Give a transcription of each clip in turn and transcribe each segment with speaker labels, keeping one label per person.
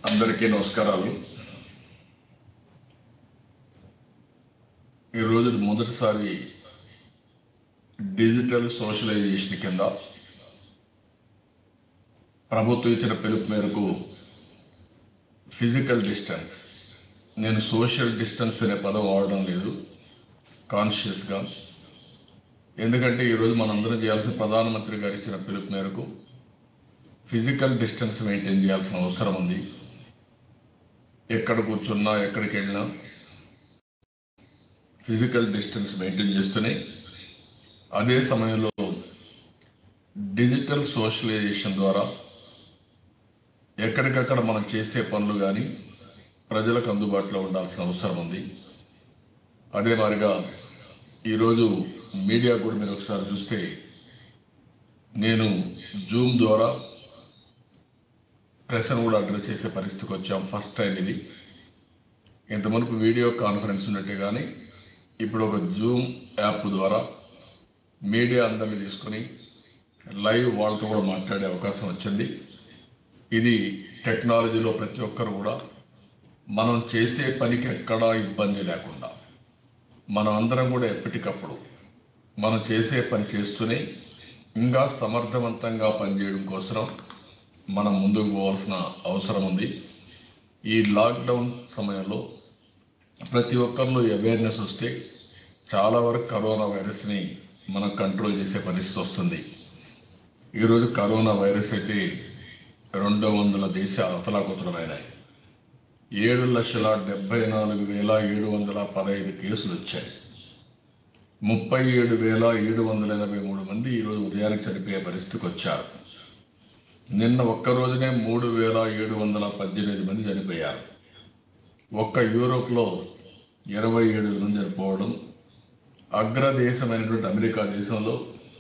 Speaker 1: అందరికీ నమస్కారాలు. ఈరోజు మొదటిసారి డిజిటల్ సోషలైజేషన్ కింద ప్రభుత్వం ఇచ్చిన పిలుపు మేరకు ఫిజికల్ డిస్టెన్స్, నేను సోషల్ డిస్టెన్స్ అనే పదం వాడడం లేదు కాన్షియస్గా. ఎందుకంటే ఈరోజు మనందరం చేయాల్సిన ప్రధానమంత్రి గారు ఇచ్చిన పిలుపు మేరకు ఫిజికల్ డిస్టెన్స్ మెయింటైన్ చేయాల్సిన అవసరం ఉంది. ఎక్కడ కూర్చున్నా ఎక్కడికి వెళ్ళినా ఫిజికల్ డిస్టెన్స్ మెయింటైన్ చేస్తూనే అదే సమయంలో డిజిటల్ సోషలైజేషన్ ద్వారా ఎక్కడికక్కడ మనం చేసే పనులు కానీ ప్రజలకు అందుబాటులో ఉండాల్సిన అవసరం ఉంది. అదే మాదిరిగా ఈరోజు మీడియా కూడా మీరు ఒకసారి చూస్తే నేను జూమ్ ద్వారా ప్రెస్ను కూడా అడ్రస్ చేసే పరిస్థితికి వచ్చాం. ఫస్ట్ టైం ఇది. ఇంతవరకు వీడియో కాన్ఫరెన్స్ ఉన్నట్టే కానీ ఇప్పుడు ఒక జూమ్ యాప్ ద్వారా మీడియా అందరినీ తీసుకొని లైవ్ వాళ్ళతో కూడా మాట్లాడే అవకాశం వచ్చింది. ఇది టెక్నాలజీలో ప్రతి ఒక్కరు కూడా మనం చేసే పనికి ఎక్కడా ఇబ్బంది లేకుండా మనం అందరం కూడా ఎప్పటికప్పుడు మనం చేసే పని చేస్తూనే ఇంకా సమర్థవంతంగా పనిచేయడం కోసం మనం ముందుకు పోవాల్సిన అవసరం ఉంది. ఈ లాక్డౌన్ సమయంలో ప్రతి ఒక్కరిలో అవేర్నెస్ వస్తే చాలా వరకు కరోనా వైరస్ని మనం కంట్రోల్ చేసే పరిస్థితి వస్తుంది. ఈరోజు కరోనా వైరస్ అయితే 200 దేశాలు అతలాకుతలమైనాయి. 7,74,715 కేసులు వచ్చాయి. 37,783 మంది ఈరోజు ఉదయానికి చనిపోయే పరిస్థితికి వచ్చారు. నిన్న ఒక్కరోజునే 3,718 మంది చనిపోయారు. ఒక్క యూరోప్లో 27 మంది చనిపోవడం, అగ్రదేశమైనటువంటి అమెరికా దేశంలో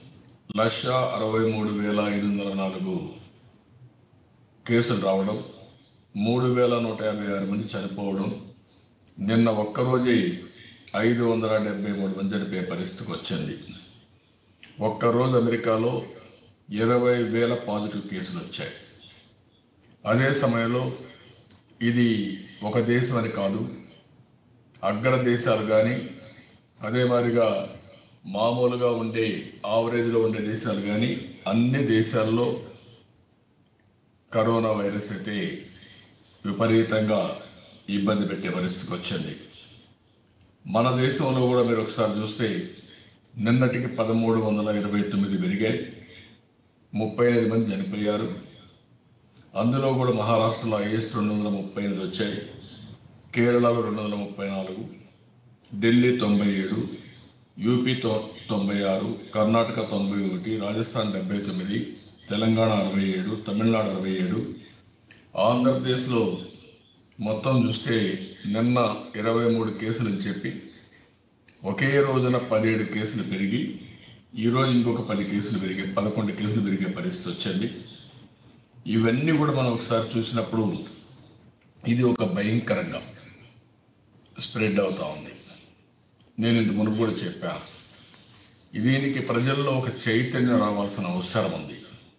Speaker 1: 1,63,504 కేసులు రావడం, 3,156 మంది చనిపోవడం, నిన్న ఒక్కరోజే 573 మంది చనిపోయే పరిస్థితికి వచ్చింది. ఒక్కరోజు అమెరికాలో 20,000 పాజిటివ్ కేసులు వచ్చాయి. అదే సమయంలో ఇది ఒక దేశం అని కాదు, అగ్ర దేశాలు కానీ అదే మాదిరిగా మామూలుగా ఉండే ఆవరేజ్లో ఉండే దేశాలు కానీ అన్ని దేశాల్లో కరోనా వైరస్ అయితే విపరీతంగా ఇబ్బంది పెట్టే పరిస్థితికి వచ్చింది. మన దేశంలో కూడా మీరు ఒకసారి చూస్తే నిన్నటికి 1,329 పెరిగాయి, 35 మంది చనిపోయారు. అందులో కూడా మహారాష్ట్రలో హైయెస్ట్ 238 వచ్చాయి, కేరళలో 234, ఢిల్లీ 97, యూపీ 96, కర్ణాటక 91, రాజస్థాన్ 79, తెలంగాణ 67, తమిళనాడు 67, ఆంధ్రప్రదేశ్లో మొత్తం చూస్తే నిన్న 23 కేసులు అని చెప్పి ఒకే రోజున 17 కేసులు పెరిగి ఈరోజు ఇంకొక 10 కేసులు పెరిగే 11 కేసులు పెరిగే పరిస్థితి వచ్చింది. ఇవన్నీ కూడా మనం ఒకసారి చూసినప్పుడు ఇది ఒక భయంకరంగా స్ప్రెడ్ అవుతా ఉంది. నేను ఇంత మునుపు కూడా చెప్పాను, దీనికి ప్రజల్లో ఒక చైతన్యం రావాల్సిన అవసరం ఉంది.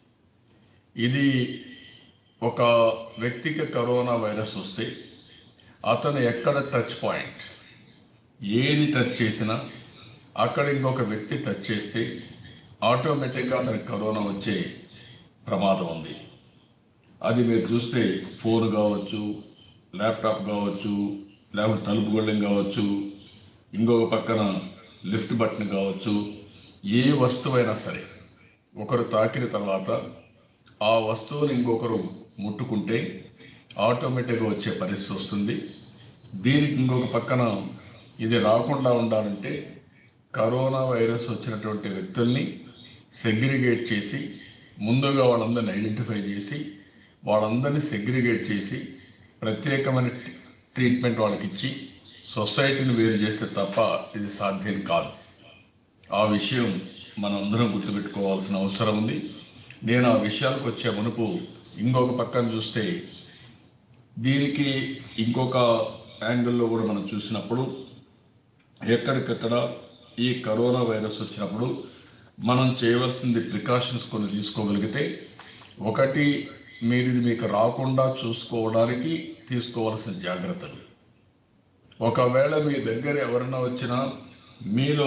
Speaker 1: ఇది ఒక వ్యక్తికి కరోనా వైరస్ వస్తే అతను ఎక్కడ టచ్ పాయింట్, ఏది టచ్ చేసినా అక్కడ ఇంకొక వ్యక్తి టచ్ చేస్తే ఆటోమేటిక్గా అతనికి కరోనా వచ్చే ప్రమాదం ఉంది. అది మీరు చూస్తే ఫోన్ కావచ్చు, ల్యాప్టాప్ కావచ్చు, లేకపోతే తలుపు గొళ్ళెం కావచ్చు, ఇంకొక పక్కన లిఫ్ట్ బటన్ కావచ్చు, ఏ వస్తువైనా సరే ఒకరు తాకిన తర్వాత ఆ వస్తువుని ఇంకొకరు ముట్టుకుంటే ఆటోమేటిక్గా వచ్చే పరిస్థితి వస్తుంది. దీనికి ఇంకొక పక్కన ఇది రాకుండా ఉండాలంటే కరోనా వైరస్ వచ్చినటువంటి వ్యక్తుల్ని సెగ్రిగేట్ చేసి ముందుగా వాళ్ళందరినీ ఐడెంటిఫై చేసి వాళ్ళందరినీ సెగ్రిగేట్ చేసి ప్రత్యేకమైన ట్రీట్మెంట్ వాళ్ళకి ఇచ్చి సొసైటీని వేరు చేస్తే తప్ప ఇది సాధ్యం కాదు. ఆ విషయం మనం అందరం గుర్తుపెట్టుకోవాల్సిన అవసరం ఉంది. నేను ఆ విషయాలకు వచ్చే మునుపు ఇంకొక పక్కన చూస్తే దీనికి ఇంకొక యాంగిల్లో కూడా మనం చూసినప్పుడు ఎక్కడికక్కడ ఈ కరోనా వైరస్ వచ్చినప్పుడు మనం చేయవలసింది ప్రికాషన్స్ కొన్ని తీసుకోగలిగితే, ఒకటి మీరు ఇది మీకు రాకుండా చూసుకోవడానికి తీసుకోవాల్సిన జాగ్రత్తలు. ఒకవేళ మీ దగ్గర ఎవరైనా వచ్చినా మీలో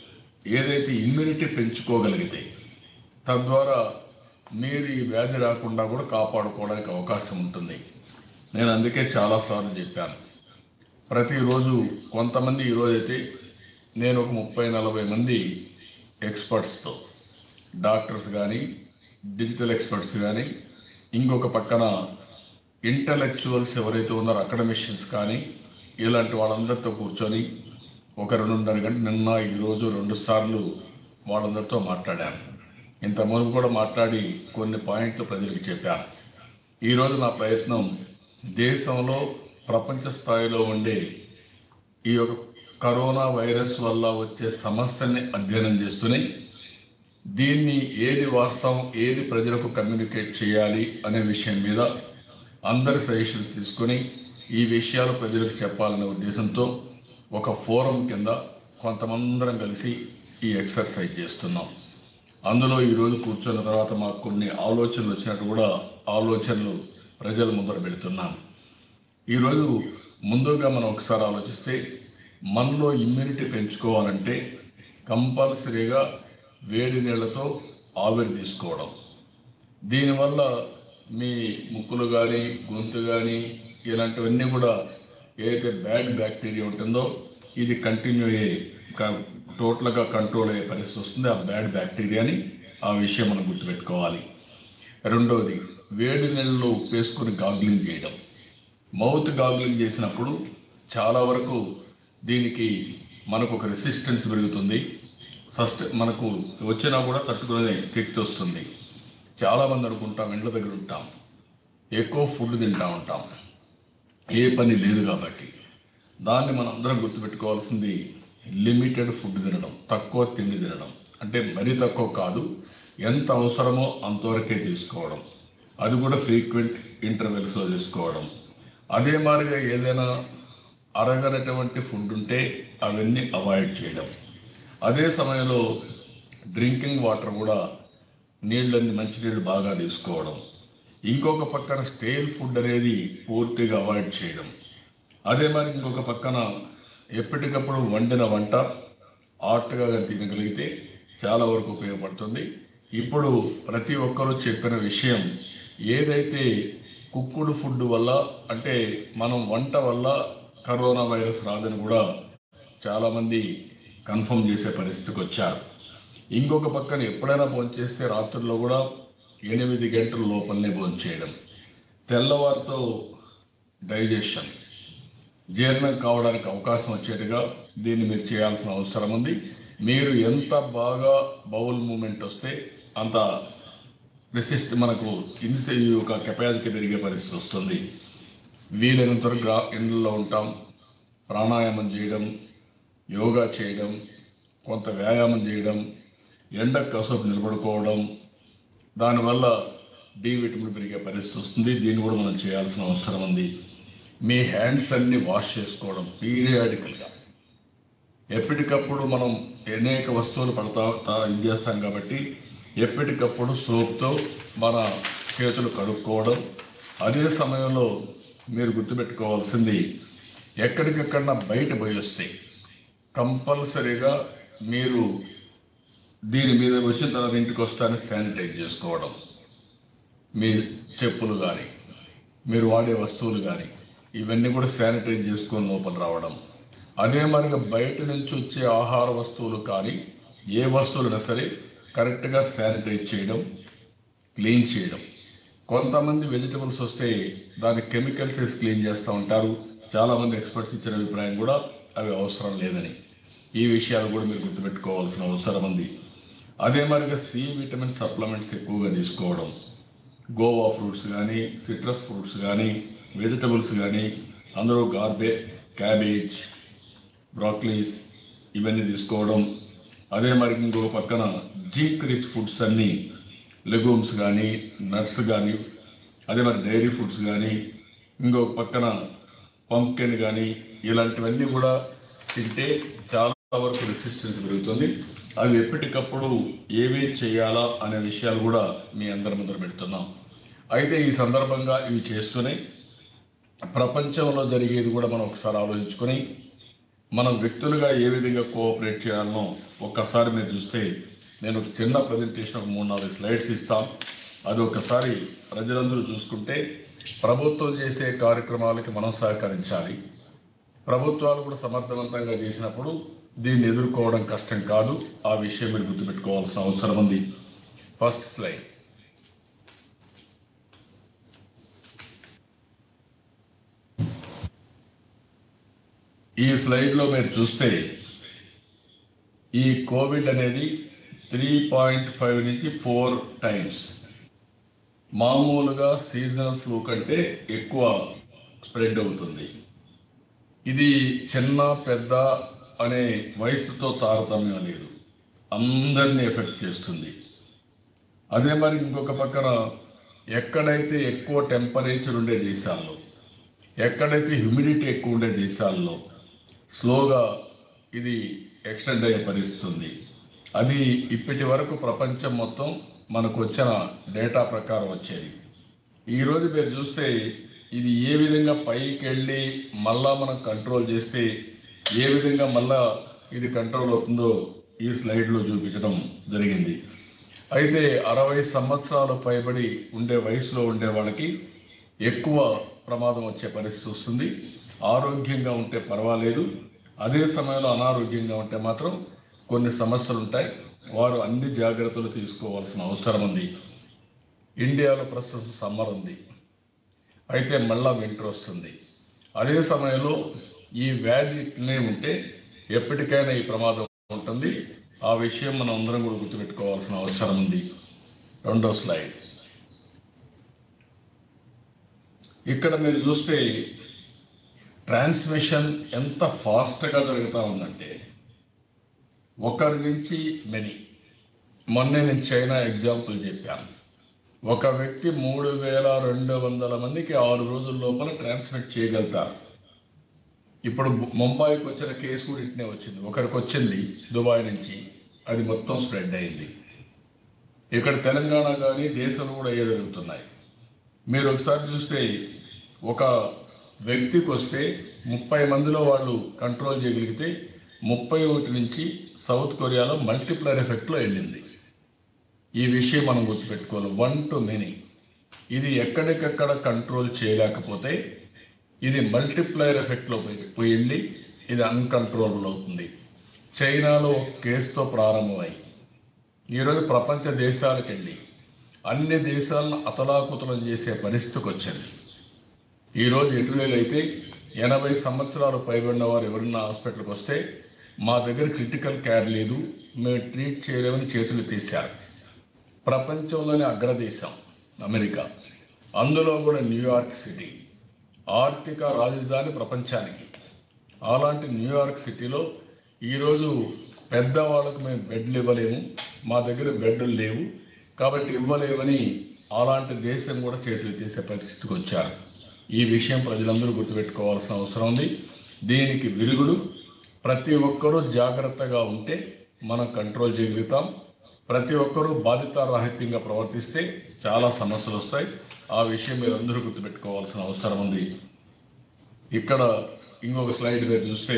Speaker 1: ఏదైతే ఇమ్యూనిటీ పెంచుకోగలిగితే తద్వారా మీరు ఈ వ్యాధి రాకుండా కూడా కాపాడుకోవడానికి అవకాశం ఉంటుంది. నేను అందుకే చాలాసార్లు చెప్పాను, ప్రతిరోజు కొంతమంది ఈరోజైతే నేను ఒక 30-40 మంది ఎక్స్పర్ట్స్తో, డాక్టర్స్ కానీ డిజిటల్ ఎక్స్పర్ట్స్ కానీ ఇంకొక పక్కన ఇంటలెక్చువల్స్ ఎవరైతే ఉన్నారో అకాడమిషియన్స్ కానీ ఇలాంటి వాళ్ళందరితో కూర్చొని ఒక 2.5 గంటలు నిన్న ఈరోజు 2 సార్లు వాళ్ళందరితో మాట్లాడాను. ఇంతకుముందు కూడా మాట్లాడి కొన్ని పాయింట్లు ప్రజలకు చెప్పాను. ఈరోజు నా ప్రయత్నం దేశంలో ప్రపంచ స్థాయిలో ఉండే ఈ యొక్క కరోనా వైరస్ వల్ల వచ్చే సమస్యల్ని అధ్యయనం చేస్తూనే దీన్ని ఏది వాస్తవం ఏది ప్రజలకు కమ్యూనికేట్ చేయాలి అనే విషయం మీద అందరి సజెషన్స్ తీసుకొని ఈ విషయాలు ప్రజలకు చెప్పాలనే ఉద్దేశంతో ఒక ఫోరం కింద కొంతమందరం కలిసి ఈ ఎక్సర్సైజ్ చేస్తున్నాం. అందులో ఈరోజు కూర్చున్న తర్వాత మాకు కొన్ని ఆలోచనలు వచ్చినట్టు కూడా ఆలోచనలు ప్రజల ముందర పెడుతున్నాం. ఈరోజు ముందుగా మనం ఒకసారి ఆలోచిస్తే మనలో ఇమ్యూనిటీ పెంచుకోవాలంటే కంపల్సరీగా వేడి నీళ్లతో ఆవిరి తీసుకోవడం. దీనివల్ల మీ ముక్కులు కానీ గొంతు కానీ ఇలాంటివన్నీ కూడా ఏదైతే బ్యాడ్ బ్యాక్టీరియా ఉంటుందో ఇది కంటిన్యూ అయ్యే టోటల్గా కంట్రోల్ అయ్యే పరిస్థితి వస్తుంది. ఆ బ్యాడ్ బ్యాక్టీరియాని ఆ విషయం మనం గుర్తుపెట్టుకోవాలి. రెండవది, వేడి నీళ్ళలో ఉప్పు వేసుకొని గాగ్లింగ్ చేయడం. మౌత్ గాగ్లింగ్ చేసినప్పుడు చాలా వరకు దీనికి మనకు ఒక రెసిస్టెన్స్ పెరుగుతుంది. మనకు వచ్చినా కూడా తట్టుకునే శక్తి వస్తుంది. చాలామంది అనుకుంటాం ఇండ్ల దగ్గర ఉంటాం, ఎక్కువ ఫుడ్ తింటూ ఉంటాం, ఏ పని లేదు కాబట్టి. దాన్ని మనం అందరం గుర్తుపెట్టుకోవాల్సింది లిమిటెడ్ ఫుడ్ తినడం, తక్కువ తిండి తినడం. అంటే మరీ తక్కువ కాదు, ఎంత అవసరమో అంతవరకే తీసుకోవడం, అది కూడా ఫ్రీక్వెంట్ ఇంటర్వెల్స్లో తీసుకోవడం. అదే మాదిరిగా ఏదైనా అరగనటువంటి ఫుడ్ ఉంటే అవన్నీ అవాయిడ్ చేయడం. అదే సమయంలో డ్రింకింగ్ వాటర్ కూడా నీళ్ళని మంచినీళ్ళు బాగా తీసుకోవడం. ఇంకొక పక్కన స్టేల్ ఫుడ్ అనేది పూర్తిగా అవాయిడ్ చేయడం. అదే మరి ఇంకొక పక్కన ఎప్పటికప్పుడు వండిన వంట హాట్గా తినగలిగితే చాలా వరకు ఉపయోగపడుతుంది. ఇప్పుడు ప్రతి ఒక్కరూ చెప్పిన విషయం ఏదైతే కుక్కుడు ఫుడ్ వల్ల అంటే మనం వంట వల్ల కరోనా వైరస్ రాదని కూడా చాలామంది కన్ఫర్మ్ చేసే పరిస్థితికి వచ్చారు. ఇంకొక పక్కన ఎప్పుడైనా భోంచేస్తే రాత్రుల్లో కూడా 8 గంటల లోపలనే భోంచేయడం. తెల్లవారితో డైజెషన్ జీర్ణం కావడానికి అవకాశం వచ్చేట్టుగా దీన్ని మీరు చేయాల్సిన అవసరం ఉంది. మీరు ఎంత బాగా బౌల్ మూమెంట్ వస్తే అంత మనకు ఒక కెపాసిటీ పెరిగే పరిస్థితి వస్తుంది. వీలైనంత వరకు ఇండ్లలో ఉంటాం, ప్రాణాయామం చేయడం, యోగా చేయడం, కొంత వ్యాయామం చేయడం, ఎండకు కాసేపు నిలబడుకోవడం, దానివల్ల డి విటమిన్ పెరిగే పరిస్థితి వస్తుంది. దీన్ని కూడా మనం చేయాల్సిన అవసరం ఉంది. మీ హ్యాండ్స్ అన్ని వాష్ చేసుకోవడం పీరియాడికల్గా. ఎప్పటికప్పుడు మనం అనేక వస్తువులు ఇది చేస్తాం కాబట్టి ఎప్పటికప్పుడు సోప్తో మన చేతులు కడుక్కోవడం. అదే సమయంలో మీరు గుర్తుపెట్టుకోవాల్సింది ఎక్కడికక్కడన్నా బయట పోయి వస్తే కంపల్సరీగా మీరు దీని మీద వచ్చిన తర్వాత ఇంటికి వస్తానే శానిటైజ్ చేసుకోవడం. మీ చెప్పులు కానీ మీరు వాడే వస్తువులు కానీ ఇవన్నీ కూడా శానిటైజ్ చేసుకొని లోపల రావడం. అదే మరిగా బయట నుంచి వచ్చే ఆహార వస్తువులు కానీ ఏ వస్తువులైనా సరే కరెక్ట్గా శానిటైజ్ చేయడం, క్లీన్ చేయడం. కొంతమంది వెజిటబుల్స్ వస్తే దాని కెమికల్స్ వేసి క్లీన్ చేస్తూ ఉంటారు. చాలామంది ఎక్స్పర్ట్స్ ఇచ్చిన అభిప్రాయం కూడా అవి అవసరం లేదని. ఈ విషయాలు కూడా మీరు గుర్తుపెట్టుకోవాల్సిన అవసరం ఉంది. అదే మరిగా సి విటమిన్ సప్లిమెంట్స్ ఎక్కువగా తీసుకోవడం. గోవా ఫ్రూట్స్ కానీ సిట్రస్ ఫ్రూట్స్ కానీ వెజిటబుల్స్ కానీ అందరూ క్యాబేజ్, బ్రాక్లీస్ ఇవన్నీ తీసుకోవడం. అదే మరి ఇంకో పక్కన జింక్ రిచ్ ఫుడ్స్ అన్నీ లెగూమ్స్ కానీ నట్స్ కానీ అదే మరి డైరీ ఫుడ్స్ కానీ ఇంకొక పక్కన పంప్కిన్ కానీ ఇలాంటివన్నీ కూడా తింటే చాలా వరకు రెసిస్టెన్స్ పెరుగుతుంది. అవి ఎప్పటికప్పుడు ఏవి చేయాలా అనే విషయాలు కూడా మీ అందరి ముందర పెడుతున్నాం. అయితే ఈ సందర్భంగా ఇవి చేస్తూనే ప్రపంచంలో జరిగేది కూడా మనం ఒకసారి ఆలోచించుకొని మనం వ్యక్తులుగా ఏ విధంగా కోఆపరేట్ చేయాలనో ఒక్కసారి మీరు చూస్తే నేను ఒక చిన్న ప్రజెంటేషన్ ఒక 3-4 స్లైడ్స్ ఇస్తాం. అది ఒకసారి ప్రజలందరూ చూసుకుంటే ప్రభుత్వం చేసే కార్యక్రమాలకి మనం సహకరించాలి. ప్రభుత్వాలు కూడా సమర్థవంతంగా చేసినప్పుడు దీన్ని ఎదుర్కోవడం కష్టం కాదు. ఆ విషయం మీరు గుర్తుపెట్టుకోవాల్సిన అవసరం ఉంది. First slide. ఈ స్లైడ్లో మీరు చూస్తే ఈ కోవిడ్ అనేది 3.5 నుంచి 4 టైమ్స్ మామూలుగా సీజనల్ ఫ్లూ కంటే ఎక్కువ స్ప్రెడ్ అవుతుంది. ఇది చిన్న పెద్ద అనే వయసుతో తారతమ్యం లేదు, అందరినీ ఎఫెక్ట్ చేస్తుంది. అదే మరి ఇంకొక పక్కన ఎక్కడైతే ఎక్కువ టెంపరేచర్ ఉండే దేశాల్లో, ఎక్కడైతే హ్యూమిడిటీ ఎక్కువ ఉండే దేశాల్లో స్లోగా ఇది ఎక్స్టెండ్ అయ్యే పరిస్థితుంది. అది ఇప్పటి వరకు ప్రపంచం మొత్తం మనకు వచ్చిన డేటా ప్రకారం వచ్చేది. ఈరోజు మీరు చూస్తే ఇది ఏ విధంగా పైకి వెళ్ళి మళ్ళా మనం కంట్రోల్ చేస్తే ఏ విధంగా మళ్ళా ఇది కంట్రోల్ అవుతుందో ఈ స్లైడ్లో చూపించడం జరిగింది. అయితే 60 సంవత్సరాలు పైబడి ఉండే వయసులో ఉండే వాళ్ళకి ఎక్కువ ప్రమాదం వచ్చే పరిస్థితి వస్తుంది. ఆరోగ్యంగా ఉంటే పర్వాలేదు, అదే సమయంలో అనారోగ్యంగా ఉంటే మాత్రం కొన్ని సమస్యలు ఉంటాయి. వారు అన్ని జాగ్రత్తలు తీసుకోవాల్సిన అవసరం ఉంది. ఇండియాలో ప్రస్తుతం సమ్మర్ ఉంది, అయితే మళ్ళా వింటర్ వస్తుంది. అదే సమయంలో ఈ వ్యాధినే ఉంటే ఎప్పటికైనా ఈ ప్రమాదం ఉంటుంది. ఆ విషయం మనం అందరం కూడా గుర్తుపెట్టుకోవాల్సిన అవసరం ఉంది. రెండో స్లైడ్. ఇక్కడ మీరు చూస్తే ట్రాన్స్మిషన్ ఎంత ఫాస్ట్గా జరుగుతూ ఉందంటే ఒకరి నుంచి మెనీ. మొన్నే నేను చైనా ఎగ్జాంపుల్ చెప్పాను. ఒక వ్యక్తి 3200 మందికి 6 రోజుల లోపల ట్రాన్స్మిట్ చేయగలుగుతారు. ఇప్పుడు ముంబైకి వచ్చిన కేసు కూడా ఇట్నే వచ్చింది. ఒకరికి వచ్చింది దుబాయ్ నుంచి, అది మొత్తం స్ప్రెడ్ అయింది. ఇక్కడ తెలంగాణ కానీ దేశంలో కూడా ఏ జరుగుతున్నాయి. మీరు ఒకసారి చూస్తే ఒక వ్యక్తికి వస్తే 30 మందిలో వాళ్ళు కంట్రోల్ చేయగలిగితే 31 నుంచి సౌత్ కొరియాలో మల్టిప్లర్ ఎఫెక్ట్లో వెళ్ళింది. ఈ విషయం మనం గుర్తుపెట్టుకోవాలి. 1 to many. ఇది ఎక్కడికక్కడ కంట్రోల్ చేయలేకపోతే ఇది మల్టిప్లైర్ ఎఫెక్ట్లో పోయింది, ఇది అన్కంట్రోలబుల్ అవుతుంది. చైనాలో కేసుతో ప్రారంభమై ఈరోజు ప్రపంచ దేశాలకు వెళ్ళి అన్ని దేశాలను అతలాకుతలం చేసే పరిస్థితికి వచ్చింది. ఈరోజు ఇటలీలో అయితే 80 సంవత్సరాలు పైబడిన వారు ఎవరన్నా హాస్పిటల్కి వస్తే మా దగ్గర క్రిటికల్ కేర్ లేదు, మేము ట్రీట్ చేయలేమని చేతులు తీశారు. ప్రపంచంలోనే అగ్రదేశం అమెరికా, అందులో కూడా న్యూయార్క్ సిటీ ఆర్థిక రాజధాని ప్రపంచానికి. అలాంటి న్యూయార్క్ సిటీలో ఈరోజు పెద్దవాళ్ళకు మేము బెడ్లు ఇవ్వలేము, మా దగ్గర బెడ్లు లేవు కాబట్టి ఇవ్వలేమని అలాంటి దేశం కూడా చేతులు తీసే పరిస్థితికి వచ్చారు. ఈ విషయం ప్రజలందరూ గుర్తుపెట్టుకోవాల్సిన అవసరం ఉంది. దీనికి విరుగుడు ప్రతి ఒక్కరూ జాగ్రత్తగా ఉంటే మనం కంట్రోల్ చేయగలుగుతాం. ప్రతి ఒక్కరూ బాధ్యతారాహిత్యంగా ప్రవర్తిస్తే చాలా సమస్యలు వస్తాయి. ఆ విషయం మీరు అందరూ గుర్తుపెట్టుకోవాల్సిన అవసరం ఉంది. ఇక్కడ ఇంకొక స్లైడ్ మీరు చూస్తే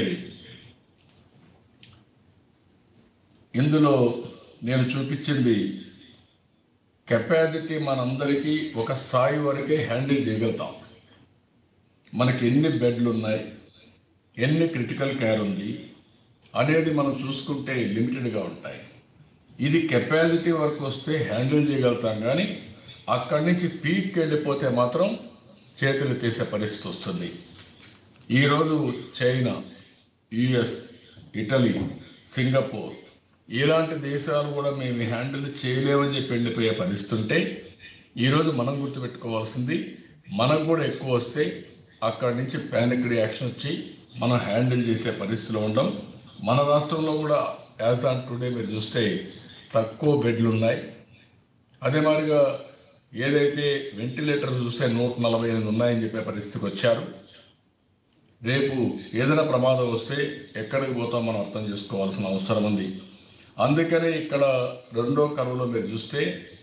Speaker 1: ఇందులో నేను చూపించింది కెపాసిటీ మనందరికీ ఒక స్థాయి వరకే హ్యాండిల్ చేయగలుగుతాం. మనకి ఎన్ని బెడ్లు ఉన్నాయి, ఎన్ని క్రిటికల్ కేర్ ఉంది అనేది మనం చూసుకుంటే లిమిటెడ్గా ఉంటాయి. ఇది కెపాసిటీ వరకు వస్తే హ్యాండిల్ చేయగలుగుతాం, కానీ అక్కడి నుంచి పీక్కి వెళ్ళిపోతే మాత్రం చేతులు తీసే పరిస్థితి వస్తుంది. ఈరోజు చైనా, యుఎస్, ఇటలీ, సింగపూర్ ఇలాంటి దేశాలు కూడా మేము హ్యాండిల్ చేయలేమని చెప్పి వెళ్ళిపోయే పరిస్థితి ఉంటే ఈరోజు మనం గుర్తుపెట్టుకోవాల్సింది మనకు కూడా ఎక్కువ వస్తే అక్కడి నుంచి ప్యానిక్ రియాక్షన్ వచ్చి మనం హ్యాండిల్ చేసే పరిస్థితిలో ఉండం. మన రాష్ట్రంలో కూడా యాజ్ ఆన్ టుడే మీరు చూస్తే తక్కువ బెడ్లు ఉన్నాయి. అదే మాదిరిగా ఏదైతే వెంటిలేటర్స్ చూస్తే 148 ఉన్నాయని చెప్పే పరిస్థితికి వచ్చారు. రేపు ఏదైనా ప్రమాదం వస్తే ఎక్కడికి పోతాం మనం అర్థం చేసుకోవాల్సిన అవసరం ఉంది. అందుకనే ఇక్కడ రెండో కరువులో మీరు చూస్తే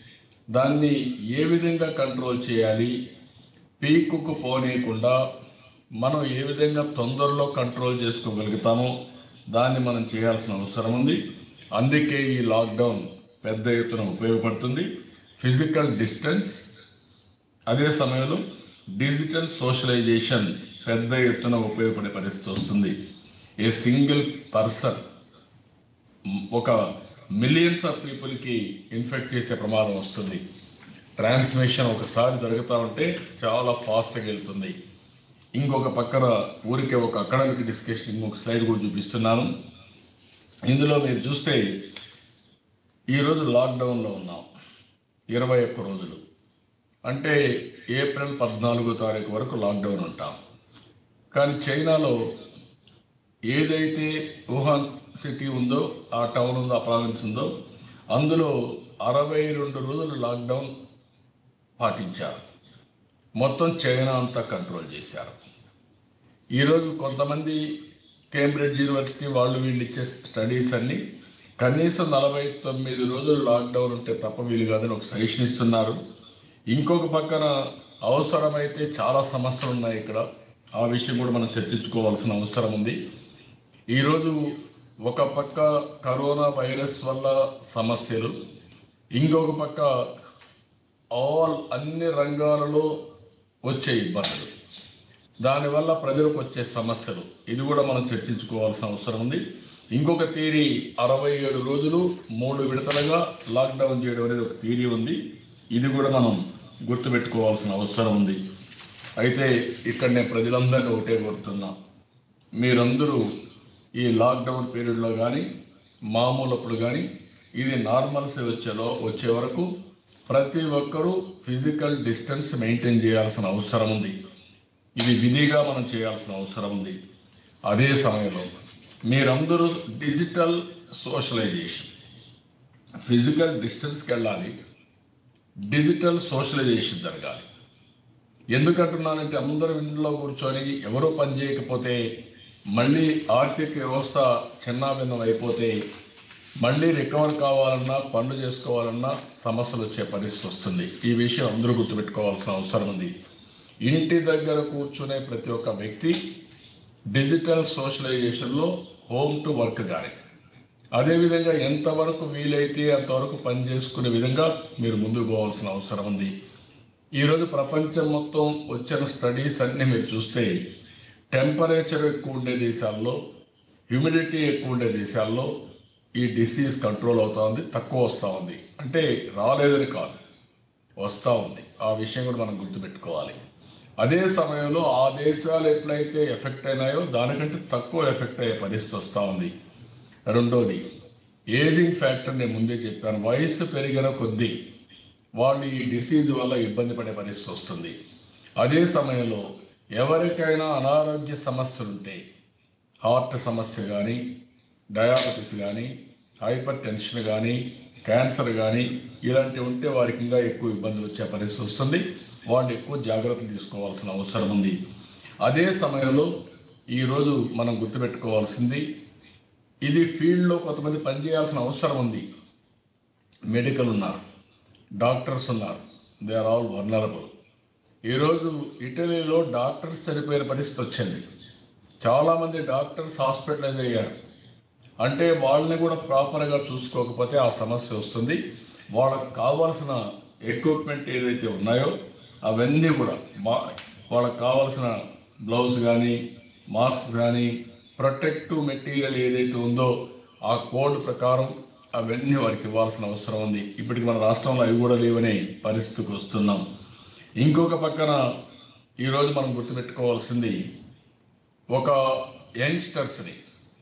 Speaker 1: దాన్ని ఏ విధంగా కంట్రోల్ చేయాలి, పీకుకు పోనీయకుండా మనం ఏ విధంగా తొందరలో కంట్రోల్ చేసుకోగలుగుతామో దాన్ని మనం చేయాల్సిన అవసరం ఉంది. అందుకే ఈ లాక్డౌన్ పెద్ద ఎత్తున ఉపయోగపడుతుంది. ఫిజికల్ డిస్టెన్స్, అదే సమయంలో డిజిటల్ సోషలైజేషన్ పెద్ద ఎత్తున ఉపయోగపడే పరిస్థితి వస్తుంది. ఏ సింగిల్ పర్సన్ ఒక మిలియన్స్ ఆఫ్ పీపుల్కి ఇన్ఫెక్ట్ చేసే ప్రమాదం వస్తుంది. ట్రాన్స్మిషన్ ఒకసారి జరుగుతూ ఉంటే చాలా ఫాస్ట్గా వెళ్తుంది. ఇంకొక పక్కన ఊరికే ఒక అకాడమిక్ డిస్కషన్ ఇంకొక స్లైడ్ కూడా చూపిస్తున్నాను. ఇందులో మీరు చూస్తే ఈరోజు లాక్డౌన్లో ఉన్నాం 21 రోజులు, అంటే ఏప్రిల్ 14వ తారీఖు వరకు లాక్డౌన్ ఉంటాం. కానీ చైనాలో ఏదైతే వుహాన్ సిటీ ఉందో, ఆ టౌన్ ఉందో, ఆ ప్రావిన్స్ ఉందో, అందులో 62 రోజులు లాక్డౌన్ పాటించారు. మొత్తం చైనా అంతా కంట్రోల్ చేశారు. ఈరోజు కొంతమంది కేంబ్రిడ్జ్ యూనివర్సిటీ వాళ్ళు వీళ్ళు ఇచ్చే స్టడీస్ అన్ని కనీసం 49 రోజులు లాక్డౌన్ ఉంటే తప్ప వీలు కాదని ఒక సజెషన్ ఇస్తున్నారు. ఇంకొక పక్కన అవసరమైతే చాలా సమస్యలు ఉన్నాయి ఇక్కడ, ఆ విషయం కూడా మనం చర్చించుకోవాల్సిన అవసరం ఉంది. ఈరోజు ఒక పక్క కరోనా వైరస్ వల్ల సమస్యలు, ఇంకొక పక్క అన్ని రంగాలలో వచ్చే ఇబ్బందులు, దానివల్ల ప్రజలకు వచ్చే సమస్యలు, ఇది కూడా మనం చర్చించుకోవాల్సిన అవసరం ఉంది. ఇంకొక థియరీ 67 రోజులు 3 విడతలుగా లాక్డౌన్ చేయడం అనేది ఒక థియరీ ఉంది. ఇది కూడా మనం గుర్తుపెట్టుకోవాల్సిన అవసరం ఉంది. అయితే ఇక్కడ నేను ప్రజలందరినీ ఒకటే కోరుతున్నా, మీరందరూ ఈ లాక్డౌన్ పీరియడ్లో కానీ మామూలప్పుడు కానీ ఇది నార్మల్సీ వచ్చే వరకు ప్రతి ఒక్కరూ ఫిజికల్ డిస్టెన్స్ మెయింటైన్ చేయాల్సిన అవసరం ఉంది. ఇది విధిగా మనం చేయాల్సిన అవసరం ఉంది. అదే సమయంలో మీరందరూ డిజిటల్ సోషలైజేషన్, ఫిజికల్ డిస్టెన్స్కి వెళ్ళాలి, డిజిటల్ సోషలైజేషన్ జరగాలి. ఎందుకంటున్నానంటే అందరూ ఇంట్లో కూర్చొని ఎవరో పని చేయకపోతే మళ్ళీ ఆర్థిక వ్యవస్థ చిన్నాభిన్నం అయిపోతే మళ్ళీ రికవర్ కావాలన్నా పనులు చేసుకోవాలన్నా సమస్యలు వచ్చే పరిస్థితి వస్తుంది. ఈ విషయం అందరూ గుర్తుపెట్టుకోవాల్సిన అవసరం ఉంది. ఇంటి దగ్గర కూర్చునే ప్రతి ఒక్క వ్యక్తి డిజిటల్ సోషలైజేషన్లో హోమ్ టు వర్క్ కానీ, అదేవిధంగా ఎంతవరకు వీలైతే అంతవరకు పని చేసుకునే విధంగా మీరు ముందుకు పోవాల్సిన అవసరం ఉంది. ఈరోజు ప్రపంచం మొత్తం వచ్చిన స్టడీస్ అన్నీ మీరు చూస్తే టెంపరేచర్ ఎక్కువ ఉండే దేశాల్లో, హ్యూమిడిటీ ఎక్కువ ఉండే దేశాల్లో ఈ డిసీజ్ కంట్రోల్ అవుతా ఉంది, తక్కువ వస్తూ ఉంది. అంటే రాలేదని కాదు, వస్తూ ఉంది. ఆ విషయం కూడా మనం గుర్తుపెట్టుకోవాలి. అదే సమయంలో ఆ దేశాలు ఎట్లయితే ఎఫెక్ట్ అయినాయో దానికంటే తక్కువ ఎఫెక్ట్ అయ్యే పరిస్థితి వస్తూ ఉంది. రెండోది ఏజింగ్ ఫ్యాక్టర్, నేను ముందే చెప్పాను. వయసు పెరిగిన కొద్దీ వాళ్ళు ఈ డిసీజ్ వల్ల ఇబ్బంది పడే పరిస్థితి వస్తుంది. అదే సమయంలో ఎవరికైనా అనారోగ్య సమస్యలు ఉంటే, హార్ట్ సమస్య కానీ, డయాబెటీస్ కానీ, హైపర్ టెన్షన్ కానీ, క్యాన్సర్ కానీ ఇలాంటివి ఉంటే వారికి ఇంకా ఎక్కువ ఇబ్బందులు వచ్చే పరిస్థితి వస్తుంది. వాళ్ళు ఎక్కువ జాగ్రత్తలు తీసుకోవాల్సిన అవసరం ఉంది. అదే సమయంలో ఈరోజు మనం గుర్తుపెట్టుకోవాల్సింది, ఇది ఫీల్డ్లో కొంతమంది పనిచేయాల్సిన అవసరం ఉంది. మెడికల్ ఉన్నారు, డాక్టర్స్ ఉన్నారు, దే ఆర్ ఆల్ వల్నరబుల్. ఈరోజు ఇటలీలో డాక్టర్స్ చనిపోయిన పరిస్థితి వచ్చింది. చాలామంది డాక్టర్స్ హాస్పిటలైజ్ అయ్యారు. అంటే వాళ్ళని కూడా ప్రాపర్గా చూసుకోకపోతే ఆ సమస్య వస్తుంది. వాళ్ళకు కావాల్సిన ఎక్విప్మెంట్ ఏదైతే ఉన్నాయో అవన్నీ కూడా, వాళ్ళకు కావాల్సిన గ్లౌస్ కానీ, మాస్క్ కానీ, ప్రొటెక్టివ్ మెటీరియల్ ఏదైతే ఉందో ఆ కోడ్ ప్రకారం అవన్నీ వారికి ఇవ్వాల్సిన అవసరం ఉంది. ఇప్పటికి మన రాష్ట్రంలో అవి కూడా లేవనే పరిస్థితికి వస్తున్నాం. ఇంకొక పక్కన ఈరోజు మనం గుర్తుపెట్టుకోవాల్సింది, ఒక యంగ్స్టర్స్ని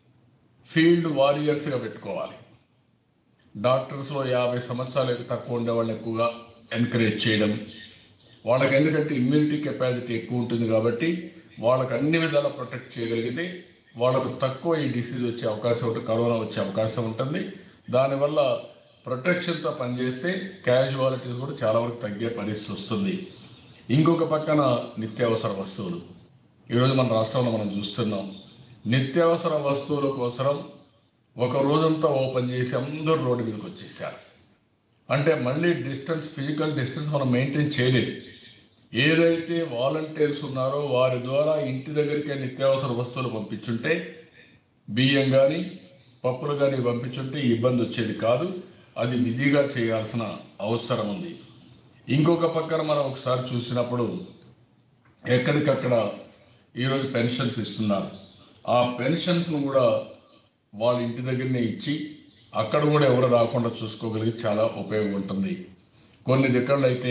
Speaker 1: ఫీల్డ్ వారియర్స్గా పెట్టుకోవాలి. డాక్టర్స్లో 50 సంవత్సరాలకు తక్కువ ఉండే వాళ్ళని ఎక్కువగా ఎంకరేజ్ చేయడం. వాళ్ళకి ఎందుకంటే ఇమ్యూనిటీ కెపాసిటీ ఎక్కువ ఉంటుంది కాబట్టి వాళ్ళకి అన్ని విధాలా ప్రొటెక్ట్ చేయగలిగితే వాళ్ళకు తక్కువ ఈ డిసీజ్ వచ్చే అవకాశం ఉంటుంది, కరోనా వచ్చే అవకాశం ఉంటుంది. దానివల్ల ప్రొటెక్షన్తో పనిచేస్తే క్యాజువాలిటీస్ కూడా చాలా వరకు తగ్గే పరిస్థితి వస్తుంది. ఇంకొక పక్కన నిత్యావసర వస్తువులు, ఈరోజు మన రాష్ట్రంలో మనం చూస్తున్నాం. నిత్యావసర వస్తువుల కోసం ఒక రోజంతా ఓపెన్ చేసి అందరూ రోడ్డు మీదకి వచ్చేసారు. అంటే మళ్ళీ ఫిజికల్ డిస్టెన్స్ మనం మెయింటైన్ చేయలేదు. ఏదైతే వాలంటీర్స్ ఉన్నారో వారి ద్వారా ఇంటి దగ్గరికే నిత్యావసర వస్తువులు పంపించుంటే, బియ్యం కానీ పప్పులు కానీ పంపించుంటే ఇబ్బంది వచ్చేది కాదు. అది విధిగా చేయాల్సిన అవసరం ఉంది. ఇంకొక పక్కన మనం ఒకసారి చూసినప్పుడు ఎక్కడికక్కడ ఈరోజు పెన్షన్స్ ఇస్తున్నారు. ఆ పెన్షన్స్ను కూడా వాళ్ళ ఇంటి దగ్గరనే ఇచ్చి అక్కడ కూడా ఎవరు రాకుండా చూసుకోగలిగి చాలా ఉపయోగం ఉంటుంది. కొన్ని దగ్గరలో అయితే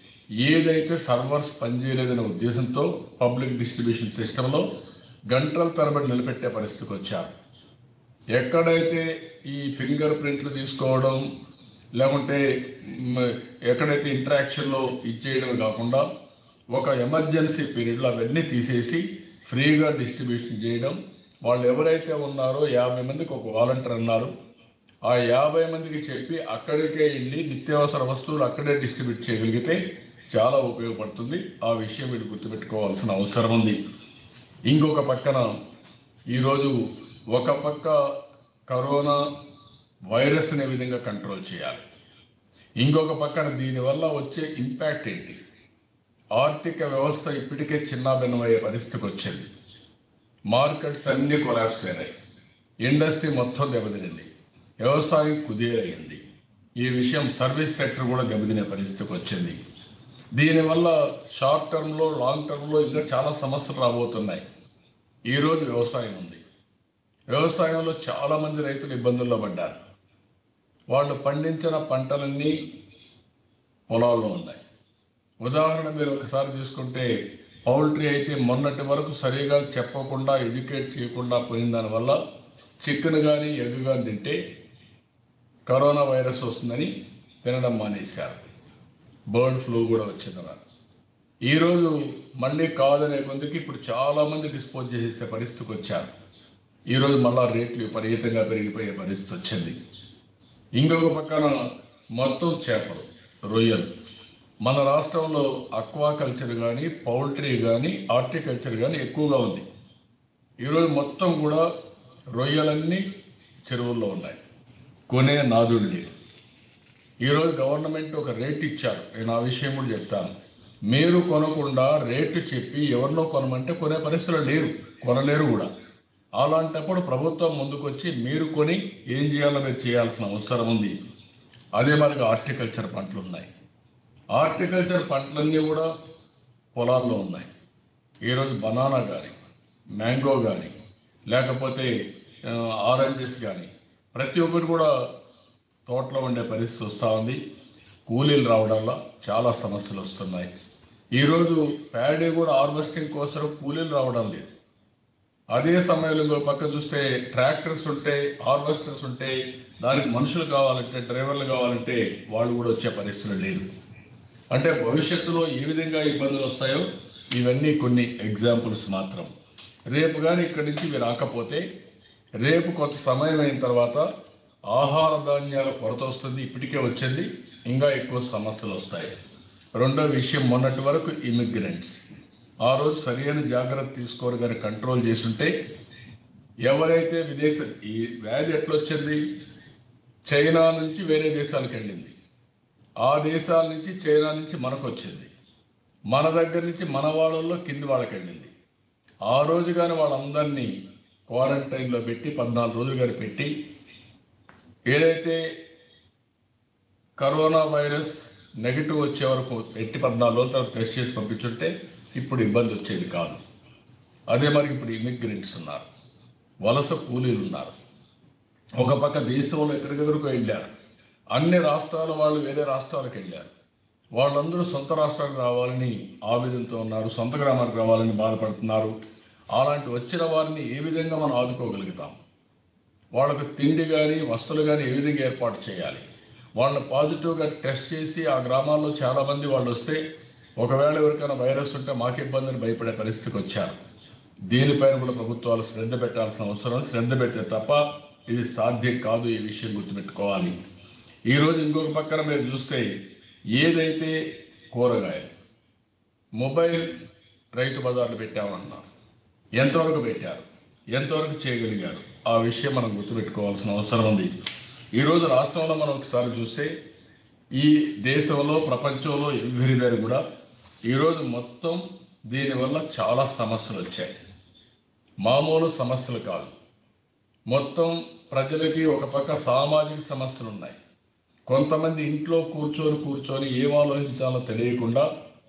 Speaker 1: ఏదైతే సర్వర్స్ పనిచేయలేదనే ఉద్దేశంతో పబ్లిక్ డిస్ట్రిబ్యూషన్ సిస్టంలో గంటల తరబడి నిలబెట్టే పరిస్థితికి వచ్చారు. ఎక్కడైతే ఈ ఫింగర్ ప్రింట్లు తీసుకోవడం లేకుంటే ఎక్కడైతే ఇంటరాక్షన్లో ఇచ్చేయడం కాకుండా ఒక ఎమర్జెన్సీ పీరియడ్లో అవన్నీ తీసేసి ఫ్రీగా డిస్ట్రిబ్యూషన్ చేయడం. వాళ్ళు ఎవరైతే ఉన్నారో 50 మందికి ఒక వాలంటీర్ అన్నారు. ఆ 50 మందికి చెప్పి అక్కడికే వెళ్ళి నిత్యావసర వస్తువులు అక్కడే డిస్ట్రిబ్యూట్ చేయగలిగితే చాలా ఉపయోగపడుతుంది. ఆ విషయం మీరు గుర్తుపెట్టుకోవాల్సిన అవసరం ఉంది. ఇంకొక పక్కన ఈరోజు ఒక పక్క కరోనా వైరస్ని ఏ విధంగా కంట్రోల్ చేయాలి, ఇంకొక పక్కన దీనివల్ల వచ్చే ఇంపాక్ట్ ఏంటి. ఆర్థిక వ్యవస్థ ఇప్పటికే చిన్నాభిన్నమయ్యే పరిస్థితికి వచ్చింది. మార్కెట్స్ అన్నీ కొలాప్స్ అయినాయి. ఇండస్ట్రీ మొత్తం దెబ్బతినింది. వ్యవసాయం కుదేలయ్యింది. ఈ విషయం సర్వీస్ సెక్టర్ కూడా దెబ్బతినే పరిస్థితికి వచ్చింది. దీనివల్ల షార్ట్ టర్మ్లో లాంగ్ టర్మ్లో ఇంకా చాలా సమస్యలు రాబోతున్నాయి. ఈరోజు వ్యవసాయం ఉంది. వ్యవసాయంలో చాలామంది రైతులు ఇబ్బందుల్లో పడ్డారు. వాళ్ళు పండించిన పంటలన్నీ పొలాల్లో ఉన్నాయి. ఉదాహరణ మీరు ఒకసారి తీసుకుంటే పౌల్ట్రీ అయితే మొన్నటి వరకు సరిగా చెప్పకుండా ఎడ్యుకేట్ చేయకుండా పోయిన దానివల్ల చికెన్ కానీ ఎగ్ కానీ తింటే కరోనా వైరస్ వస్తుందని తినడం మానేశారు. బర్డ్ ఫ్లూ కూడా వచ్చిందన్నారు. ఈరోజు మళ్ళీ కాదనే కొందుకు ఇప్పుడు చాలామంది డిస్పోజ్ చేసే పరిస్థితికి వచ్చారు. ఈరోజు మళ్ళా రేట్లు విపరీతంగా పెరిగిపోయే పరిస్థితి వచ్చింది. ఇంకొక పక్కన మొత్తం చేపలు, రొయ్యలు. మన రాష్ట్రంలో అక్వాకల్చర్ కానీ పౌల్ట్రీ కానీ హార్టికల్చర్ కానీ ఎక్కువగా ఉంది. ఈరోజు మొత్తం కూడా రొయ్యలన్నీ చెరువుల్లో ఉన్నాయి. కొనే నాదుడు లేడు. ఈరోజు గవర్నమెంట్ ఒక రేట్ ఇచ్చారు. నేను ఆ విషయం కూడా చెప్తాను. మీరు కొనకుండా రేటు చెప్పి ఎవరినో కొనమంటే కొనే పరిస్థితులు లేరు, కొనలేరు కూడా. అలాంటప్పుడు ప్రభుత్వం ముందుకొచ్చి మీరు కొని ఏం చేయాలో మీరు చేయాల్సిన అవసరం ఉంది. అదే మనకి హార్టికల్చర్ పంటలు ఉన్నాయి. హార్టికల్చర్ పంటలన్నీ కూడా పొలాల్లో ఉన్నాయి. ఈరోజు బనానా కానీ మ్యాంగో కానీ లేకపోతే ఆరెంజెస్ కానీ ప్రతి ఒక్కటి కూడా తోటలో ఉండే పరిస్థితి వస్తూ ఉంది. కూలీలు రావడంలో చాలా సమస్యలు వస్తున్నాయి. ఈరోజు ప్యాడీ కూడా హార్వెస్టింగ్ కోసం కూలీలు రావడం లేదు. అదే సమయంలో ఇంకో పక్క చూస్తే ట్రాక్టర్స్ ఉంటే, హార్వెస్టర్స్ ఉంటే, దానికి మనుషులు కావాలంటే, డ్రైవర్లు కావాలంటే వాళ్ళు కూడా వచ్చే పరిస్థితులు లేదు. అంటే భవిష్యత్తులో ఏ విధంగా ఇబ్బందులు వస్తాయో ఇవన్నీ కొన్ని ఎగ్జాంపుల్స్ మాత్రం. రేపు కానీ ఇక్కడి నుంచి మీరు రాకపోతే రేపు కొంత సమయం అయిన తర్వాత ఆహార ధాన్యాల కొరత వస్తుంది. ఇప్పటికే వచ్చింది, ఇంకా ఎక్కువ సమస్యలు వస్తాయి. రెండో విషయం, మొన్నటి వరకు ఇమిగ్రెంట్స్ ఆ రోజు సరైన జాగ్రత్త తీసుకోరు కానీ కంట్రోల్ చేసుంటే ఎవరైతే ఈ వ్యాధి ఎట్లొచ్చింది, చైనా నుంచి వేరే దేశాలకు వెళ్ళింది, ఆ దేశాల నుంచి చైనా నుంచి మనకు వచ్చింది, మన దగ్గర నుంచి మన వాళ్ళల్లో కింది వాళ్ళకి వెళ్ళింది. ఆ రోజు కానీ వాళ్ళందరినీ క్వారంటైన్లో పెట్టి 14 రోజులు కానీ పెట్టి ఏదైతే కరోనా వైరస్ నెగిటివ్ వచ్చే వరకు పెట్టి 14 రోజుల తర్వాత టెస్ట్ చేసి పంపించుంటే ఇప్పుడు ఇబ్బంది వచ్చేది కాదు. అదే మరి ఇప్పుడు ఇమిగ్రెంట్స్ ఉన్నారు, వలస కూలీలు ఉన్నారు. ఒక పక్క దేశంలో ఎక్కడికెక్కడికో వెళ్ళారు. అన్ని రాష్ట్రాల వాళ్ళు వేరే రాష్ట్రాలకు వెళ్ళారు. వాళ్ళందరూ సొంత రాష్ట్రానికి రావాలని ఆవేదనతో ఉన్నారు, సొంత గ్రామానికి రావాలని బాధపడుతున్నారు. అలాంటి వచ్చిన వారిని ఏ విధంగా మనం ఆదుకోగలుగుతాం? వాళ్ళకు తిండి కానీ వస్తువులు కానీ ఏ విధంగా ఏర్పాటు చేయాలి? వాళ్ళని పాజిటివ్గా టెస్ట్ చేసి ఆ గ్రామాల్లో చాలామంది వాళ్ళు వస్తే ఒకవేళ ఎవరికైనా వైరస్ ఉంటే మాకు ఇబ్బందిని భయపడే పరిస్థితికి వచ్చారు. దీనిపైన కూడా ప్రభుత్వాలు శ్రద్ధ పెట్టాల్సిన అవసరం, శ్రద్ధ పెడితే తప్ప ఇది సాధ్యం కాదు. ఈ విషయం గుర్తుపెట్టుకోవాలి. ఈరోజు ఇంకొక పక్కన మీరు చూస్తే ఏదైతే కూరగాయలు మొబైల్ రైతు బజార్లు పెట్టామన్నారు, ఎంతవరకు పెట్టారు, ఎంతవరకు చేయగలిగారు, ఆ విషయం మనం గుర్తుపెట్టుకోవాల్సిన అవసరం ఉంది. ఈరోజు రాష్ట్రంలో మనం ఒకసారి చూస్తే ఈ దేశంలో ప్రపంచంలో ఎవ్రీవేర్ కూడా ఈరోజు మొత్తం దీనివల్ల చాలా సమస్యలు వచ్చాయి. మామూలు సమస్యలు కాదు. మొత్తం ప్రజలకి ఒక పక్క సామాజిక సమస్యలు ఉన్నాయి. కొంతమంది ఇంట్లో కూర్చొని ఏం ఆలోచించాలో తెలియకుండా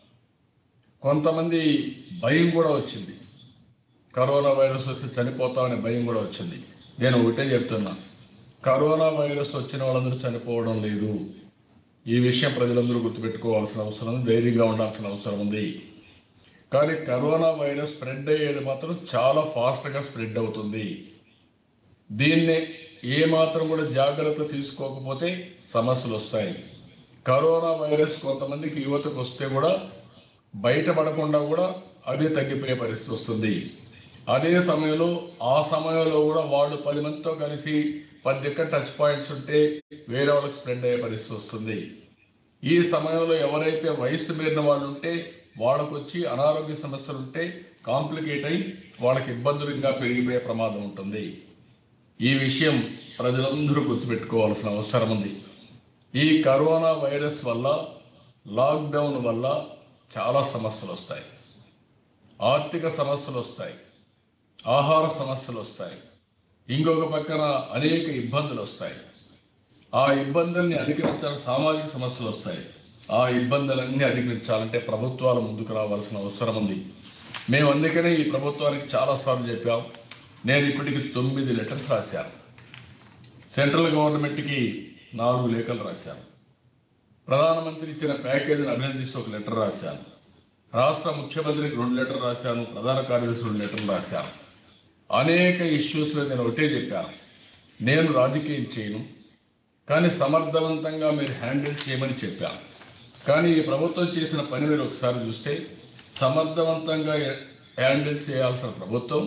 Speaker 1: కొంతమంది భయం కూడా వచ్చింది. కరోనా వైరస్ వచ్చి చనిపోతామనే భయం కూడా వచ్చింది. నేను ఒకటే చెప్తున్నా, కరోనా వైరస్ వచ్చిన వాళ్ళందరూ చనిపోవడం లేదు. ఈ విషయం ప్రజలందరూ గుర్తుపెట్టుకోవాల్సిన అవసరం ఉంది, ధైర్యంగా ఉండాల్సిన అవసరం ఉంది. కానీ కరోనా వైరస్ స్ప్రెడ్ అయ్యేది మాత్రం చాలా ఫాస్ట్గా స్ప్రెడ్ అవుతుంది. దీన్ని ఏమాత్రం కూడా జాగ్రత్త తీసుకోకపోతే సమస్యలు వస్తాయి. కరోనా వైరస్ కొంతమందికి యువతకు వస్తే కూడా బయటపడకుండా కూడా అదే తగ్గిపోయే పరిస్థితి వస్తుంది. అదే సమయంలో కూడా వాళ్ళు 10 మందితో కలిసి 10 దగ్గర టచ్ పాయింట్స్ ఉంటే వేరే వాళ్ళకి స్ప్రెడ్ అయ్యే పరిస్థితి వస్తుంది. ఈ సమయంలో ఎవరైతే వయసు మీరిన వాళ్ళు ఉంటే వాళ్ళకు వచ్చి అనారోగ్య సమస్యలు ఉంటే కాంప్లికేట్ అయి వాళ్ళకి ఇబ్బందులు ఇంకా పెరిగిపోయే ప్రమాదం ఉంటుంది. ఈ విషయం ప్రజలందరూ గుర్తుపెట్టుకోవాల్సిన అవసరం ఉంది. ఈ కరోనా వైరస్ వల్ల, లాక్డౌన్ వల్ల చాలా సమస్యలు వస్తాయి. ఆర్థిక సమస్యలు వస్తాయి, ఆహార సమస్యలు వస్తాయి, ఇంకొక పక్కన అనేక ఇబ్బందులు వస్తాయి. ఆ ఇబ్బందుల్ని అధిగమించాలని సామాజిక సమస్యలు వస్తాయి. ఆ ఇబ్బందులన్నీ అధిగమించాలంటే ప్రభుత్వాలు ముందుకు రావాల్సిన అవసరం ఉంది. మేము అందుకనే ఈ ప్రభుత్వానికి చాలాసార్లు చెప్పాం. నేను ఇప్పటికి 9 లెటర్స్ రాశాను. సెంట్రల్ గవర్నమెంట్కి 4 లేఖలు రాశాను. ప్రధానమంత్రి ఇచ్చిన ప్యాకేజీని అభినందిస్తూ ఒక లెటర్ రాశాను. రాష్ట్ర ముఖ్యమంత్రికి 2 లెటర్లు రాశాను. ప్రధాన కార్యదర్శి 2 లెటర్లు రాశాను. అనేక ఇష్యూస్లో నేను ఒకటే చెప్పాను, నేను రాజకీయం చేయను, కానీ సమర్థవంతంగా మీరు హ్యాండిల్ చేయమని చెప్పాను. కానీ ఈ ప్రభుత్వం చేసిన పని మీరు ఒకసారి చూస్తే, సమర్థవంతంగా హ్యాండిల్ చేయాల్సిన ప్రభుత్వం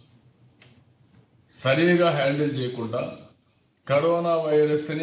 Speaker 1: సరిగా హ్యాండిల్ చేయకుండా కరోనా వైరస్ని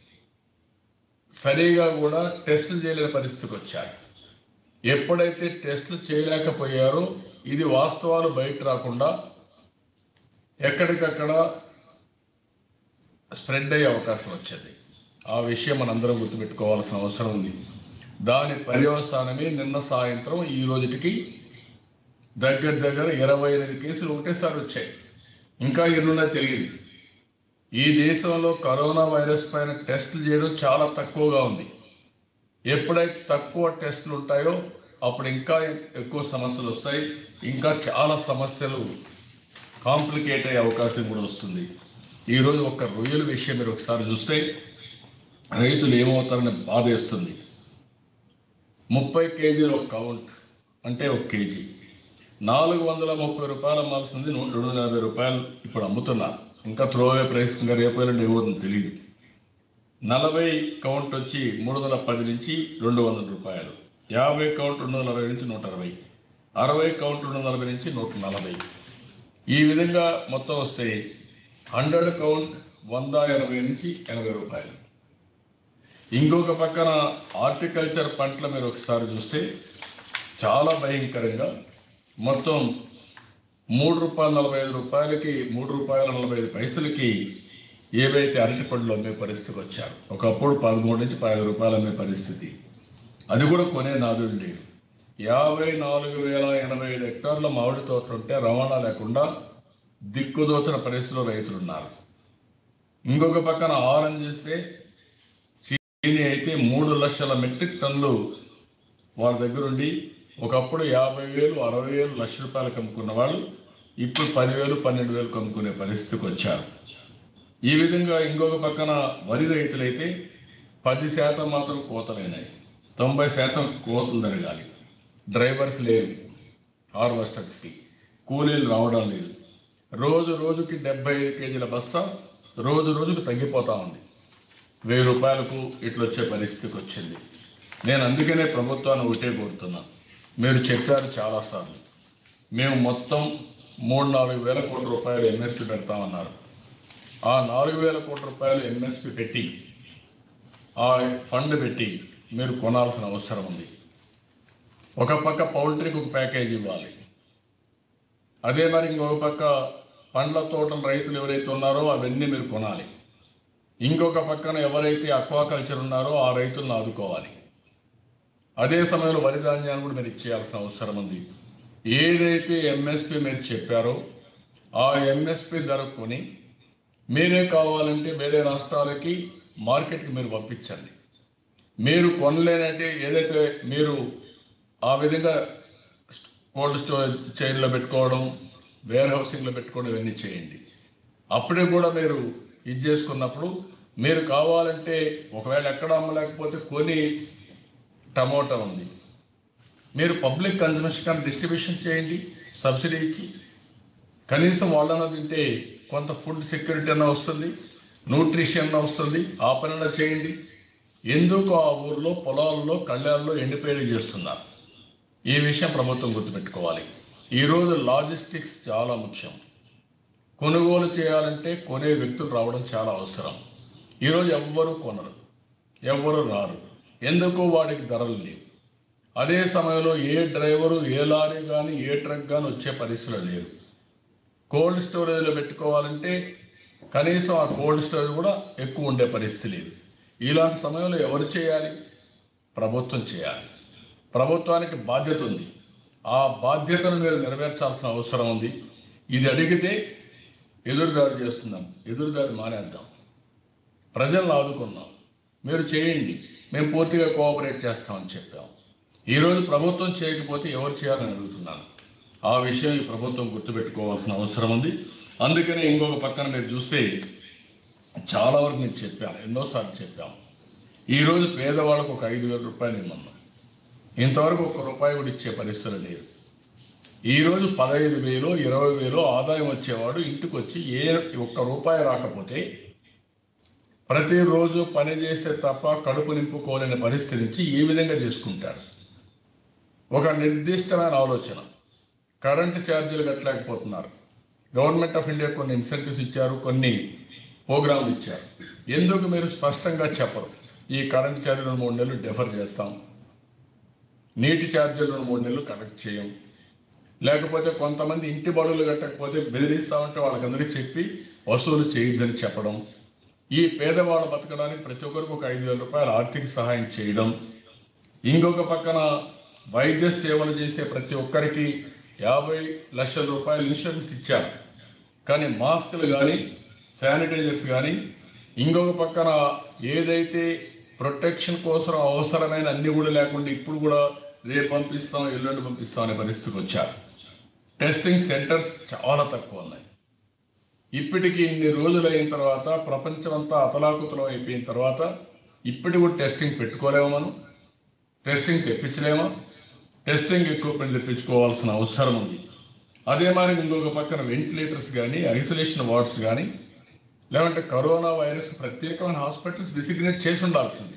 Speaker 1: సరిగా కూడా టెస్టులు చేయలేని పరిస్థితికి వచ్చారు. ఎప్పుడైతే టెస్టులు చేయలేకపోయారో ఇది వాస్తవాలు బయట రాకుండా ఎక్కడికక్కడ స్ప్రెడ్ అయ్యే అవకాశం వచ్చింది. ఆ విషయం మనందరం గుర్తుపెట్టుకోవాల్సిన అవసరం ఉంది. దాని పర్యవసానమే నిన్న సాయంత్రం ఈ రోజుకి దగ్గర 28 కేసులు ఒకటేసారి వచ్చాయి. ఇంకా ఎన్నున్నా తెలియదు. ఈ దేశంలో కరోనా వైరస్ పైన టెస్టులు చేయడం చాలా తక్కువగా ఉంది. ఎప్పుడైతే తక్కువ టెస్టులు ఉంటాయో అప్పుడు ఇంకా ఎక్కువ సమస్యలు వస్తాయి. ఇంకా చాలా సమస్యలు కాంప్లికేట్ అయ్యే అవకాశం కూడా వస్తుంది. ఈరోజు ఒక రొయ్యల విషయం మీరు ఒకసారి చూస్తే రైతులు ఏమవుతారని బాధేస్తుంది. 30 కేజీలు ఒక కౌంట్ అంటే 1 కేజీ 430 రూపాయలు అమ్మాల్సింది 240 రూపాయలు ఇప్పుడు అమ్ముతున్నారు. ఇంకా త్రోవే ప్రైస్ ఇంకా రేపు ఏమవుతుందో తెలియదు. 40 కౌంట్ వచ్చి 310 నుంచి 200 రూపాయలు, 50 కౌంట్ 240 నుంచి 160, 60 కౌంట్ 240 నుంచి 140. ఈ విధంగా మొత్తం వస్తే 100 కౌంట్ 180 నుంచి 80 రూపాయలు. ఇంకొక పక్కన హార్టికల్చర్ పంటలు మీరు ఒకసారి చూస్తే చాలా భయంకరంగా మొత్తం ₹3.45 ₹3.45 ఏవైతే అరటి పండ్లు అమ్మే పరిస్థితికి వచ్చారు. ఒకప్పుడు 13 నుంచి 15 రూపాయలు అమ్మే పరిస్థితి. అది కూడా కొనే నాదుడు లేడు. 54,085 హెక్టార్ల మామిడి తోటలు ఉంటే రవాణా లేకుండా దిక్కుదోచిన పరిస్థితిలో రైతులు ఉన్నారు. ఇంకొక పక్కన ఆరెంజ్ చేస్తే చీని అయితే 3 లక్షల మెట్రిక్ టన్నులు వాళ్ళ దగ్గర ఉండి ఒకప్పుడు 50,000, 60,000, లక్ష రూపాయలకు అమ్ముకున్న వాళ్ళు ఇప్పుడు 10,000, 12,000 అమ్ముకునే పరిస్థితికి వచ్చారు. ఈ విధంగా ఇంకొక పక్కన వరి రైతులైతే 10% మాత్రం కోతలైనాయి, 90% కోతలు జరగాలి. డ్రైవర్స్ లేరు, హార్వెస్టర్స్కి కూలీలు రావడం లేదు. రోజుకి 75 కేజీల బస్తా రోజుకు తగ్గిపోతా ఉంది. 1000 రూపాయలకు ఇట్లా వచ్చే పరిస్థితికి వచ్చింది. నేను అందుకనే ప్రభుత్వాన్ని ఒకటే కోరుతున్నా, మీరు చెప్పారు చాలాసార్లు, మేము మొత్తం 3-4 వేల కోట్ల రూపాయలు ఎంఎస్పీ పెడతామన్నారు. ఆ 4 వేల కోట్ల రూపాయలు ఎంఎస్పీ పెట్టి ఆ ఫండ్ పెట్టి మీరు కొనాల్సిన అవసరం ఉంది. ఒక పక్క పౌల్ట్రీకి ఒక ప్యాకేజ్ ఇవ్వాలి, అదే మరి ఇంకొక పక్క పండ్ల తోటల రైతులు ఎవరైతే ఉన్నారో అవన్నీ మీరు కొనాలి. ఇంకొక పక్కన ఎవరైతే అక్వాకల్చర్ ఉన్నారో ఆ రైతులను ఆదుకోవాలి. అదే సమయంలో వరి ధాన్యాన్ని కూడా మీరు ఇచ్చేయాల్సిన అవసరం ఉంది. ఏదైతే ఎంఎస్పి మీరు చెప్పారో ఆ ఎంఎస్పి ధర కొని మీరే కావాలంటే వేరే రాష్ట్రాలకి మార్కెట్కి మీరు పంపించండి. మీరు కొనలేనంటే ఏదైతే మీరు ఆ విధంగా కోల్డ్ స్టోరేజ్ చైన్లో పెట్టుకోవడం, వేర్ హౌసింగ్లో పెట్టుకోవడం ఇవన్నీ చేయండి. అప్పుడే కూడా మీరు ఇది చేసుకున్నప్పుడు మీరు కావాలంటే ఒకవేళ ఎక్కడ అమ్మలేకపోతే కొని టమోటా ఉంది, మీరు పబ్లిక్ కన్జంప్షన్ కానీ డిస్ట్రిబ్యూషన్ చేయండి సబ్సిడీ ఇచ్చి. కనీసం వాళ్ళన తింటే కొంత ఫుడ్ సెక్యూరిటీ అన్న వస్తుంది, న్యూట్రిషన్ అన్న వస్తుంది. ఆ పని చేయండి. ఎందుకు ఆ ఊర్లో పొలాల్లో కళ్యాణంలో ఎండిపోయేది చేస్తున్నారు? ఈ విషయం ప్రభుత్వం గుర్తుపెట్టుకోవాలి. ఈరోజు లాజిస్టిక్స్ చాలా ముఖ్యం. కొనుగోలు చేయాలంటే కొనే వ్యక్తులు రావడం చాలా అవసరం. ఈరోజు ఎవ్వరూ కొనరు, ఎవ్వరు రారు. ఎందుకు? వాడికి ధరలు లేవు. అదే సమయంలో ఏ డ్రైవరు, ఏ లారీ కానీ ఏ ట్రక్ కానీ వచ్చే పరిస్థితులు లేరు. కోల్డ్ స్టోరేజ్లో పెట్టుకోవాలంటే కనీసం ఆ కోల్డ్ స్టోరేజ్ కూడా ఎక్కువ ఉండే పరిస్థితి లేదు. ఇలాంటి సమయంలో ఎవరు చేయాలి? ప్రభుత్వం చేయాలి. ప్రభుత్వానికి బాధ్యత ఉంది. ఆ బాధ్యతను మీరు నెరవేర్చాల్సిన అవసరం ఉంది. ఇది అడిగితే ఎదురుదాడి చేస్తున్నాం, ఎదురుదాడి మానేద్దాం, ప్రజలను ఆదుకుందాం, మీరు చేయండి, మేము పూర్తిగా కోఆపరేట్ చేస్తామని చెప్పాం. ఈరోజు ప్రభుత్వం చేయకపోతే ఎవరు చేయాలని అడుగుతున్నాను. ఆ విషయం ఈ ప్రభుత్వం గుర్తుపెట్టుకోవాల్సిన అవసరం ఉంది. అందుకనే ఇంకొక పక్కన మీరు చూస్తే చాలా వరకు నేను చెప్పాను, ఎన్నోసార్లు చెప్పాము. ఈరోజు పేదవాళ్ళకు ఒక 5,000 రూపాయలు ఇమ్మన్నాం. ఇంతవరకు ₹1 కూడా ఇచ్చే పరిస్థితులు లేదు. ఈరోజు 15,000, 20,000 ఆదాయం వచ్చేవాడు ఇంటికి వచ్చి ₹1 రాకపోతే ప్రతిరోజు పని చేసే తప్ప కడుపు నింపుకోలేని పరిస్థితి నుంచి ఏ విధంగా చేసుకుంటాడు? ఒక నిర్దిష్టమైన ఆలోచన. కరెంటు ఛార్జీలు కట్టలేకపోతున్నారు. గవర్నమెంట్ ఆఫ్ ఇండియా కొన్ని ఇన్సెంటివ్స్ ఇచ్చారు, కొన్ని ప్రోగ్రాంలు ఇచ్చారు. ఎందుకు మీరు స్పష్టంగా చెప్పరు? ఈ కరెంట్ ఛార్జీలు 3 నెలలు డెఫర్ చేస్తాం, నీటి ఛార్జీలు 3 నెలలు కలెక్ట్ చేయం, లేకపోతే కొంతమంది ఇంటి బడులు కట్టకపోతే బెదిరిస్తామంటే వాళ్ళకందరికీ చెప్పి వసూలు చేయొద్దని చెప్పడం. ఈ పేదవాళ్ళు బతకడానికి ప్రతి ఒక్కరికి ఒక 5,000 రూపాయలు ఆర్థిక సహాయం చేయడం. ఇంకొక పక్కన వైద్య సేవలు చేసే ప్రతి ఒక్కరికి 50 లక్షల రూపాయలు ఇన్సూరెన్స్ ఇచ్చారు. కానీ మాస్కులు కానీ శానిటైజర్స్ కానీ ఇంకొక పక్కన ఏదైతే ప్రొటెక్షన్ కోసం అవసరమైన అన్ని కూడా లేకుండా ఇప్పుడు కూడా రేపు పంపిస్తాం, ఎల్లుండి పంపిస్తాం అనే పరిస్థితికి వచ్చారు. టెస్టింగ్ సెంటర్స్ చాలా తక్కువ ఉన్నాయి. ఇప్పటికీ ఇన్ని రోజులు అయిన తర్వాత, ప్రపంచం అంతా అతలాకుతలం అయిపోయిన తర్వాత ఇప్పటికి కూడా టెస్టింగ్ పెట్టుకోలేమా? మనం టెస్టింగ్ తెప్పించలేమా? టెస్టింగ్ ఎక్విప్మెంట్ తెప్పించుకోవాల్సిన అవసరం ఉంది. అదే మరి ఇంకొక పక్కన వెంటిలేటర్స్ కానీ, ఐసోలేషన్ వార్డ్స్ కానీ, లేదంటే కరోనా వైరస్ ప్రత్యేకమైన హాస్పిటల్స్ డిసిగ్నేట్ చేసి ఉండాల్సింది.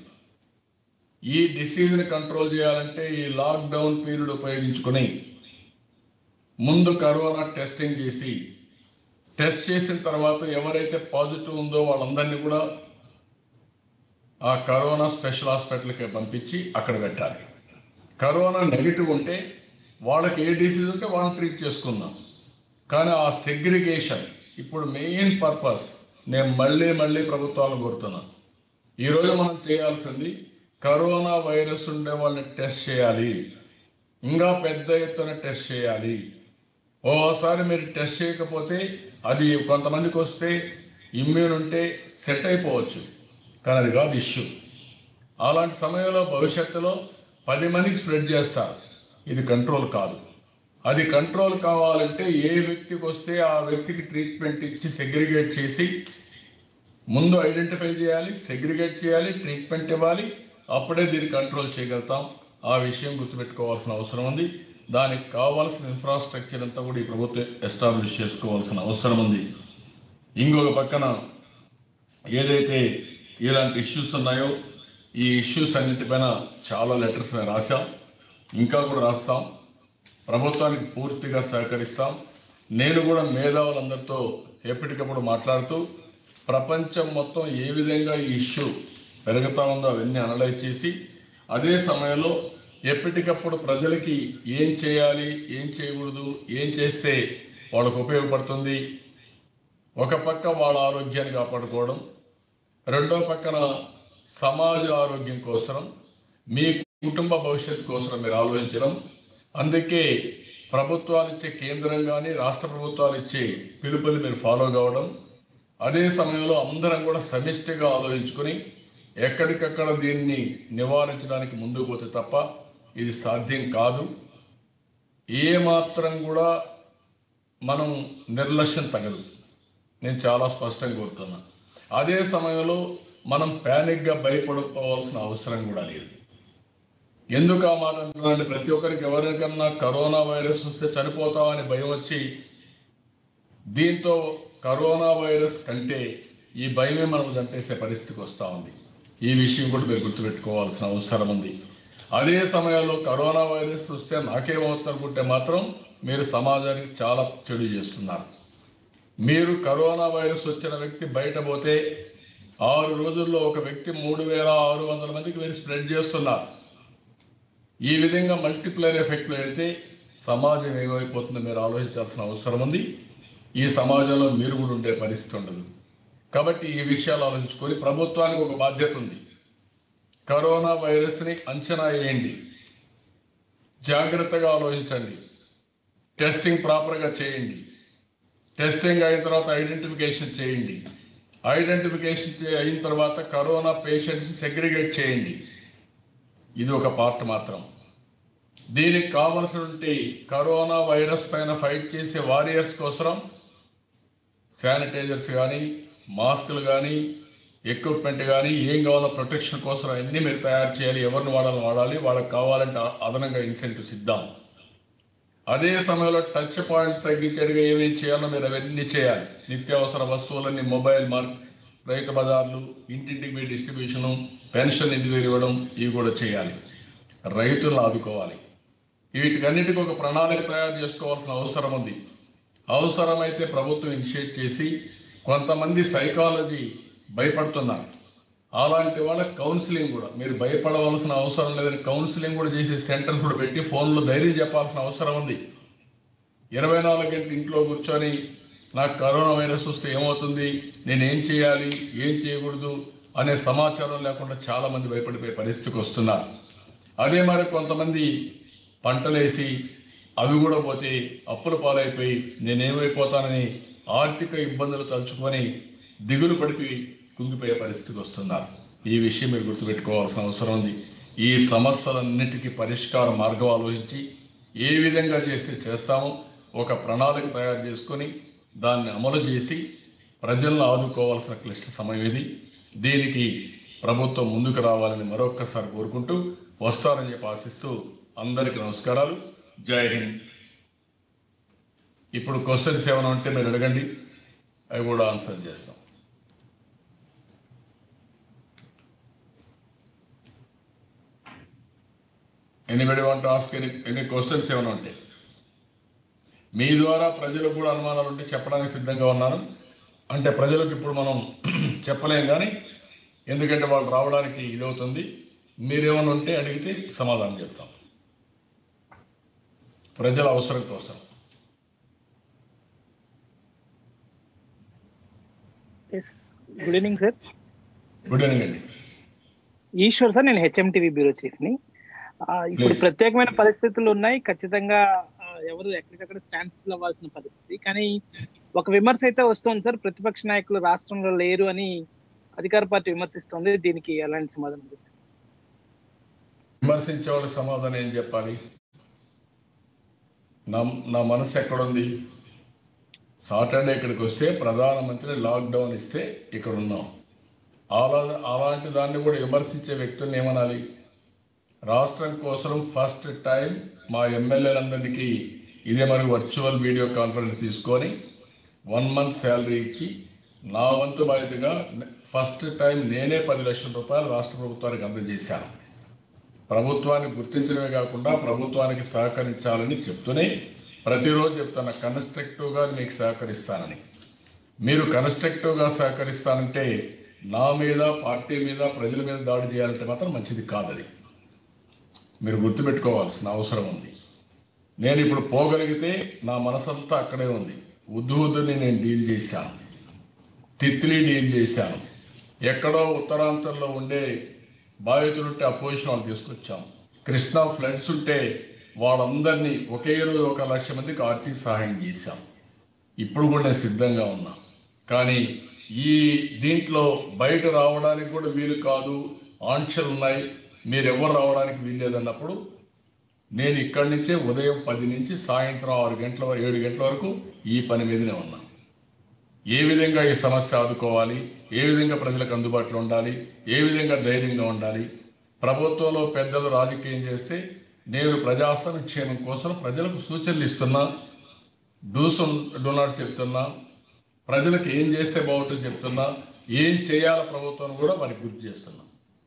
Speaker 1: ఈ డిసీజ్ని కంట్రోల్ చేయాలంటే ఈ లాక్డౌన్ పీరియడ్ ఉపయోగించుకొని ముందు కరోనా టెస్టింగ్ చేసి, టెస్ట్ చేసిన తర్వాత ఎవరైతే పాజిటివ్ ఉందో వాళ్ళందరినీ కూడా ఆ కరోనా స్పెషల్ హాస్పిటల్కి పంపించి అక్కడ పెట్టాలి. కరోనా నెగిటివ్ ఉంటే వాళ్ళకి ఏ డిసీజ్ ఉంటే వాళ్ళని ట్రీట్ చేసుకుందాం. కానీ ఆ సెగ్రిగేషన్ ఇప్పుడు మెయిన్ పర్పస్. నేను మళ్ళీ ప్రభుత్వాలను కోరుతున్నాను. ఈరోజు మనం చేయాల్సింది కరోనా వైరస్ ఉండే వాళ్ళని టెస్ట్ చేయాలి, ఇంకా పెద్ద ఎత్తున టెస్ట్ చేయాలి. ఓసారి మీరు టెస్ట్ చేయకపోతే అది కొంతమందికి వస్తే ఇమ్యూన్ ఉంటే సెట్ అయిపోవచ్చు, కానీ అది కాదు ఇష్యూ. అలాంటి సమయంలో భవిష్యత్తులో 10 మందికి స్ప్రెడ్ చేస్తారు. ఇది కంట్రోల్ కాదు. అది కంట్రోల్ కావాలంటే ఏ వ్యక్తికి వస్తే ఆ వ్యక్తికి ట్రీట్మెంట్ ఇచ్చి సెగ్రిగేట్ చేసి ముందు ఐడెంటిఫై చేయాలి, సెగ్రిగేట్ చేయాలి, ట్రీట్మెంట్ ఇవ్వాలి. అప్పుడే దీన్ని కంట్రోల్ చేయగలుగుతాం. ఆ విషయం గుర్తుపెట్టుకోవాల్సిన అవసరం ఉంది. దానికి కావాల్సిన ఇన్ఫ్రాస్ట్రక్చర్ అంతా కూడా ఈ ప్రభుత్వం ఎస్టాబ్లిష్ చేసుకోవాల్సిన అవసరం ఉంది. ఇంకొక పక్కన ఏదైతే ఇలాంటి ఇష్యూస్ ఉన్నాయో ఈ ఇష్యూస్ అన్నింటిపైన చాలా లెటర్స్ మేము రాశాం, ఇంకా కూడా రాస్తాం. ప్రభుత్వానికి పూర్తిగా సహకరిస్తాం. నేను కూడా మేధావులందరితో ఎప్పటికప్పుడు మాట్లాడుతూ ప్రపంచం మొత్తం ఏ విధంగా ఈ ఇష్యూ పెరుగుతా ఉందో అవన్నీ అనలైజ్ చేసి, అదే సమయంలో ఎప్పటికప్పుడు ప్రజలకి ఏం చేయాలి, ఏం చేయకూడదు, ఏం చేస్తే వాళ్ళకు ఉపయోగపడుతుంది, ఒక పక్క వాళ్ళ ఆరోగ్యాన్ని కాపాడుకోవడం, రెండో పక్కన సమాజ ఆరోగ్యం కోసం, మీ కుటుంబ భవిష్యత్తు కోసం మీరు ఆలోచించడం. అందుకే ప్రభుత్వాలు ఇచ్చే కేంద్రం కానీ రాష్ట్ర ప్రభుత్వాలు ఇచ్చే పిలుపులు మీరు ఫాలో కావడం. అదే సమయంలో అందరం కూడా సమిష్టిగా ఆలోచించుకొని ఎక్కడికక్కడ దీన్ని నివారించడానికి ముందుకు పోతే తప్ప ఇది సాధ్యం కాదు. ఏ మాత్రం కూడా మనం నిర్లక్ష్యం తగదు. నేను చాలా స్పష్టంగా కోరుతున్నా. అదే సమయంలో మనం ప్యానిక్గా భయపడిపోవాల్సిన అవసరం కూడా లేదు. ఎందుకు ఆ మాట అంటున్నానంటే, ప్రతి ఒక్కరికి ఎవరికన్నా కరోనా వైరస్ వస్తే చనిపోతామని భయం వచ్చి, దీంతో కరోనా వైరస్ కంటే ఈ భయమే మనం చంపేసే పరిస్థితికి వస్తూ ఉంది. ఈ విషయం కూడా మీరు గుర్తుపెట్టుకోవాల్సిన అవసరం ఉంది. అదే సమయంలో కరోనా వైరస్ వస్తే నాకేమవుతుంది అనుకుంటే మాత్రం మీరు సమాజానికి చాలా చెడు చేస్తున్నారు. మీరు కరోనా వైరస్ వచ్చిన వ్యక్తి బయట పోతే 6 రోజుల్లో ఒక వ్యక్తి 3600 మందికి మీరు స్ప్రెడ్ చేస్తున్నారు. ఈ విధంగా మల్టిప్లైర్ ఎఫెక్ట్లు వెళ్తే సమాజం ఏమైపోతుందో మీరు ఆలోచించాల్సిన అవసరం ఉంది. ఈ సమాజంలో మీరు కూడా ఉండే పరిస్థితి ఉండదు. కాబట్టి ఈ విషయాలు ఆలోచించుకొని ప్రభుత్వానికి ఒక బాధ్యత ఉంది. కరోనా వైరస్ని అంచనా వేయండి, జాగ్రత్తగా ఆలోచించండి, టెస్టింగ్ ప్రాపర్గా చేయండి. టెస్టింగ్ అయిన తర్వాత ఐడెంటిఫికేషన్ చేయండి. ఐడెంటిఫికేషన్ అయిన తర్వాత కరోనా పేషెంట్స్ని సెగ్రిగేట్ చేయండి. ఇది ఒక పార్ట్ మాత్రం. దీనికి కావలసినటువంటి కరోనా వైరస్ పైన ఫైట్ చేసే వారియర్స్ కోసం శానిటైజర్స్ కానీ, మాస్కులు కానీ, ఎక్విప్మెంట్ కానీ, ఏం కావాలో ప్రొటెక్షన్ కోసం అన్నీ మీరు తయారు చేయాలి. ఎవరిని వాడాలి, వాళ్ళకి కావాలంటే అదనంగా ఇన్సెంటివ్స్ ఇద్దాం. అదే సమయంలో టచ్ పాయింట్స్ తగ్గించేట్టుగా ఏమేమి చేయాలో మీరు అవన్నీ చేయాలి. నిత్యావసర వస్తువులన్నీ, మొబైల్ రైతు బజార్లు, ఇంటింటికి మీ డిస్ట్రిబ్యూషను, పెన్షన్ ఇంటి దగ్గర ఇవ్వడం, ఇవి కూడా చేయాలి. రైతులను ఆదుకోవాలి. వీటికన్నిటికీ ఒక ప్రణాళిక తయారు చేసుకోవాల్సిన అవసరం ఉంది. అవసరమైతే ప్రభుత్వం ఇనిషియేట్ చేసి, కొంతమంది సైకాలజీ భయపడుతున్నారు, అలాంటి వాళ్ళకి కౌన్సిలింగ్ కూడా, మీరు భయపడవలసిన అవసరం లేదని కౌన్సిలింగ్ కూడా చేసే సెంటర్ కూడా పెట్టి ఫోన్లో ధైర్యం చెప్పాల్సిన అవసరం ఉంది. 24 గంటలు ఇంట్లో కూర్చొని నాకు కరోనా వైరస్ వస్తే ఏమవుతుంది, నేనేం చేయాలి, ఏం చేయకూడదు అనే సమాచారం లేకుండా చాలా మంది భయపడిపోయే పరిస్థితికి వస్తున్నారు. అదే మరి కొంతమంది పంటలేసి అవి కూడా పోతే అప్పుల పాలైపోయి నేనేమైపోతానని ఆర్థిక ఇబ్బందులు తలుచుకొని దిగులు పడిపి కుంగిపోయే పరిస్థితికి వస్తున్నారు. ఈ విషయం మీరు గుర్తుపెట్టుకోవాల్సిన అవసరం ఉంది. ఈ సమస్యలన్నిటికీ పరిష్కార మార్గం ఆలోచించి ఏ విధంగా చేస్తే చేస్తామో ఒక ప్రణాళిక తయారు చేసుకొని దాన్ని అమలు చేసి ప్రజలను ఆదుకోవాల్సిన క్లిష్ట సమయం ఇది. దీనికి ప్రభుత్వం ముందుకు రావాలని మరొక్కసారి కోరుకుంటూ వస్తారని చెప్పి ఆశిస్తూ అందరికీ నమస్కారాలు. జై హింద్. ఇప్పుడు క్వశ్చన్స్ ఏమైనా ఉంటే మీరు అడగండి, అవి కూడా ఆన్సర్ చేస్తాం. Anybody want to ask any questions ఏమైనా ఉంటే? మీ ద్వారా ప్రజలకు కూడా అనుమానాలు ఉంటే చెప్పడానికి సిద్ధంగా ఉన్నాను. అంటే ప్రజలకు ఇప్పుడు మనం చెప్పలేం కానీ, ఎందుకంటే వాళ్ళు రావడానికి ఇదవుతుంది. మీరేమైనా ఉంటే అడిగితే సమాధానం చెప్తాం ప్రజల అవసరం కోసం.
Speaker 2: Good evening sir.
Speaker 1: Good evening అండి.
Speaker 2: ఈశ్వర్ సార్, నేను హెచ్ఎంటీవీ బ్యూరో చీఫ్ ని. ఇప్పుడు ప్రత్యేకమైన పరిస్థితులు ఉన్నాయి, ఖచ్చితంగా ఎవరు ఎక్కడికక్కడ స్టాండ్ స్టిల్ అవ్వాల్సిన పరిస్థితి. కానీ ఒక విమర్శ అయితే వస్తుంది సార్, ప్రతిపక్ష నాయకులు రాష్ట్రంలో లేరు అని అధికార పార్టీ విమర్శిస్తుంది. దీనికి ఎలాంటి సమాధానం?
Speaker 1: విమర్శించే వాళ్ళకి సమాధానం ఏం చెప్పాలి? నా మనసు ఎక్కడుంది? సాటర్డే ఇక్కడికి వస్తే ప్రధానమంత్రి లాక్డౌన్ ఇస్తే ఇక్కడ ఉన్నాం. అలాంటి దాన్ని కూడా విమర్శించే వ్యక్తుల్ని ఏమనాలి? రాష్ట్రం కోసం ఫస్ట్ టైం మా ఎమ్మెల్యేలందరికీ ఇదే మరి వర్చువల్ వీడియో కాన్ఫరెన్స్ తీసుకొని 1 month శాలరీ ఇచ్చి నా వంతు బాధ్యతగా ఫస్ట్ టైం నేనే 10 లక్షల రూపాయలు రాష్ట్ర ప్రభుత్వానికి అందజేశాను. ప్రభుత్వాన్ని గుర్తించడమే కాకుండా ప్రభుత్వానికి సహకరించాలని చెప్తూనే ప్రతిరోజు చెప్తున్నా, కన్స్ట్రక్టివ్గా మీకు సహకరిస్తానని. మీరు కన్స్ట్రక్టివ్గా సహకరిస్తానంటే నా మీద, పార్టీ మీద, ప్రజల మీద దాడి చేయాలంటే మాత్రం మంచిది కాదు. అది మీరు గుర్తుపెట్టుకోవాల్సిన అవసరం ఉంది. నేను ఇప్పుడు పోగలిగితే నా మనసంతా అక్కడే ఉంది. ఉద్దుని నేను డీల్ చేశాను, తిత్లీ డీల్ చేశాను, ఎక్కడో ఉత్తరాంచల్లో ఉండే బాధితులుంటే ఆ పొజిషన్ వాళ్ళు తీసుకొచ్చాం. కృష్ణా ఫ్లడ్స్ ఉంటే వాళ్ళందరినీ ఒకే రోజు 1,00,000 మందికి ఆర్థిక సహాయం చేశాం. ఇప్పుడు కూడా నేను సిద్ధంగా ఉన్నా. కానీ ఈ దీంట్లో బయట రావడానికి కూడా వీలు కాదు, ఆంక్షలు ఉన్నాయి, మీరెవరు రావడానికి వీల్లేదన్నప్పుడు నేను ఇక్కడి నుంచే ఉదయం 10 నుంచి సాయంత్రం 7 గంటల వరకు ఈ పని మీదనే ఉన్నా. ఏ విధంగా ఈ సమస్య ఆదుకోవాలి, ఏ విధంగా ప్రజలకు అందుబాటులో ఉండాలి, ఏ విధంగా ధైర్యంగా ఉండాలి. ప్రభుత్వంలో పెద్దలు రాజకీయం చేస్తే నేను ప్రజా సంక్షేమం కోసం ప్రజలకు సూచనలు ఇస్తున్నా, డూ నాట్ చెప్తున్నా, ప్రజలకు ఏం చేస్తే బాగుంటుందో చెప్తున్నా, ఏం చేయాలో ప్రభుత్వం కూడా వారికి గుర్తు చేస్తున్నా.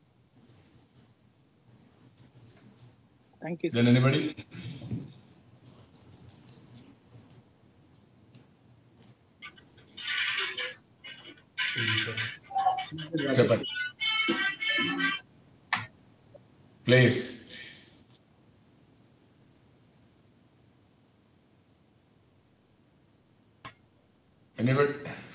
Speaker 2: Thank you.
Speaker 1: Then anybody? చెప్పండి ప్లీజ్. ఎనీబడి?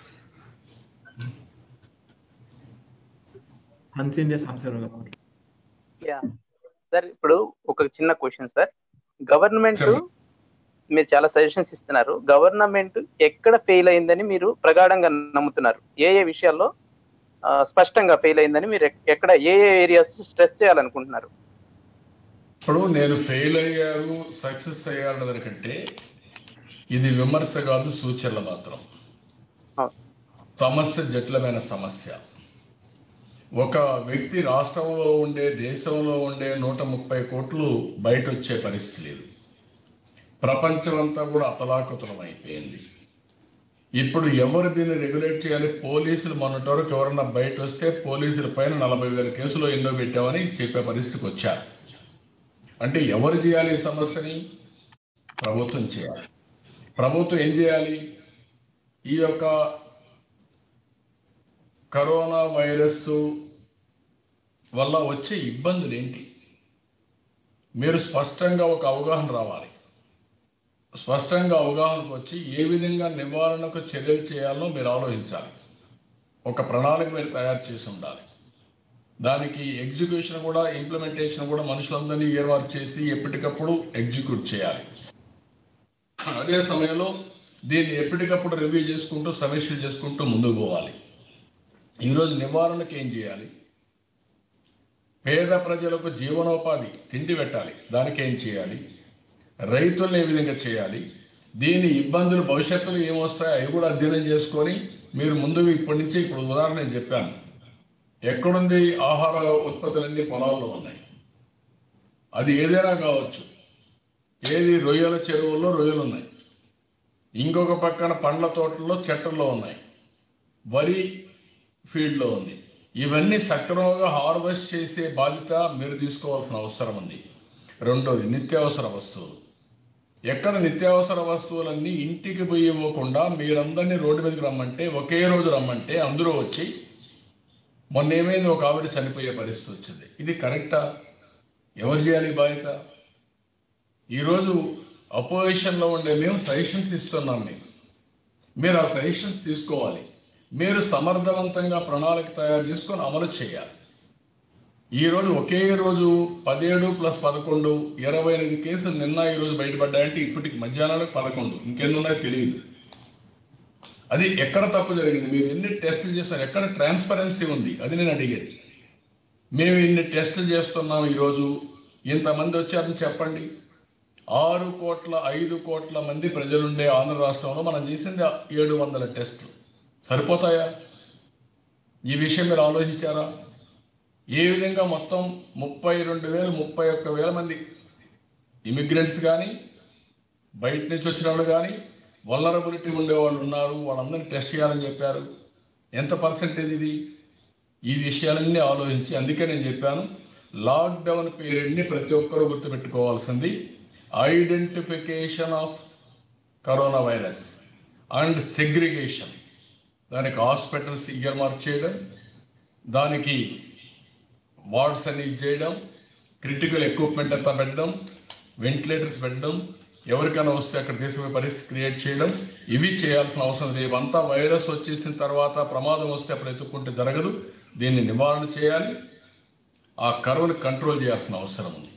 Speaker 3: హన్స్ ఇండియా సాంబశివరావు గారు.
Speaker 4: సార్ ఇప్పుడు ఒక చిన్న క్వశ్చన్ సార్, గవర్నమెంట్ మీరు చాలా సజెషన్స్ ఇస్తున్నారు, గవర్నమెంట్ ఎక్కడ ఫెయిల్ అయిందని మీరు ప్రగాఢంగా నమ్ముతున్నారు? ఏ ఏ విషయాల్లో స్పష్టంగా ఫెయిల్ అయిందని మీరు ఎక్కడ ఏ ఏరియాస్ స్ట్రెస్ చేయాలనుకుంటున్నారు?
Speaker 1: ఇప్పుడు నేను ఫెయిల్ అయ్యారు సక్సెస్ అయ్యారు దానికంటే ఇది విమర్శ కాదు, సూచనలు మాత్రం. సమస్య జటిలమైన సమస్య. ఒక వ్యక్తి రాష్ట్రంలో ఉండే, దేశంలో ఉండే 130 కోట్లు బయట వచ్చే పరిస్థితి లేదు. ప్రపంచం అంతా కూడా అతలాకుతలం అయిపోయింది. ఇప్పుడు ఎవరు దీన్ని రెగ్యులేట్ చేయాలి? పోలీసులు మొన్నటి వరకు ఎవరన్నా బయట వస్తే పోలీసుల పైన 40,000 కేసులు ఎన్నో పెట్టామని చెప్పే పరిస్థితికి వచ్చారు. అంటే ఎవరు చేయాలి ఈ సమస్యని? ప్రభుత్వం చేయాలి. ప్రభుత్వం ఏం చేయాలి? ఈ యొక్క కరోనా వైరస్ వల్ల వచ్చే ఇబ్బందులు ఏంటి? మీరు స్పష్టంగా ఒక అవగాహన రావాలి. స్పష్టంగా అవగాహనకు వచ్చి ఏ విధంగా నివారణకు చర్యలు చేయాలో మీరు ఆలోచించాలి. ఒక ప్రణాళిక మీరు తయారు చేసి ఉండాలి. దానికి ఎగ్జిక్యూషన్ కూడా, ఇంప్లిమెంటేషన్ కూడా మనుషులందరినీ ఏర్పాటు చేసి ఎప్పటికప్పుడు ఎగ్జిక్యూట్ చేయాలి. అదే సమయంలో దీన్ని ఎప్పటికప్పుడు రివ్యూ చేసుకుంటూ, సమీక్షలు చేసుకుంటూ ముందుకు పోవాలి. ఈరోజు నివారణకు ఏం చేయాలి? పేద ప్రజలకు జీవనోపాధి, తిండి పెట్టాలి, దానికి ఏం చేయాలి? రైతులను ఏ విధంగా చేయాలి? దీని ఇబ్బందులు భవిష్యత్తులో ఏమొస్తాయో అవి కూడా అధ్యయనం చేసుకొని మీరు ముందుకు ఇప్పటి నుంచి, ఇప్పుడు ఉదాహరణ నేను చెప్పాను, ఎక్కడుంది ఆహార ఉత్పత్తులన్నీ పొలాల్లో ఉన్నాయి. అది ఏదైనా కావచ్చు. ఏది రొయ్యల చెరువుల్లో రొయ్యలు ఉన్నాయి, ఇంకొక పక్కన పండ్ల తోటల్లో చెట్టుల్లో ఉన్నాయి, వరి ఫీల్డ్లో ఉంది. ఇవన్నీ సక్రమంగా హార్వెస్ట్ చేసే బాధ్యత మీరు తీసుకోవాల్సిన అవసరం ఉంది. రెండోది నిత్యావసర వస్తువులు. ఎక్కడ నిత్యావసర వస్తువులన్నీ ఇంటికి పోయి ఇవ్వకుండా మీరందరినీ రోడ్డు మీదకి రమ్మంటే, ఒకే రోజు రమ్మంటే అందరూ వచ్చి, మొన్న ఏమైంది, ఒక ఆవిడ చనిపోయే పరిస్థితి వచ్చింది. ఇది కరెక్టా? ఎవరు చేయాలి బాధ్యత? ఈరోజు అపోజిషన్లో ఉండే మేము సజెషన్స్ ఇస్తున్నాం. మీరు ఆ సజెషన్స్ తీసుకోవాలి. మీరు సమర్థవంతంగా ప్రణాళిక తయారు చేసుకొని అమలు చేయాలి. ఈరోజు ఒకే రోజు 17 + 11 28 కేసులు నిన్న ఈరోజు బయటపడ్డాయంటే ఇప్పటికి మధ్యాహ్నానికి 11, ఇంకెన్నున్నాయో తెలియదు. అది ఎక్కడ తప్పు జరిగింది? మీరు ఎన్ని టెస్టులు చేస్తారు? ఎక్కడ ట్రాన్స్పరెన్సీ ఉంది? అది నేను అడిగేది. మేము ఇన్ని టెస్టులు చేస్తున్నాం, ఈరోజు ఇంతమంది వచ్చారని చెప్పండి. 5 కోట్ల మంది ప్రజలుండే ఆంధ్ర రాష్ట్రంలో మనం చేసింది 700 టెస్టులు. సరిపోతాయా? ఈ విషయం మీరు ఆలోచించారా? ఏ విధంగా మొత్తం 31,000 మంది ఇమిగ్రెంట్స్ కానీ, బయట నుంచి వచ్చిన వాళ్ళు కానీ, వల్నరబిలిటీ ఉండేవాళ్ళు ఉన్నారు, వాళ్ళందరినీ టెస్ట్ చేయాలని చెప్పారు. ఎంత పర్సెంటేజ్ ఇది? ఈ విషయాలన్నీ ఆలోచించి, అందుకే నేను చెప్పాను, లాక్డౌన్ పీరియడ్ని ప్రతి ఒక్కరూ గుర్తుపెట్టుకోవాల్సింది identification of corona virus and segregation. దానికి హాస్పిటల్స్ ఇయర్ మార్క్ చేయడం, దానికి వార్డ్స్ అని చేయడం, క్రిటికల్ ఎక్విప్మెంట్ అంతా పెట్టడం, వెంటిలేటర్స్ పెట్టడం, ఎవరికైనా వస్తే అక్కడ తీసుకునే పరిస్థితి క్రియేట్ చేయడం, ఇవి చేయాల్సిన అవసరం లేదు. అంతా వైరస్ వచ్చేసిన తర్వాత ప్రమాదం వస్తే అప్పుడు ఎత్తుక్కుంటే జరగదు. దీన్ని నివారణ చేయాలి, ఆ కరువుని కంట్రోల్ చేయాల్సిన అవసరం ఉంది.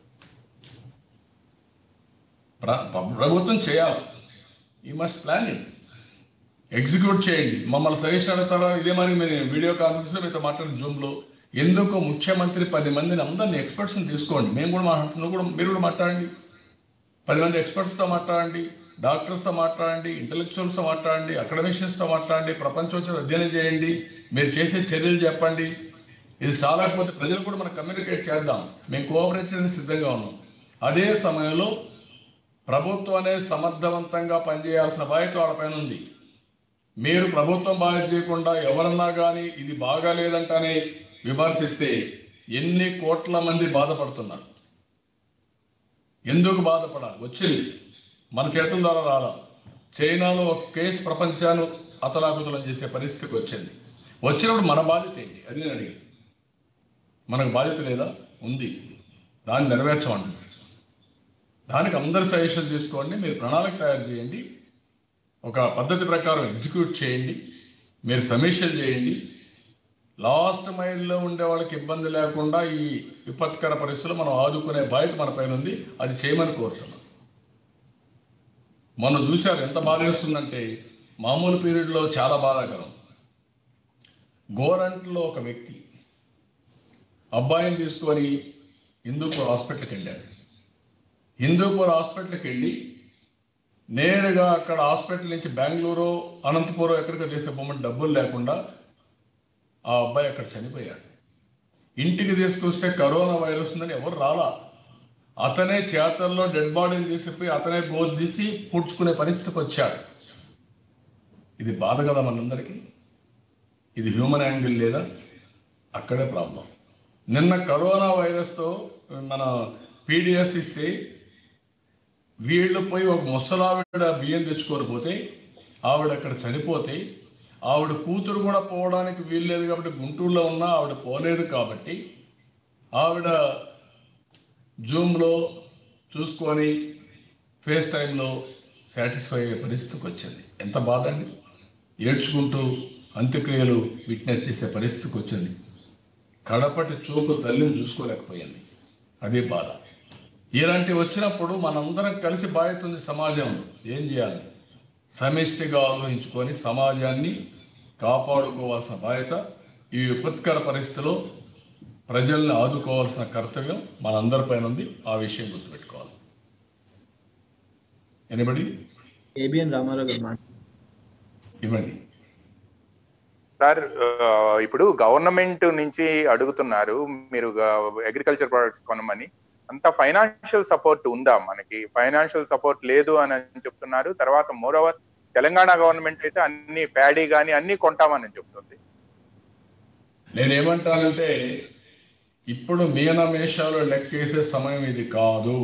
Speaker 1: ప్రభుత్వం చేయాలి. You must plan it, execute చేయండి. మమ్మల్ని సజెషన్ అడుగుతారా? ఇదే మరి మీరు వీడియో కాన్ఫరెన్స్లో మీతో మాట్లాడిన జూమ్లో ఎందుకు ముఖ్యమంత్రి 10 మందిని అందరినీ ఎక్స్పర్ట్స్ని తీసుకోండి. మేము కూడా మాట్లాడుతున్నాం, కూడా మీరు కూడా మాట్లాడండి. 10 మంది ఎక్స్పర్ట్స్తో మాట్లాడండి, డాక్టర్స్తో మాట్లాడండి, ఇంటలెక్చువల్స్తో మాట్లాడండి, అకాడమిషియన్స్తో మాట్లాడండి, ప్రపంచం వచ్చి అధ్యయనం చేయండి, మీరు చేసే చర్యలు చెప్పండి. ఇది చాలకపోతే ప్రజలు కూడా మనం కమ్యూనికేట్ చేద్దాం. మేము కోఆపరేట్ చేయడానికి సిద్ధంగా ఉన్నాం. అదే సమయంలో ప్రభుత్వం అనేది సమర్థవంతంగా పనిచేయాల్సిన బాధ్యత వాళ్ళపైన ఉంది. మీరు ప్రభుత్వం బాధ్యత చేయకుండా ఎవరన్నా కానీ ఇది బాగాలేదంటనే విమర్శిస్తే ఎన్ని కోట్ల మంది బాధపడుతున్నారు. ఎందుకు బాధపడాలి? వచ్చింది మన చేతుల ద్వారా రాలా. చైనాలో ఒక కేసు ప్రపంచాన్ని అతలాకుతలం చేసే పరిస్థితికి వచ్చింది. వచ్చినప్పుడు మన బాధ్యత ఏంటి? అది నేను అడిగి, మనకు బాధ్యత లేదా? ఉంది. దాన్ని నెరవేర్చమండి. దానికి అందరి సజెషన్ తీసుకోండి. మీరు ప్రణాళిక తయారు చేయండి, ఒక పద్ధతి ప్రకారం ఎగ్జిక్యూట్ చేయండి, మీరు సమీక్షలు చేయండి. లాస్ట్ మైల్లో ఉండే వాళ్ళకి ఇబ్బంది లేకుండా ఈ విపత్కర పరిస్థితులు మనం ఆదుకునే బాధ్యత మన పైన ఉంది. అది చేయమని కోరుతున్నాం. మనం చూశారు ఎంత బాధ వేస్తుందంటే, మామూలు పీరియడ్లో చాలా బాధాకరం. గోరంట్లో ఒక వ్యక్తి అబ్బాయిని తీసుకొని హిందూపూర్ హాస్పిటల్కి వెళ్ళాడు. హిందూపూర్ హాస్పిటల్కి వెళ్ళి నేరుగా అక్కడ హాస్పిటల్ నుంచి బెంగళూరు, అనంతపురం ఎక్కడికి చేసే బొమ్మని డబ్బులు లేకుండా ఆ అబ్బాయి అక్కడ చనిపోయాడు. ఇంటికి తీసుకొస్తే కరోనా వైరస్ ఉందని ఎవరు రాలా. అతనే చేతల్లో డెడ్ బాడీని తీసుకుపోయి అతనే గోధు తీసి పూడ్చుకునే పరిస్థితికి వచ్చాడు. ఇది బాధ కదా మనందరికీ. ఇది హ్యూమన్ యాంగిల్ లేదా? అక్కడే ప్రాబ్లం. నిన్న కరోనా వైరస్తో మన పీడిఎస్ ఇస్తే వీళ్ళు పోయి ఒక ముసలావిడ బియ్యం తెచ్చుకొని పోతే ఆవిడ అక్కడ చనిపోతే, ఆవిడ కూతురు కూడా పోవడానికి వీల్లేదు కాబట్టి గుంటూరులో ఉన్నా ఆవిడ పోలేదు కాబట్టి ఆవిడ జూమ్లో చూసుకొని ఫేస్ టైంలో సాటిస్ఫై అయ్యే పరిస్థితికి వచ్చింది. ఎంత బాధ అండి! ఏడ్చుకుంటూ అంత్యక్రియలు విట్నెస్ చేసే పరిస్థితికి వచ్చింది. కడపటి చూపు తల్లిని చూసుకోలేకపోయింది. అదే బాధ. ఇలాంటివి వచ్చినప్పుడు మనందరం కలిసి బాధ్యత ఉంది. సమాజం ఏం చేయాలి? సమిష్టిగా ఆలోచించుకొని సమాజాన్ని కాపాడుకోవాల్సిన బాధ్యత, ఈ విపత్కర పరిస్థితిలో ప్రజల్ని ఆదుకోవాల్సిన కర్తవ్యం మనందరిపైన ఉంది. ఆ విషయం గుర్తుపెట్టుకోవాలి. ఎనిబడి?
Speaker 3: ఏబిఎన్ రామారావు గారు మాట
Speaker 1: ఇవ్వండి
Speaker 5: సార్. ఇప్పుడు గవర్నమెంట్ నుంచి అడుగుతున్నారు మీరు అగ్రికల్చర్ ప్రొడక్ట్స్ కొనమని. అంత ఫైనాన్షియల్ సపోర్ట్ ఉందా? మనకి ఫైనాన్షియల్ సపోర్ట్ లేదు అని చెప్తున్నారు. తర్వాత మోరోవర్ తెలంగాణ గవర్నమెంట్ అయితే అన్ని ప్యాడీ కానీ అన్ని కొంటామని చెప్తుంది.
Speaker 1: నేనేమంటానంటే, ఇప్పుడు మీనమేషాలు లెక్కేసే సమయం ఇది కాదు.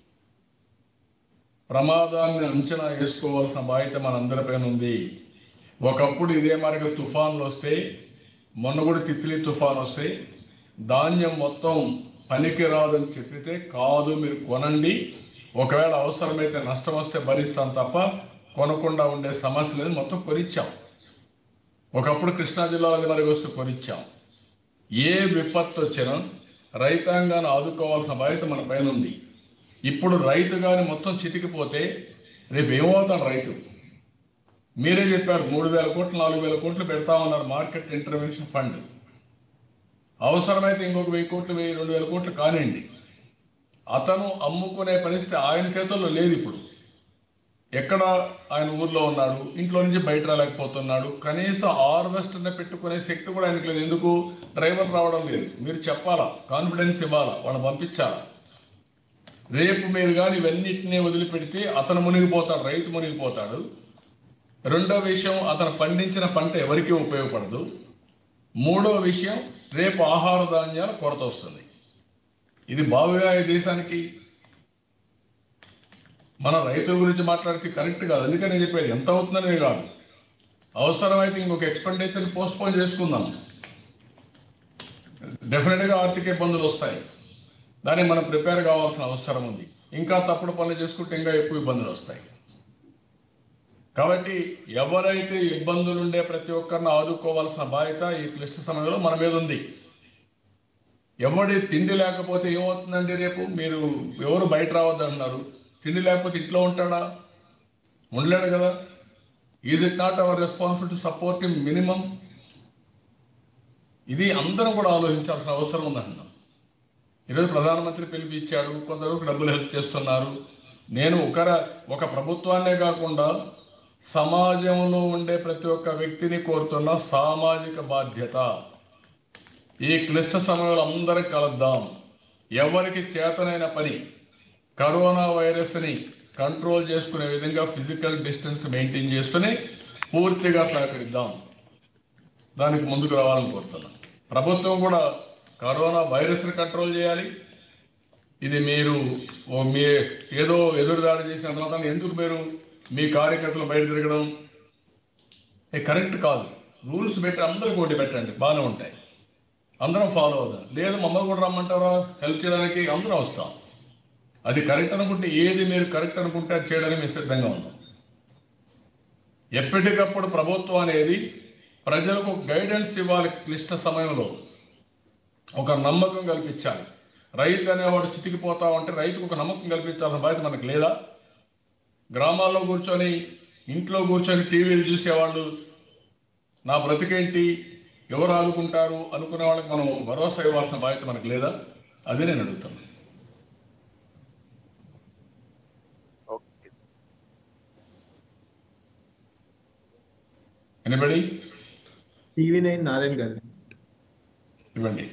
Speaker 1: ప్రమాదాన్ని అంచనా వేసుకోవాల్సిన బాధ్యత మనందరిపైన ఉంది. ఒకప్పుడు ఇదే మరిగా తుఫాన్లు వస్తే, మొన్న కూడా తిత్లీ తుఫాన్ వస్తే ధాన్యం మొత్తం పనికి రాదని చెప్పితే కాదు మీరు కొనండి, ఒకవేళ అవసరమైతే నష్టం వస్తే భరిస్తాం తప్ప కొనకుండా ఉండే సమస్య లేదు. మొత్తం కొనిచ్చాం. ఒకప్పుడు కృష్ణా జిల్లాలో మరి వస్తూ కొనిచ్చాం. ఏ విపత్తు వచ్చినా రైతాంగాన్ని ఆదుకోవాల్సిన బాధ్యత మన పైన ఉంది. ఇప్పుడు రైతు కానీ మొత్తం చితికిపోతే రేపు ఏమవుతాడు రైతు? మీరే చెప్పారు 3,000 కోట్లు 4,000 కోట్లు పెడతామన్నారు మార్కెట్ ఇంటర్వెన్షన్ ఫండ్. అవసరమైతే ఇంకొక 1,000 కోట్లు 2,000 కోట్లు కానివ్వండి. అతను అమ్ముకునే పరిస్థితి ఆయన చేతుల్లో లేదు. ఇప్పుడు ఎక్కడ ఆయన ఊర్లో ఉన్నాడు, ఇంట్లో నుంచి బయట రాలేకపోతున్నాడు. కనీసం హార్వెస్టర్ని పెట్టుకునే శక్తి కూడా ఆయనకు లేదు. ఎందుకు? డ్రైవర్ రావడం లేదు. మీరు చెప్పాలా, కాన్ఫిడెన్స్ ఇవ్వాలా, వాళ్ళని పంపించాలా. రేపు మీరు కానీ ఇవన్నిటినీ వదిలిపెడితే అతను మునిగిపోతాడు, రైతు మునిగిపోతాడు. రెండో విషయం, అతను పండించిన పంట ఎవరికీ ఉపయోగపడదు. మూడో విషయం, రేపు ఆహార ధాన్యాల కొరత వస్తుంది. ఇది బాగుగా ఈ దేశానికి. మన రైతుల గురించి మాట్లాడితే కరెక్ట్ కాదు. అందుకని నేను చెప్పేది ఎంత అవుతుందనే కాదు, అవసరమైతే ఇంకొక ఎక్స్పెండిచర్ పోస్ట్పోన్ చేసుకుందాం. డెఫినెట్గా ఆర్థిక ఇబ్బందులు వస్తాయి. దానికి మనం ప్రిపేర్ కావాల్సిన అవసరం ఉంది. ఇంకా తప్పుడు పనులు చేసుకుంటే ఇంకా ఎక్కువ ఇబ్బందులు వస్తాయి. కాబట్టి ఎవరైతే ఇబ్బందులు ఉండే ప్రతి ఒక్కరిని ఆదుకోవాల్సిన బాధ్యత ఈ క్లిష్ట సమయంలో మన మీద ఉంది. ఎవరి తిండి లేకపోతే ఏమవుతుందండి? రేపు మీరు ఎవరు బయట రావద్దన్నారు, తిండి లేకపోతే ఇంట్లో ఉంటాడా? ఉండలేడు కదా. Is it not our responsibility to support him minimum? ఇది అందరం కూడా ఆలోచించాల్సిన అవసరం ఉందన్నాం. ఈరోజు ప్రధానమంత్రి పిలిపించాడు, కొంతవరకు డబ్బులు హెల్ప్ చేస్తున్నారు. నేను ఒక ప్రభుత్వాన్నే కాకుండా సమాజంలో ఉండే ప్రతి ఒక్క వ్యక్తిని కోరుతున్న సామాజిక బాధ్యత. ఈ క్లిష్ట సమయంలో అందరికి కలుద్దాం. ఎవరికి చేతనైన పని కరోనా వైరస్ని కంట్రోల్ చేసుకునే విధంగా ఫిజికల్ డిస్టెన్స్ మెయింటైన్ చేస్తూనే పూర్తిగా సహకరిద్దాం. దానికి ముందుకు రావాలని కోరుతున్నాం. ప్రభుత్వం కూడా కరోనా వైరస్ని కంట్రోల్ చేయాలి. ఇది మీరు ఏదో ఎదురుదాడి చేసిన తర్వాత ఎందుకు మీరు మీ కార్యకర్తలు బయట తిరగడం కరెక్ట్ కాదు. రూల్స్ పెట్టి అందరికి ఓటు పెట్టండి, బాగానే ఉంటాయి, అందరం ఫాలో అవుదాం. లేదు మమ్మల్ని కూడా రమ్మంటారా హెల్ప్ చేయడానికి, అందరం వస్తాం. అది కరెక్ట్ అనుకుంటే, ఏది మీరు కరెక్ట్ అనుకుంటే అది చేయడానికి మేము సిద్ధంగా ఉన్నాం. ఎప్పటికప్పుడు ప్రభుత్వం అనేది ప్రజలకు గైడెన్స్ ఇవ్వాలి. క్లిష్ట సమయంలో ఒక నమ్మకం కల్పించాలి. రైతు అనేవాడు చితికిపోతా ఉంటే రైతుకు ఒక నమ్మకం కల్పించాల్సిన బాధ్యత మనకు లేదా? గ్రామాల్లో కూర్చొని ఇంట్లో కూర్చొని టీవీలు చూసేవాళ్ళు నా బ్రతికేంటి, ఎవరు ఆదుకుంటారు అనుకునే వాళ్ళకి మనం భరోసా ఇవ్వాల్సిన బాధ్యత మనకు లేదా? అదే నేను అడుగుతాను. ఎనిబడి?
Speaker 3: TV9 నారాయణ గారు
Speaker 1: ఇవ్వండి.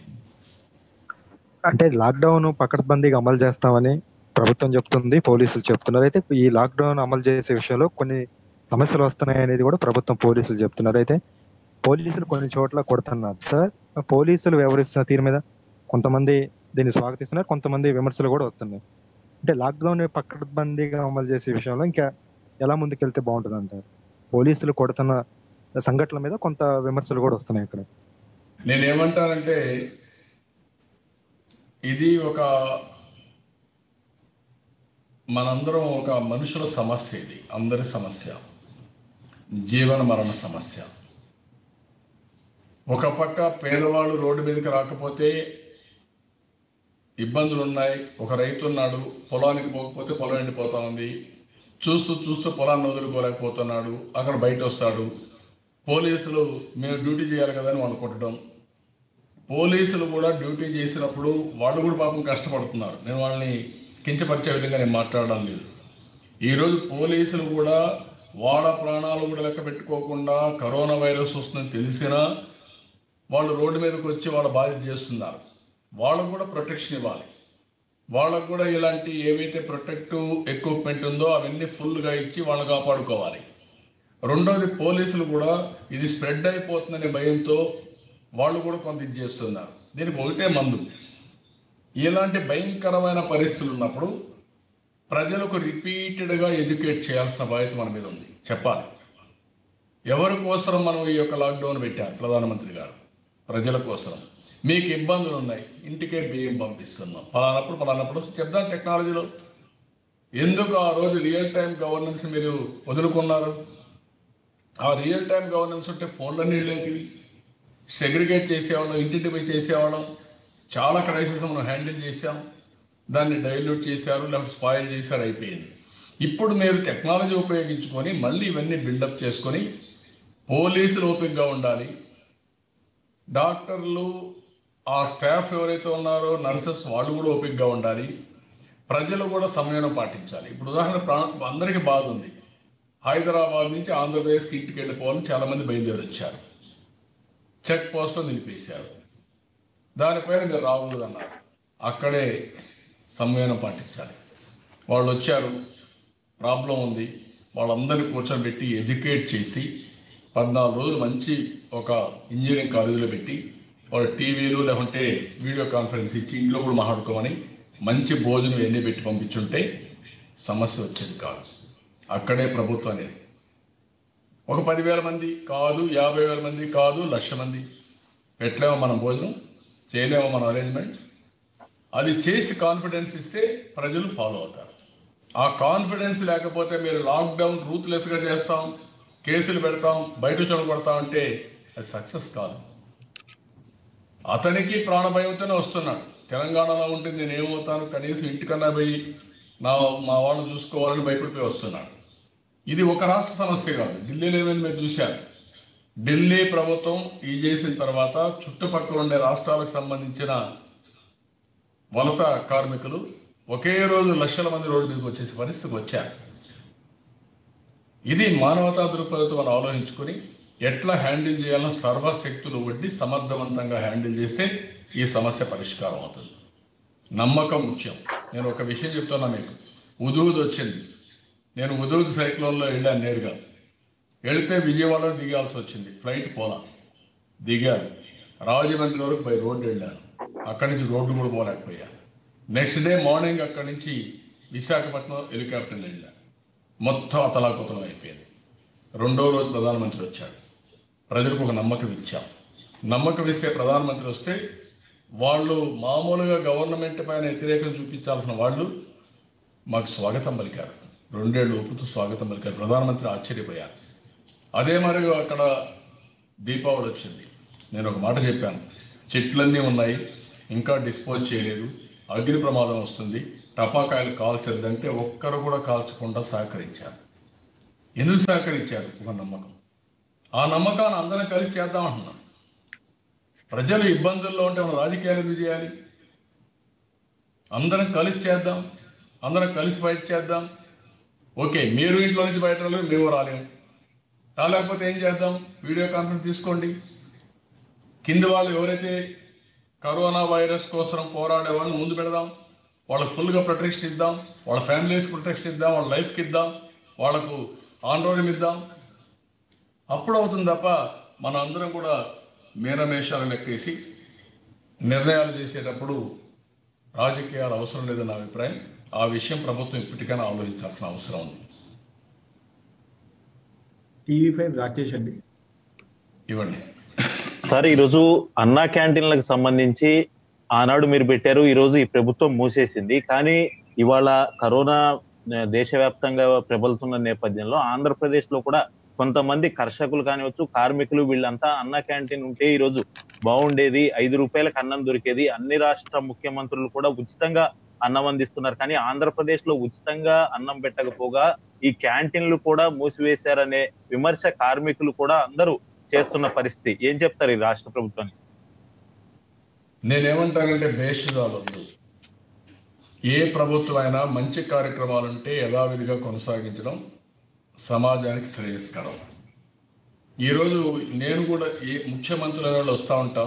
Speaker 6: అంటే లాక్డౌన్ పకడ్బందీగా అమలు చేస్తామని ప్రభుత్వం చెప్తుంది, పోలీసులు చెప్తున్నారు. అయితే ఈ లాక్డౌన్ అమలు చేసే విషయంలో కొన్ని సమస్యలు వస్తున్నాయి అనేది కూడా ప్రభుత్వం, పోలీసులు చెప్తున్నారు. అయితే పోలీసులు కొన్ని చోట్ల కొడుతున్నారు. సార్, పోలీసులు వ్యవహరిస్తున్న తీరు మీద కొంతమంది దీన్ని స్వాగతిస్తున్నారు, కొంతమంది విమర్శలు కూడా వస్తున్నాయి. అంటే లాక్డౌన్ పకడ్బందీగా అమలు చేసే విషయంలో ఇంకా ఎలా ముందుకెళ్తే బాగుంటుంది అంటారు? పోలీసులు కొడుతున్న సంఘటనల మీద కొంత విమర్శలు కూడా వస్తున్నాయి ఇక్కడ.
Speaker 1: నేనేమంటానంటే, ఇది మనందరం ఒక మనుషుల సమస్య, ఇది అందరి సమస్య, జీవన మరణ సమస్య. ఒక పక్క పేదవాళ్ళు రోడ్డు మీదకి రాకపోతే ఇబ్బందులు ఉన్నాయి. ఒక రైతు ఉన్నాడు, పొలానికి పోకపోతే పొలం ఎండిపోతా ఉంది, చూస్తూ పొలాన్ని వదులుకోలేకపోతున్నాడు, అక్కడ బయట వస్తాడు. పోలీసులు మేము డ్యూటీ చేయాలి కదా అని వాళ్ళు కొట్టడం. పోలీసులు కూడా డ్యూటీ చేసినప్పుడు వాళ్ళు కూడా పాపం కష్టపడుతున్నారు. నేను వాళ్ళని కించపరిచే విధంగా నేను మాట్లాడడం లేదు. ఈరోజు పోలీసులు కూడా వాళ్ళ ప్రాణాలు కూడా లెక్క పెట్టుకోకుండా కరోనా వైరస్ వస్తుందని తెలిసినా వాళ్ళు రోడ్డు మీదకి వచ్చి వాళ్ళ బాధ్యత చేస్తున్నారు. వాళ్ళకు కూడా ప్రొటెక్షన్ ఇవ్వాలి. వాళ్ళకు కూడా ఇలాంటి ఏవైతే ప్రొటెక్టివ్ ఎక్విప్మెంట్ ఉందో అవన్నీ ఫుల్గా ఇచ్చి వాళ్ళని కాపాడుకోవాలి. రెండోది, పోలీసులు కూడా ఇది స్ప్రెడ్ అయిపోతుందనే భయంతో వాళ్ళు కూడా కొంత ఇది చేస్తున్నారు. దీనికి ఒకటే మందు. ఇలాంటి భయంకరమైన పరిస్థితులు ఉన్నప్పుడు ప్రజలకు రిపీటెడ్గా ఎడ్యుకేట్ చేయాల్సిన బాధ్యత మన మీద ఉంది. చెప్పాలి ఎవరి కోసం మనం ఈ యొక్క లాక్డౌన్ పెట్టారు. ప్రధానమంత్రి గారు ప్రజల కోసం. మీకు ఇబ్బందులు ఉన్నాయి, ఇంటికే బియ్యం పంపిస్తున్నాం, పలానప్పుడు చెప్దాం. టెక్నాలజీలో ఎందుకు ఆ రోజు రియల్ టైం గవర్నెన్స్ మీరు వదులుకున్నారు? ఆ రియల్ టైం గవర్నెన్స్ ఉంటే ఫోన్లన్నీ లేటివి, సెగ్రిగేట్ చేసేవాళ్ళం, ఇంటింటి పోయి చేసేవాళ్ళం. చాలా క్రైసిస్ మనం హ్యాండిల్ చేసాం, దాన్ని డైల్యూట్ చేశారు, లేకపోతే స్పాయిల్ చేశారు, అయిపోయింది. ఇప్పుడు మీరు టెక్నాలజీ ఉపయోగించుకొని మళ్ళీ ఇవన్నీ బిల్డప్ చేసుకొని పోలీసులు ఓపికగా ఉండాలి, డాక్టర్లు ఆ స్టాఫ్ ఎవరైతే ఉన్నారో నర్సెస్ వాళ్ళు కూడా ఓపికగా ఉండాలి, ప్రజలు కూడా సమయం పాటించాలి. ఇప్పుడు ఉదాహరణ అందరికీ బాధ ఉంది. హైదరాబాద్ నుంచి ఆంధ్రప్రదేశ్కి ఇంటికి వెళ్ళిపోవాలని చాలామంది బయలుదేరి వచ్చారు. చెక్ పోస్ట్లో నిలిపేశారు. దానిపైన మీరు రాకూడదు అన్నారు. అక్కడే సమయం పాటించాలి. వాళ్ళు వచ్చారు, ప్రాబ్లం ఉంది, వాళ్ళందరినీ కూర్చోబెట్టి ఎడ్యుకేట్ చేసి 14 రోజులు మంచి ఒక ఇంజనీరింగ్ కాలేజీలో పెట్టి వాళ్ళు టీవీలు లేకుంటే వీడియో కాన్ఫరెన్స్ ఇచ్చి ఇంట్లో కూడా మాట్లాడుకోమని మంచి భోజనం ఎన్ని పెట్టి పంపించుంటే సమస్య వచ్చేది కాదు. అక్కడే ప్రభుత్వం అనేది ఒక 10,000 మంది కాదు, 50,000 మంది కాదు, 1,00,000 మంది పెట్టలేమో మనం భోజనం, చేయలేమో మన అరేంజ్మెంట్స్. అది చేసి కాన్ఫిడెన్స్ ఇస్తే ప్రజలు ఫాలో అవుతారు. ఆ కాన్ఫిడెన్స్ లేకపోతే మీరు లాక్డౌన్ రూత్లెస్గా చేస్తాం, కేసులు పెడతాం, బయట చూడబడతాం అంటే అది సక్సెస్ కాదు. అతనికి ప్రాణభయంతోనే వస్తున్నాడు. తెలంగాణలో ఉంటే నేను ఏమవుతాను, కనీసం ఇంటికన్నా పోయి మా వాళ్ళని చూసుకోవాలని భయపడిపోయి వస్తున్నాడు. ఇది ఒక రాష్ట్ర సమస్య కాదు. ఢిల్లీలో ఏమైనా మీరు చూశారు. ఢిల్లీ ప్రభుత్వం ఈ చేసిన తర్వాత చుట్టుపక్కల ఉండే రాష్ట్రాలకు సంబంధించిన వలస కార్మికులు ఒకే రోజు లక్షల మంది రోడ్డు మీదకి వచ్చేసే పరిస్థితికి వచ్చారు. ఇది మానవతా దృక్పథంతో మనం ఆలోచించుకొని ఎట్లా హ్యాండిల్ చేయాలో సర్వశక్తులు వడ్డి సమర్థవంతంగా హ్యాండిల్ చేస్తే ఈ సమస్య పరిష్కారం అవుతుంది. నమ్మకం ముఖ్యం. నేను ఒక విషయం చెప్తున్నా మీకు. ఉదూద్ వచ్చింది. నేను ఉదూద్ సైక్లోన్లో వెళ్ళాను నేరుగా. వెళితే విజయవాడలో దిగాల్సి వచ్చింది. ఫ్లైట్ పోలా, దిగాను. రాజమండ్రి వరకు బై రోడ్డు వెళ్ళాను. అక్కడి నుంచి రోడ్డు కూడా పోలేకపోయాను. నెక్స్ట్ డే మార్నింగ్ అక్కడి నుంచి విశాఖపట్నం హెలికాప్టర్ని వెళ్ళాను. మొత్తం అతలాకుతలం అయిపోయింది. రెండో రోజు ప్రధానమంత్రి వచ్చాడు. ప్రజలకు ఒక నమ్మకం ఇచ్చాం. నమ్మకం ఇస్తే ప్రధానమంత్రి వస్తే వాళ్ళు మామూలుగా గవర్నమెంట్ పైన వ్యతిరేకం చూపించాల్సిన వాళ్ళు మాకు స్వాగతం పలికారు. 2 ఏళ్ళు ఊపుతూ స్వాగతం పలికారు. ప్రధానమంత్రి ఆశ్చర్యపోయారు. అదే మరి అక్కడ దీపావళి వచ్చింది. నేను ఒక మాట చెప్పాను, చెట్లన్నీ ఉన్నాయి, ఇంకా డిస్పోజ్ చేయలేదు, అగ్ని ప్రమాదం వస్తుంది, టపాకాయలు కాల్చద్దంటే ఒక్కరు కూడా కాల్చకుండా సహకరించారు. ఎందుకు సహకరించారు? ఒక నమ్మకం. ఆ నమ్మకాన్ని అందరం కలిసి చేద్దామంటున్నాం. ప్రజలు ఇబ్బందుల్లో ఉంటే మనం రాజకీయాలు ఎందుకు చేయాలి? అందరం కలిసి చేద్దాం, అందరం కలిసి ఫైట్ చేద్దాం. ఓకే, మీరు ఇంట్లో నుంచి బయట రాలేదు, మేము రాలేము. రాలేకపోతే ఏం చేద్దాం? వీడియో కాన్ఫరెన్స్ తీసుకోండి. కింది వాళ్ళు ఎవరైతే కరోనా వైరస్ కోసం పోరాడే వాళ్ళని ముందు పెడదాం, వాళ్ళకు ఫుల్గా ప్రొటెక్షన్ ఇద్దాం, వాళ్ళ ఫ్యామిలీస్ ప్రొటెక్షన్ ఇద్దాం, వాళ్ళ లైఫ్కి ఇద్దాం, వాళ్ళకు ఆందోళన ఇద్దాం. అప్పుడు అవుతుంది తప్ప మన అందరం కూడా మేనమేషాలు లెక్కేసి నిర్ణయాలు చేసేటప్పుడు రాజకీయాలు అవసరం లేదని నా అభిప్రాయం. ఆ విషయం ప్రభుత్వం ఇప్పటికైనా ఆలోచించాల్సిన అవసరం ఉంది.
Speaker 3: టీవీ5 రాకేష్ అండి.
Speaker 1: ఇవ్వండి
Speaker 7: సార్. ఈరోజు అన్నా క్యాంటీన్లకు సంబంధించి ఆనాడు మీరు పెట్టారు, ఈరోజు ఈ ప్రభుత్వం మూసేసింది. కానీ ఇవాళ కరోనా దేశవ్యాప్తంగా ప్రబలుతున్న నేపథ్యంలో ఆంధ్రప్రదేశ్ లో కూడా కొంతమంది కర్షకులు కానివచ్చు, కార్మికులు, వీళ్ళంతా అన్నా క్యాంటీన్ ఉంటే ఈరోజు బాగుండేది, 5 రూపాయలకు అన్నం దొరికేది. అన్ని రాష్ట్ర ముఖ్యమంత్రులు కూడా ఉచితంగా అన్నం అందిస్తున్నారు. కానీ ఆంధ్రప్రదేశ్ లో ఉచితంగా అన్నం పెట్టకపోగా ఈ క్యాంటీన్లు కూడా మూసివేశారనే విమర్శ కార్మికులు కూడా అందరూ చేస్తున్న పరిస్థితి. ఏం చెప్తారు ఈ రాష్ట్ర ప్రభుత్వానికి?
Speaker 1: నేనేమంటానంటే బేషిదాలు వద్దు. ఏ ప్రభుత్వం అయినా మంచి కార్యక్రమాలుంటే యథావిధిగా కొనసాగించడం సమాజానికి శ్రేయస్కరం. ఈరోజు నేను కూడా ఏ ముఖ్యమంత్రుల వాళ్ళు వస్తూ ఉంటాం,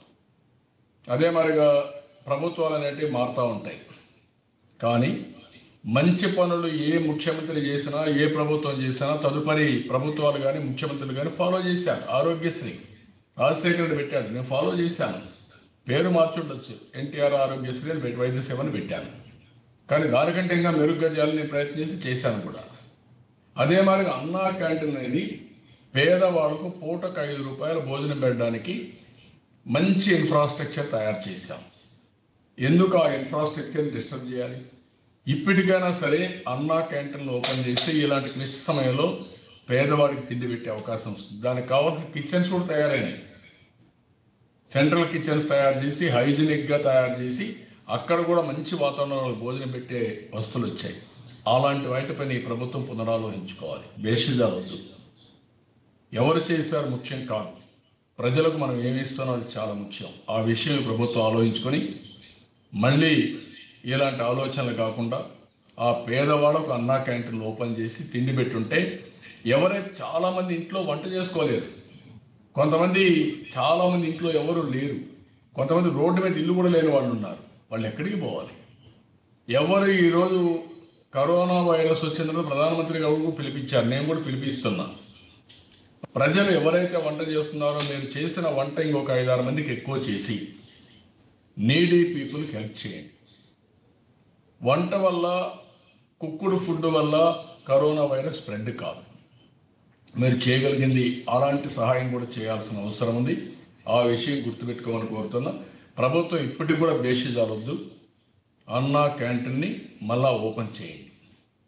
Speaker 1: అదే మరిగా ప్రభుత్వాలు అనేటివి మారుతూ ఉంటాయి. కానీ మంచి పనులు ఏ ముఖ్యమంత్రి చేసినా, ఏ ప్రభుత్వం చేసినా తదుపరి ప్రభుత్వాలు కానీ ముఖ్యమంత్రులు కానీ ఫాలో చేశారు. ఆరోగ్యశ్రీ రాజశేఖర రెడ్డి పెట్టాడు, నేను ఫాలో చేశాను. పేరు మార్చుండొచ్చు, ఎన్టీఆర్ ఆరోగ్యశ్రీ అని వైద్య సేవని పెట్టాను. కానీ దానికంటే ఇంకా మెరుగ్గా చేయాలని ప్రయత్నం చేశాను కూడా. అదే మరి అన్నా క్యాంటీన్ అనేది పేదవాళ్ళకు పూటకు 5 రూపాయలు భోజనం పెట్టడానికి మంచి ఇన్ఫ్రాస్ట్రక్చర్ తయారు చేశాం. ఎందుకు ఆ ఇన్ఫ్రాస్ట్రక్చర్ని డిస్టర్బ్ చేయాలి? ఇప్పటికైనా సరే అన్నా క్యాంటీన్లు ఓపెన్ చేస్తే ఇలాంటి క్లిష్ట సమయంలో పేదవాడికి తిండి పెట్టే అవకాశం వస్తుంది. దానికి కావాల్సిన కిచెన్స్ కూడా తయారైనాయి. సెంట్రల్ కిచెన్స్ తయారు చేసి హైజీనిక్గా తయారు చేసి అక్కడ కూడా మంచి వాతావరణంలో భోజనం పెట్టే వస్తువులు వచ్చాయి. అలాంటి వాటిపైన ఈ ప్రభుత్వం పునరాలోచించుకోవాలి. బేషిజాలు వద్దు. ఎవరు చేశారు ముఖ్యం కాదు, ప్రజలకు మనం ఏమి ఇస్తున్నాం అది చాలా ముఖ్యం. ఆ విషయం ప్రభుత్వం ఆలోచించుకొని మళ్ళీ ఇలాంటి ఆలోచనలు కాకుండా ఆ పేదవాళ్ళకు అన్నా క్యాంటీన్లు ఓపెన్ చేసి తిండి పెట్టుంటే, ఎవరైతే చాలామంది ఇంట్లో వంట చేసుకోలేదు, కొంతమంది చాలామంది ఇంట్లో ఎవరు లేరు, కొంతమంది రోడ్డు మీద ఇల్లు కూడా లేని వాళ్ళు ఉన్నారు, వాళ్ళు ఎక్కడికి పోవాలి? ఎవరు ఈరోజు కరోనా వైరస్ వచ్చిన ప్రధానమంత్రి గారు పిలిపించారు, నేను కూడా పిలిపిస్తున్నా. ప్రజలు ఎవరైతే వంట చేస్తున్నారో మీరు చేసిన వంట ఇంకొక 5-6 మందికి ఎక్కువ చేసి నీడీ పీపుల్కి హెల్ప్ చేయండి. వంట వల్ల, కుక్కుడు ఫుడ్ వల్ల కరోనా వైరస్ స్ప్రెడ్ కాదు. మీరు చేయగలిగింది అలాంటి సహాయం కూడా చేయాల్సిన అవసరం ఉంది. ఆ విషయం గుర్తుపెట్టుకోమని కోరుతున్నా. ప్రభుత్వం ఇప్పటికి కూడా బేషిజాలొద్దు, అన్నా క్యాంటీన్ని మళ్ళా ఓపెన్ చేయండి.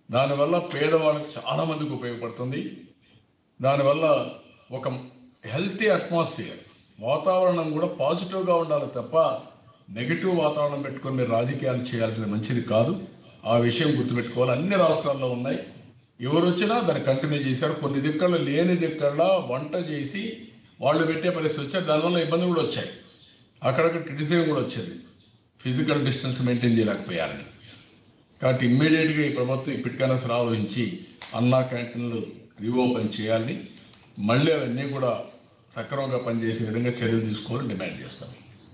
Speaker 1: దానివల్ల పేదవాళ్ళకి చాలా మందికి ఉపయోగపడుతుంది. దానివల్ల ఒక హెల్తీ అట్మాస్ఫియర్, వాతావరణం కూడా పాజిటివ్గా ఉండాలి తప్ప నెగిటివ్ వాతావరణం పెట్టుకొని మీరు రాజకీయాలు చేయాల్సిన మంచిది కాదు. ఆ విషయం గుర్తుపెట్టుకోవాలి. అన్ని రాష్ట్రాల్లో ఉన్నాయి. ఎవరు వచ్చినా దాన్ని కంటిన్యూ చేశారు. కొన్ని దిక్కల్లో లేని దిక్కల్లో వంట చేసి వాళ్ళు పెట్టే పరిస్థితి వచ్చారు. దానివల్ల ఇబ్బంది కూడా వచ్చాయి. అక్కడక్కడ క్రిటిసిజం కూడా వచ్చేది, ఫిజికల్ డిస్టెన్స్ మెయింటైన్ చేయలేకపోయారని. కాబట్టి ఇమ్మీడియట్గా ఈ ప్రభుత్వం ఇప్పటికైనా సరే ఆలోచించి అన్నా క్యాంటీన్లు రీఓపెన్ చేయాలని, మళ్ళీ అవన్నీ కూడా సక్రమంగా పనిచేసే విధంగా చర్యలు తీసుకోవాలని డిమాండ్ చేస్తాం.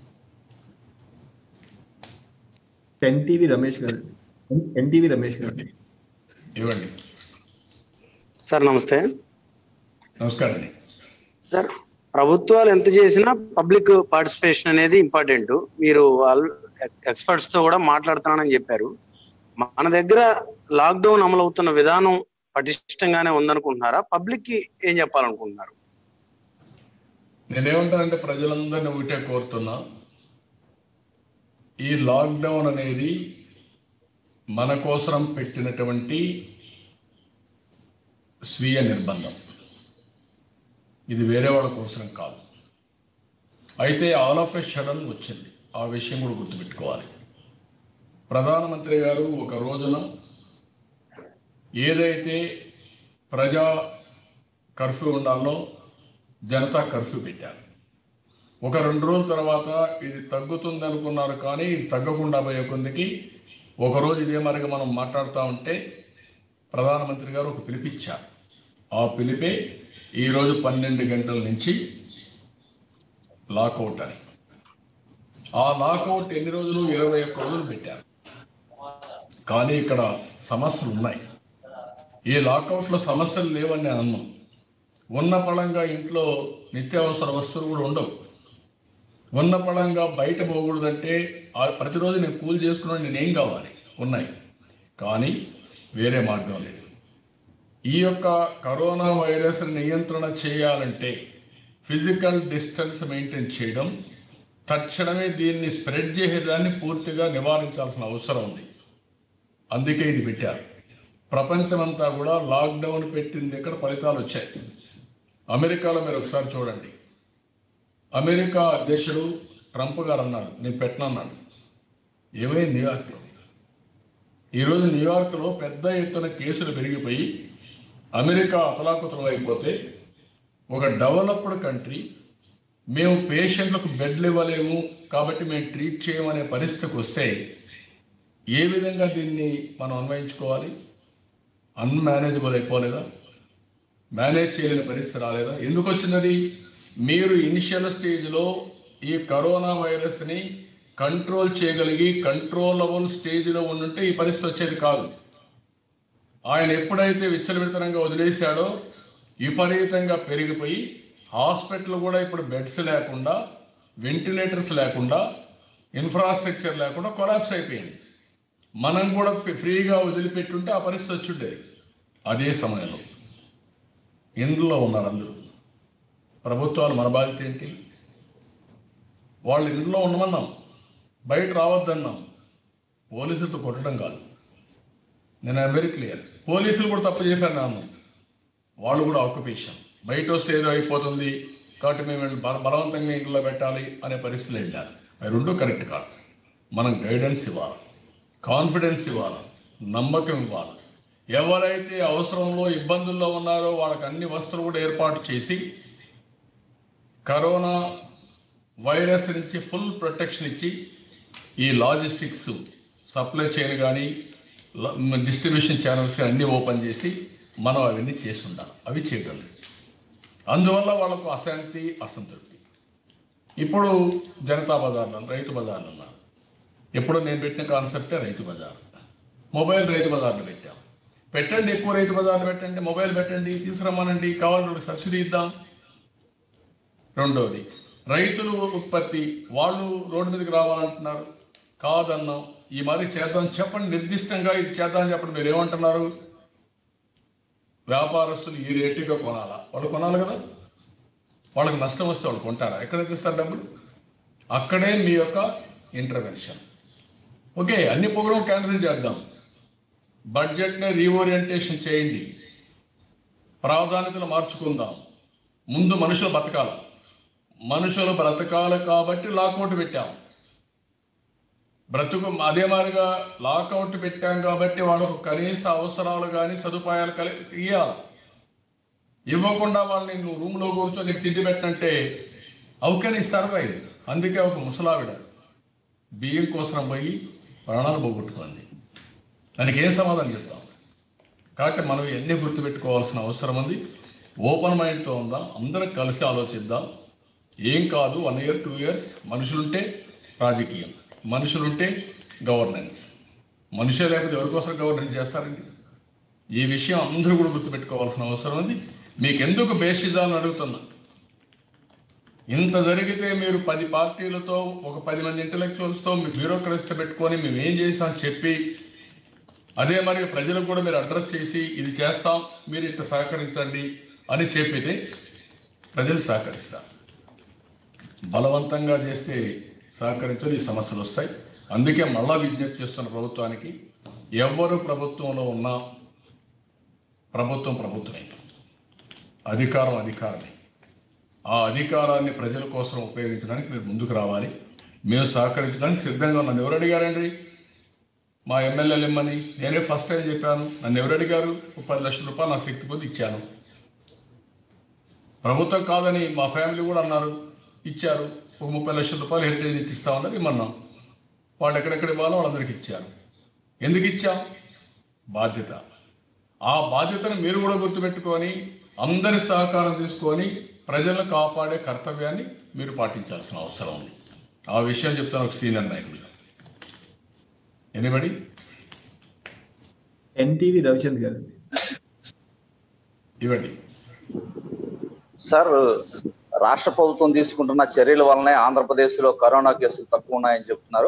Speaker 3: ఎన్టీవీ రమేష్ గారు
Speaker 1: ఇవ్వండి
Speaker 8: సార్. నమస్తే.
Speaker 1: నమస్కారం అండి.
Speaker 8: సార్, ప్రభుత్వాలు ఎంత చేసినా పబ్లిక్ పార్టిసిపేషన్ అనేది ఇంపార్టెంట్. మీరు ఎక్స్పర్ట్స్ తో కూడా మాట్లాడుతున్నానని చెప్పారు. మన దగ్గర లాక్డౌన్ అమలు అవుతున్న విధానం పటిష్టంగానే ఉందనుకుంటున్నారా? పబ్లిక్ కి ఏం చెప్పాలనుకుంటున్నారు?
Speaker 1: నేనేమంటానంటే ప్రజలందరినీ ఒకటే కోరుతున్నా, ఈ లాక్డౌన్ అనేది మన కోసం పెట్టినటువంటి స్వీయ నిర్బంధం. ఇది వేరే వాళ్ళ కోసం కాదు. అయితే ఆల్ ఆఫ్ ఎ సడన్ వచ్చింది. ఆ విషయం కూడా గుర్తుపెట్టుకోవాలి. ప్రధానమంత్రి గారు ఒక రోజున ఏదైతే ప్రజా కర్ఫ్యూ ఉండాలో జనతా కర్ఫ్యూ పెట్టారు. ఒక 2 రోజుల తర్వాత ఇది తగ్గుతుంది అనుకున్నారు, కానీ ఇది తగ్గకుండా పోయే కొందికి ఒకరోజు ఇదే మరిగా మనం మాట్లాడుతూ ఉంటే ప్రధానమంత్రి గారు ఒక పిలిపిచ్చారు. ఆ పిలిపే ఈరోజు 12 గంటల నుంచి లాకౌట్ అని. ఆ లాకౌట్ ఎన్ని రోజులు? 21 రోజులు పెట్టారు. కానీ ఇక్కడ సమస్యలు ఉన్నాయి. ఈ లాకౌట్లో సమస్యలు లేవని నేను అన్నాను. ఉన్న పళంగా ఇంట్లో నిత్యావసర వస్తువులు కూడా ఉండవు. ఉన్న పళంగా బయట పోకూడదంటే ప్రతిరోజు నేను కూలి చేసుకున్నాను, నేనేం కావాలి? ఉన్నాయి. కానీ వేరే మార్గం లేదు. ఈ యొక్క కరోనా వైరస్ నియంత్రణ చేయాలంటే ఫిజికల్ డిస్టెన్స్ మెయింటైన్ చేయడం, తక్షణమే దీన్ని స్ప్రెడ్ చేసేదాన్ని పూర్తిగా నివారించాల్సిన అవసరం ఉంది. అందుకే ఇది పెట్టారు. ప్రపంచమంతా కూడా లాక్డౌన్ పెట్టింది ఎక్కడ ఫలితాలు వచ్చాయి. అమెరికాలో మీరు ఒకసారి చూడండి. అమెరికా అధ్యక్షుడు ట్రంప్ గారు అన్నారు నేను పెట్టనన్నాడు. ఏమైంది? న్యూయార్క్లో ఈరోజు న్యూయార్క్లో పెద్ద ఎత్తున కేసులు పెరిగిపోయి అమెరికా అతలాకుతలం అయిపోతే, ఒక డెవలప్డ్ కంట్రీ మేము పేషెంట్లకు బెడ్లు ఇవ్వలేము కాబట్టి మేము ట్రీట్ చేయమనే పరిస్థితికి వస్తే ఏ విధంగా దీన్ని మనం అన్వయించుకోవాలి? అన్మేనేజబుల్ అయిపోలేదా? మేనేజ్ చేయలేని పరిస్థితి రాలేదా? ఎందుకు వచ్చినది? మీరు ఇనిషియల్ స్టేజ్లో ఈ కరోనా వైరస్ని కంట్రోల్ చేయగలిగి కంట్రోలబుల్ స్టేజ్లో ఉండుంటే ఈ పరిస్థితి వచ్చేది కాదు. ఆయన ఎప్పుడైతే విచ్చలవిడతనంగా వదిలేశాడో విపరీతంగా పెరిగిపోయి హాస్పిటల్ కూడా ఇప్పుడు బెడ్స్ లేకుండా, వెంటిలేటర్స్ లేకుండా, ఇన్ఫ్రాస్ట్రక్చర్ లేకుండా కొలాప్స్ అయిపోయింది. మనం కూడా ఫ్రీగా వదిలిపెట్టుంటే ఆ పరిస్థితి వచ్చుండేది. అదే సమయంలో ఇంట్లో ఉన్నారు అందరూ. ప్రభుత్వాలు మన బాధ్యత ఏంటి? వాళ్ళు ఇంట్లో ఉండమన్నాం, బయట రావద్దన్నాం. పోలీసులతో కొట్టడం కాదు, నేను వెరీ క్లియర్. పోలీసులు కూడా తప్పు చేశారు అన్నాం. వాళ్ళు కూడా ఆక్యుపేషన్, బయట వస్తే ఏదో అయిపోతుంది కాబట్టి మేము బలవంతంగా ఇంట్లో పెట్టాలి అనే పరిస్థితులు వెళ్ళారు. అవి రెండూ కరెక్ట్ కాదు. మనం గైడెన్స్ ఇవ్వాలి, కాన్ఫిడెన్స్ ఇవ్వాలి, నమ్మకం ఇవ్వాలి. ఎవరైతే అవసరంలో ఇబ్బందుల్లో ఉన్నారో వాళ్ళకి అన్ని వస్తువులు కూడా ఏర్పాటు చేసి కరోనా వైరస్ నుంచి ఫుల్ ప్రొటెక్షన్ ఇచ్చి ఈ లాజిస్టిక్స్ సప్లై చైన్ కానీ డిస్ట్రిబ్యూషన్ ఛానల్స్ అన్నీ ఓపెన్ చేసి మనం అవన్నీ చేసి ఉండాలి. అవి చేయడం లేదు. అందువల్ల వాళ్ళకు అశాంతి, అసంతృప్తి. ఇప్పుడు జనతా బజార్లు, రైతు బజార్లు అన్నారు. ఎప్పుడు నేను పెట్టిన కాన్సెప్టే రైతు బజార్. మొబైల్ రైతు బజార్లు పెట్టాం. పెట్టండి, ఎక్కువ రైతు బజార్లు పెట్టండి, మొబైల్ పెట్టండి, తీసుకురమ్మనండి, కావాల్సిన సబ్సిడీ ఇద్దాం. రెండోది, రైతులు ఉత్పత్తి, వాళ్ళు రోడ్డు మీదకి రావాలంటున్నారు, కాదన్నాం. ఈ మరి చేద్దాం చెప్పండి, నిర్దిష్టంగా ఇది చేద్దాం చెప్పండి. మీరు ఏమంటున్నారు? వ్యాపారస్తులు ఈ రేటుగా కొనాలా? వాళ్ళు కొనాలి కదా. వాళ్ళకి నష్టం వస్తే వాళ్ళు కొంటారా? ఎక్కడైతే ఇస్తారు డబ్బులు? అక్కడే మీ యొక్క ఇంటర్వెన్షన్. ఓకే, అన్ని ప్రోగ్రామ్ క్యాన్సిల్ చేద్దాం. బడ్జెట్ని రీఓరియంటేషన్ చేయండి, ప్రాధాన్యతలు మార్చుకుందాం. ముందు మనుషులు బతకాలి, మనుషులు బ్రతకాలి కాబట్టి లాకౌట్ పెట్టాం. అదే మాదిరిగా లాకౌట్ పెట్టాం కాబట్టి వాళ్ళకు కనీస అవసరాలు కానీ సదుపాయాలు ఇవ్వాలి. ఇవ్వకుండా వాళ్ళని నువ్వు రూమ్లో కూర్చొని తిండి పెట్టంటే హౌ కెన్ ఈ సర్వైవ్? అందుకే ఒక ముసలావిడ బియ్యం కోసం పోయి ప్రాణాలు పోగొట్టుకుంది. దానికి ఏం సమాధానం చెప్తాం? కాబట్టి మనం ఎన్ని గుర్తుపెట్టుకోవాల్సిన అవసరం ఉంది. ఓపెన్ మైండ్తో ఉందాం, అందరం కలిసి ఆలోచిద్దాం. ఏం కాదు, 1 year 2 years మనుషులుంటే రాజకీయం, మనుషులుంటే గవర్నెన్స్. మనుషులు లేకపోతే ఎవరికోసం గవర్నెన్స్ చేస్తారండి? ఈ విషయం అందరూ కూడా గుర్తుపెట్టుకోవాల్సిన అవసరం ఉంది. మీకు ఎందుకు బేసిజాలను అడుగుతున్నా, ఇంత జరిగితే మీరు 10 పార్టీలతో ఒక 10 మంది ఇంటలెక్చువల్స్తో మీ బ్యూరోక్రసీ పెట్టుకొని మేము ఏం చేసామని చెప్పి, అదే మరి ప్రజలకు కూడా మీరు అడ్రస్ చేసి ఇది చేస్తాం మీరు ఇట్లా సహకరించండి అని చెప్పితే ప్రజలు సహకరిస్తారు. బలవంతంగా చేస్తే సహకరించని ఈ సమస్యలు వస్తాయి. అందుకే మళ్ళా విజ్ఞప్తి చేస్తున్న ప్రభుత్వానికి, ఎవరు ప్రభుత్వంలో ఉన్నా ప్రభుత్వం ప్రభుత్వమే, అధికారం అధికారమే. ఆ అధికారాన్ని ప్రజల కోసం ఉపయోగించడానికి మీరు ముందుకు రావాలి. మేము సహకరించడానికి సిద్ధంగా ఉన్నాను. ఎవరు అడిగారండి మా ఎమ్మెల్యేలు ఇమ్మని? నేనే ఫస్ట్ టైం చెప్పాను. నన్ను ఎవరు అడిగారు? 10 లక్షల రూపాయలు నా శక్తి కొద్ది ఇచ్చాను. ప్రభుత్వం కాదని మా ఫ్యామిలీ కూడా అన్నారు, ఇచ్చారు. ఒక 30 లక్షల రూపాయలు హెరిటేజ్ ఇచ్చి ఇస్తామన్నారు, ఇమ్మన్నాం. వాళ్ళు ఎక్కడెక్కడ ఇవ్వాలో వాళ్ళందరికీ ఇచ్చారు. ఎందుకు ఇచ్చాం? బాధ్యత. ఆ బాధ్యతను మీరు కూడా గుర్తుపెట్టుకొని అందరి సహకారం తీసుకొని ప్రజలను కాపాడే కర్తవ్యాన్ని మీరు పాటించాల్సిన అవసరం ఉంది. ఆ విషయం చెప్తాను ఒక సీనియర్ నాయకుడు. ఎనిబడి?
Speaker 3: ఎన్టీవీ రవిచంద్ గారు
Speaker 1: ఇవ్వండి.
Speaker 9: సార్, రాష్ట్ర ప్రభుత్వం తీసుకుంటున్న చర్యల వల్లనే ఆంధ్రప్రదేశ్లో కరోనా కేసులు తక్కువ ఉన్నాయని చెప్తున్నారు.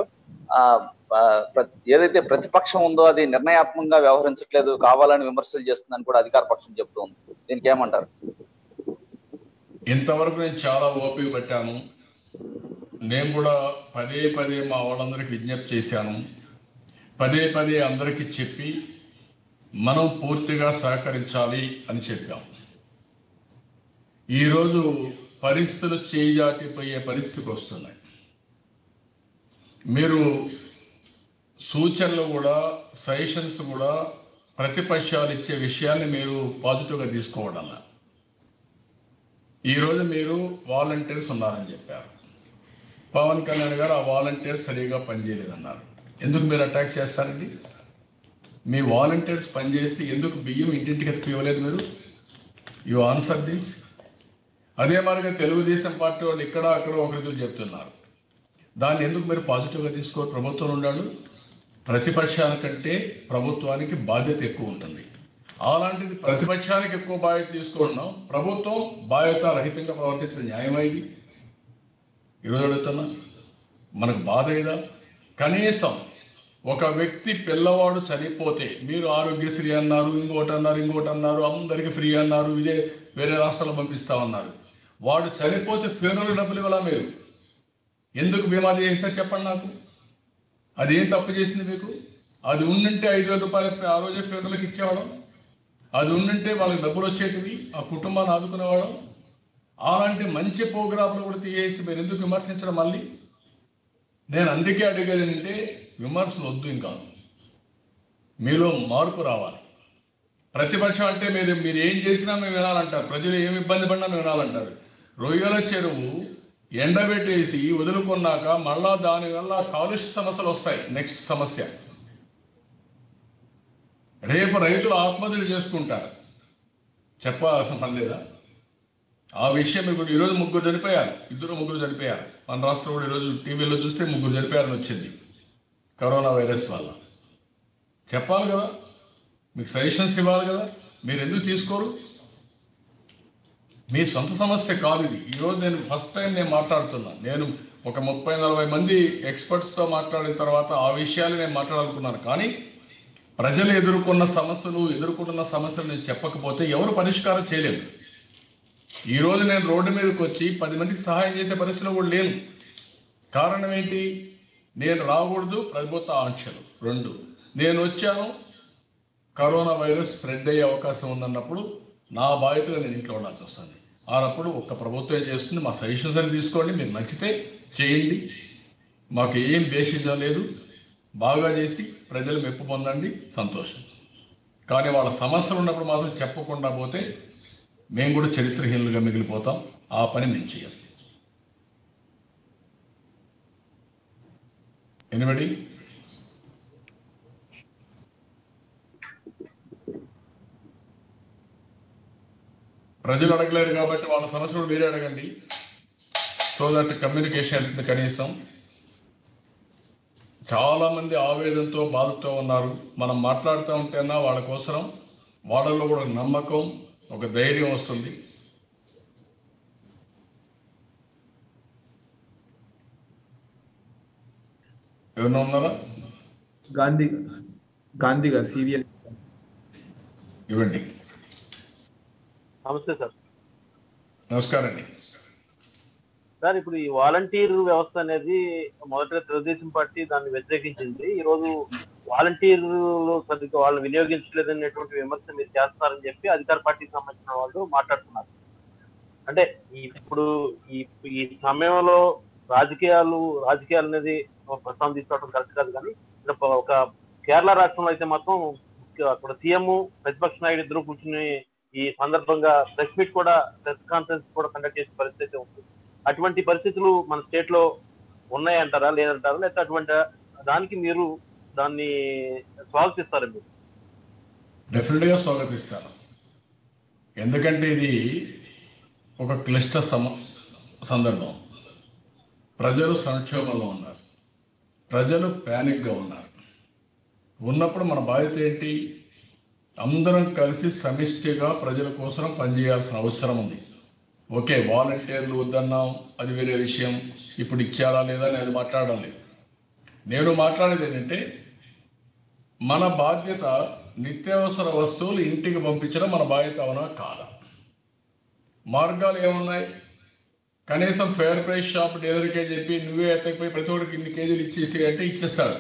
Speaker 9: ఏదైతే ప్రతిపక్షం ఉందో అది నిర్ణయాత్మకంగా వ్యవహరించట్లేదు, కావాలని విమర్శలు చేస్తుందని కూడా అధికార పక్షం చెప్తుంది. దీనికి ఏమంటారు?
Speaker 1: ఇంతవరకు నేను చాలా ఓపిక పెట్టాను. నేను కూడా పదే పదే మా వాళ్ళందరికీ విజ్ఞప్తి చేశాను. పదే పదే అందరికీ చెప్పి మనం పూర్తిగా సహకరించాలి అని చెప్పాం. ఈరోజు పరిస్థితులు చేజాటిపోయే పరిస్థితికి వస్తున్నాయి. మీరు సూచనలు కూడా, సజెషన్స్ కూడా ప్రతిపక్షాలు ఇచ్చే విషయాన్ని మీరు పాజిటివ్గా తీసుకోవడం. ఈరోజు మీరు వాలంటీర్స్ ఉన్నారని చెప్పారు. పవన్ కళ్యాణ్ గారు ఆ వాలంటీర్స్ సరిగా పనిచేయలేదన్నారు. ఎందుకు మీరు అటాక్ చేస్తారండి? మీ వాలంటీర్స్ పనిచేస్తే ఎందుకు బియ్యం ఇంటింటికి ఎత్తివ్వలేదు మీరు? You answer this. అదే మాదిరిగా తెలుగుదేశం పార్టీ వాళ్ళు ఇక్కడ అక్కడ ఒకరిద్దరు చెప్తున్నారు. దాన్ని ఎందుకు మీరు పాజిటివ్గా తీసుకోరు? ప్రభుత్వం ఉన్నాడు, ప్రతిపక్షాల కంటే ప్రభుత్వానికి బాధ్యత ఎక్కువ ఉంటుంది. అలాంటిది ప్రతిపక్షానికి ఎక్కువ బాధ్యత తీసుకుంటున్నాం. ప్రభుత్వం బాధ్యత రహితంగా ప్రవర్తించడం న్యాయమైంది. ఈరోజు అడుగుతున్నా, మనకు బాధ ఏదా? కనీసం ఒక వ్యక్తి పిల్లవాడు చనిపోతే మీరు ఆరోగ్యశ్రీ అన్నారు, ఇంకోటి అన్నారు, అందరికీ ఫ్రీ అన్నారు, వేరే రాష్ట్రాల్లో పంపిస్తామన్నారు. వాడు చనిపోతే ఫ్యూనరల్ డబ్బులు ఇవ్వాలా మీరు? ఎందుకు బీమా చేస్తారు చెప్పండి నాకు. అది ఏం తప్పు చేసింది మీకు? అది ఉండుంటే 5,000 రూపాయలు ఆ రోజే ఫ్యూనరల్కి ఇచ్చేవాళ్ళం. అది ఉండుంటే వాళ్ళకి డబ్బులు వచ్చేటివి, ఆ కుటుంబాన్ని ఆదుకునేవాళ్ళం. అలాంటి మంచి ప్రోగ్రాంలు కూడా తీసేసి మీరు ఎందుకు విమర్శించడం? మళ్ళీ నేను అందుకే అడిగేది ఏంటంటే, విమర్శలు వద్దు, ఇంకా మీలో మార్పు రావాలి. ప్రతిపక్షం అంటే మీరు ఏం చేసినా మేము వినాలంటారు, ప్రజలు ఏమి ఇబ్బంది పడినా మేము వినాలంటారు. రొయ్యల చెరువు ఎండబెట్టేసి వదులుకున్నాక మళ్ళా దానివల్ల కాలుష్య సమస్యలు వస్తాయి. నెక్స్ట్ సమస్య, రేపు రైతులు ఆత్మహత్యలు చేసుకుంటారు. చెప్పాల్సిన పని లేదా? ఆ విషయం మీకు ఈరోజు 3 చనిపోయారు, 2-3 చనిపోయారు. మన రాష్ట్రంలో కూడా ఈరోజు టీవీలో చూస్తే 3 చనిపోయారని వచ్చింది కరోనా వైరస్ వల్ల. చెప్పాలి కదా, మీకు సజెషన్స్ ఇవ్వాలి కదా. మీరు ఎందుకు తీసుకోరు? మీ సొంత సమస్య కాదు ఇది. ఈరోజు నేను ఫస్ట్ టైం నేను మాట్లాడుతున్నా. నేను ఒక 30-40 మంది ఎక్స్పర్ట్స్తో మాట్లాడిన తర్వాత ఆ విషయాలు నేను మాట్లాడాలనుకున్నాను. కానీ ప్రజలు ఎదుర్కొంటున్న సమస్యలు నేను చెప్పకపోతే ఎవరు పరిష్కారం చేయలేరు. ఈరోజు నేను రోడ్డు మీదకి వచ్చి 10 మందికి సహాయం చేసే పరిస్థితిలో కూడా లేను. కారణం ఏంటి? నేను రాకూడదు ప్రభుత్వ ఆంక్షలు. 2, నేను వచ్చాను, కరోనా వైరస్ స్ప్రెడ్ అయ్యే అవకాశం ఉందన్నప్పుడు నా బాధ్యతగా నేను ఇంట్లో ఉండాల్సి వస్తుంది. అప్పుడు ఒక్క ప్రభుత్వం చేస్తుంది, మా సజెషన్స్ అని తీసుకోండి, మీరు నచ్చితే చేయండి, మాకు ఏం బేషిజం లేదు, బాగా చేసి ప్రజలు మెప్పు పొందండి, సంతోషం. కానీ వాళ్ళ సమస్యలు ఉన్నప్పుడు మాత్రం చెప్పకుండా పోతే మేము కూడా చరిత్రహీనులుగా మిగిలిపోతాం. ఆ పని మేము చేయాలి. ఎనిబడి? ప్రజలు అడగలేరు కాబట్టి వాళ్ళ సమస్యలు మీరే అడగండి. సో దట్ కమ్యూనికేషన్ వెళ్తుంది. కనీసం చాలా మంది ఆవేదనతో బాధతో ఉన్నారు. మనం మాట్లాడుతూ ఉంటేనా వాళ్ళ కోసం వాళ్ళలో కూడా నమ్మకం, ఒక ధైర్యం వస్తుంది. ఎవరన్నా ఉన్నారా?
Speaker 3: గాంధీ గారు సివిఎల్
Speaker 1: ఇవ్వండి.
Speaker 10: నమస్తే సార్.
Speaker 1: నమస్కారం అండి
Speaker 10: సార్. ఇప్పుడు ఈ వాలంటీర్ వ్యవస్థ అనేది మొదటగా తెలుగుదేశం పార్టీ దాన్ని వ్యతిరేకించింది. ఈ రోజు వాలంటీర్లు సరిగ్గా వాళ్ళు వినియోగించలేదనేటువంటి విమర్శ మీరు చేస్తారని చెప్పి అధికార పార్టీకి సంబంధించిన వాళ్ళు మాట్లాడుతున్నారు. అంటే ఇప్పుడు ఈ సమయంలో రాజకీయాలు అనేది ప్రస్తావన తీసుకోవడం కరెక్ట్ కాదు. కానీ ఒక కేరళ రాష్ట్రంలో అయితే మాత్రం అక్కడ సీఎం ప్రతిపక్ష నాయుడు ఇద్దరు కూర్చుని ఈ సందర్భంగా ప్రెస్ మీట్ కూడా, ప్రెస్ కాన్ఫరెన్స్ కూడా కండక్ట్ చేసే పరిస్థితి ఉంటుంది. అటువంటి పరిస్థితులు మన స్టేట్ లో ఉన్నాయంటారా, లేదంటారా? లేకపోతే అటువంటి దానికి మీరు దాన్ని స్వాగతిస్తారా? మీరు
Speaker 1: డెఫినెట్ గా స్వాగతిస్తాను. ఎందుకంటే ఇది ఒక క్లిష్ట సందర్భం. ప్రజలు సంక్షోభంలో ఉన్నారు, ప్రజలు ప్యానిక్ గా ఉన్నారు. ఉన్నప్పుడు మన బాధ్యత ఏంటి? అందరం కలిసి సమిష్టిగా ప్రజల కోసం పనిచేయాల్సిన అవసరం ఉంది. ఓకే, వాలంటీర్లు వద్దన్నాం, అది వేరే విషయం. ఇప్పుడు ఇచ్చారా లేదా అని అది మాట్లాడడం లేదు. నేను మాట్లాడేది ఏంటంటే మన బాధ్యత నిత్యావసర వస్తువులు ఇంటికి పంపించడం మన బాధ్యత అవునా కాదా? మార్గాలు ఏమున్నాయి? కనీసం ఫేర్ ప్రైస్ షాప్ డెలివరీకే చెప్పి నువ్వే ఎత్తకపోయి ప్రతి ఒక్కరికి ఇన్ని కేజీలు ఇచ్చేసి అంటే ఇచ్చేస్తాడు.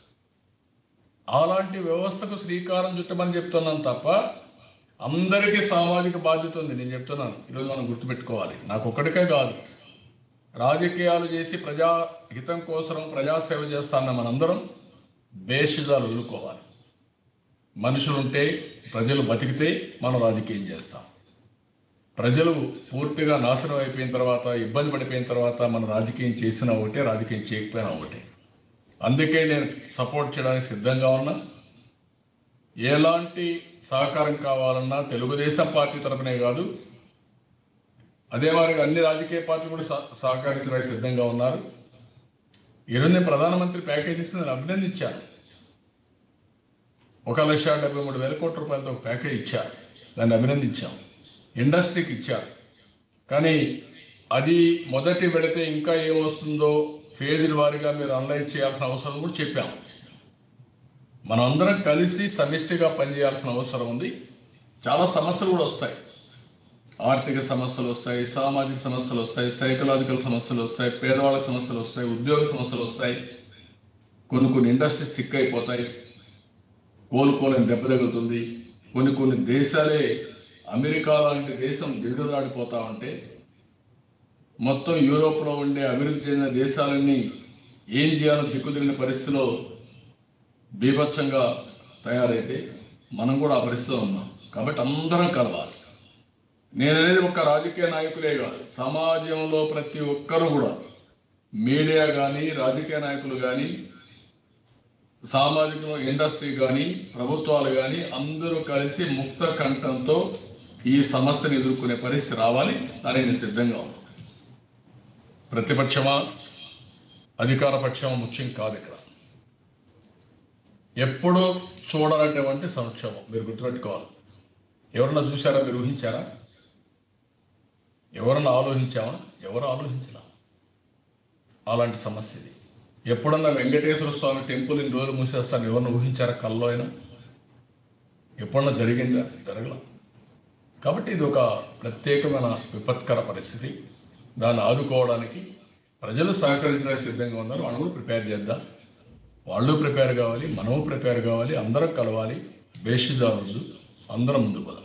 Speaker 1: అలాంటి వ్యవస్థకు శ్రీకారం చుట్టమని చెప్తున్నాను తప్ప అందరికీ సామాజిక బాధ్యత ఉంది. నేను చెప్తున్నాను, ఈరోజు మనం గుర్తుపెట్టుకోవాలి. నాకు ఒక్కడికే కాదు, రాజకీయాలు చేసి ప్రజాహితం కోసం ప్రజాసేవ చేస్తాన్న మనందరం బేషిజాలు వదులుకోవాలి. మనుషులుంటే, ప్రజలు బతికితే మనం రాజకీయం చేస్తాం. ప్రజలు పూర్తిగా నాశనం అయిపోయిన తర్వాత, ఇబ్బంది పడిపోయిన తర్వాత మనం రాజకీయం చేసినా ఒకటే, రాజకీయం చేయకపోయినా ఒకటే. అందుకే నేను సపోర్ట్ చేయడానికి సిద్ధంగా ఉన్నా. ఎలాంటి సహకారం కావాలన్నా తెలుగుదేశం పార్టీ తరపునే కాదు, అదే మాదిరిగా అన్ని రాజకీయ పార్టీలు కూడా సహకరించడానికి సిద్ధంగా ఉన్నారు. ఈరోజు నేను ప్రధానమంత్రి ప్యాకేజ్ ఇస్తే నేను అభినందించాను. 1,73,000 కోట్ల రూపాయలతో ఒక ప్యాకేజ్ ఇచ్చారు, దాన్ని అభినందించాం. ఇండస్ట్రీకి ఇచ్చారు. కానీ అది మొదటి పెడితే ఇంకా ఏమొస్తుందో ఫేజుల వారీగా మీరు అనలైజ్ చేయాల్సిన అవసరం కూడా చెప్పాము. మనం అందరం కలిసి సమిష్టిగా పనిచేయాల్సిన అవసరం ఉంది. చాలా సమస్యలు కూడా వస్తాయి. ఆర్థిక సమస్యలు వస్తాయి, సామాజిక సమస్యలు వస్తాయి, సైకలాజికల్ సమస్యలు వస్తాయి, పేదవాళ్ళ సమస్యలు వస్తాయి, ఉద్యోగ సమస్యలు వస్తాయి. కొన్ని ఇండస్ట్రీస్ సిక్ అయిపోతాయి, కోలుకోలేని దెబ్బ తగులుతుంది. కొన్ని దేశాలే, అమెరికా లాంటి దేశం దిగుదలాడిపోతా ఉంటే మొత్తం యూరోప్లో ఉండే అభివృద్ధి చెందిన దేశాలన్నీ ఏం చేయాలో దిక్కుదిరిగిన పరిస్థితిలో బీభత్సంగా తయారైతే మనం కూడా ఆ పరిస్థితిలో ఉన్నాం. కాబట్టి అందరం కలవాలి. నేననేది ఒక్క రాజకీయ నాయకులే కాదు, సమాజంలో ప్రతి ఒక్కరు కూడా, మీడియా కానీ, రాజకీయ నాయకులు కానీ, సామాజిక ఇండస్ట్రీ కానీ, ప్రభుత్వాలు కానీ అందరూ కలిసి ముక్త కంఠంతో ఈ సమస్యను ఎదుర్కొనే పరిస్థితి రావాలి. దానికి నేను సిద్ధంగా ఉన్నాను. ప్రతిపక్షమా అధికార పక్షమా ముఖ్యం కాదు. ఇక్కడ ఎప్పుడూ చూడాలనేటువంటి సంక్షోభం మీరు గుర్తుపెట్టుకోవాలి. ఎవరన్నా చూసారా? మీరు ఊహించారా? ఎవరన్నా ఆలోచించామా? ఎవరు ఆలోచించరా? అలాంటి సమస్య ఇది. ఎప్పుడన్నా వెంకటేశ్వర స్వామి టెంపుల్ ఇన్ని రోజులు మూసేస్తాను ఎవరన్నా ఊహించారా? కల్లో అయినా ఎప్పుడన్నా జరిగిందా? జరగల. కాబట్టి ఇది ఒక ప్రత్యేకమైన విపత్కర పరిస్థితి. దాన్ని ఆదుకోవడానికి ప్రజలు సహకరించడానికి సిద్ధంగా ఉన్నారు. వాళ్ళు కూడా ప్రిపేర్ చేద్దాం. వాళ్ళు ప్రిపేర్ కావాలి, మనము ప్రిపేర్ కావాలి, అందరం కలవాలి. బేషిదారు అందరం ముందు పోదాం.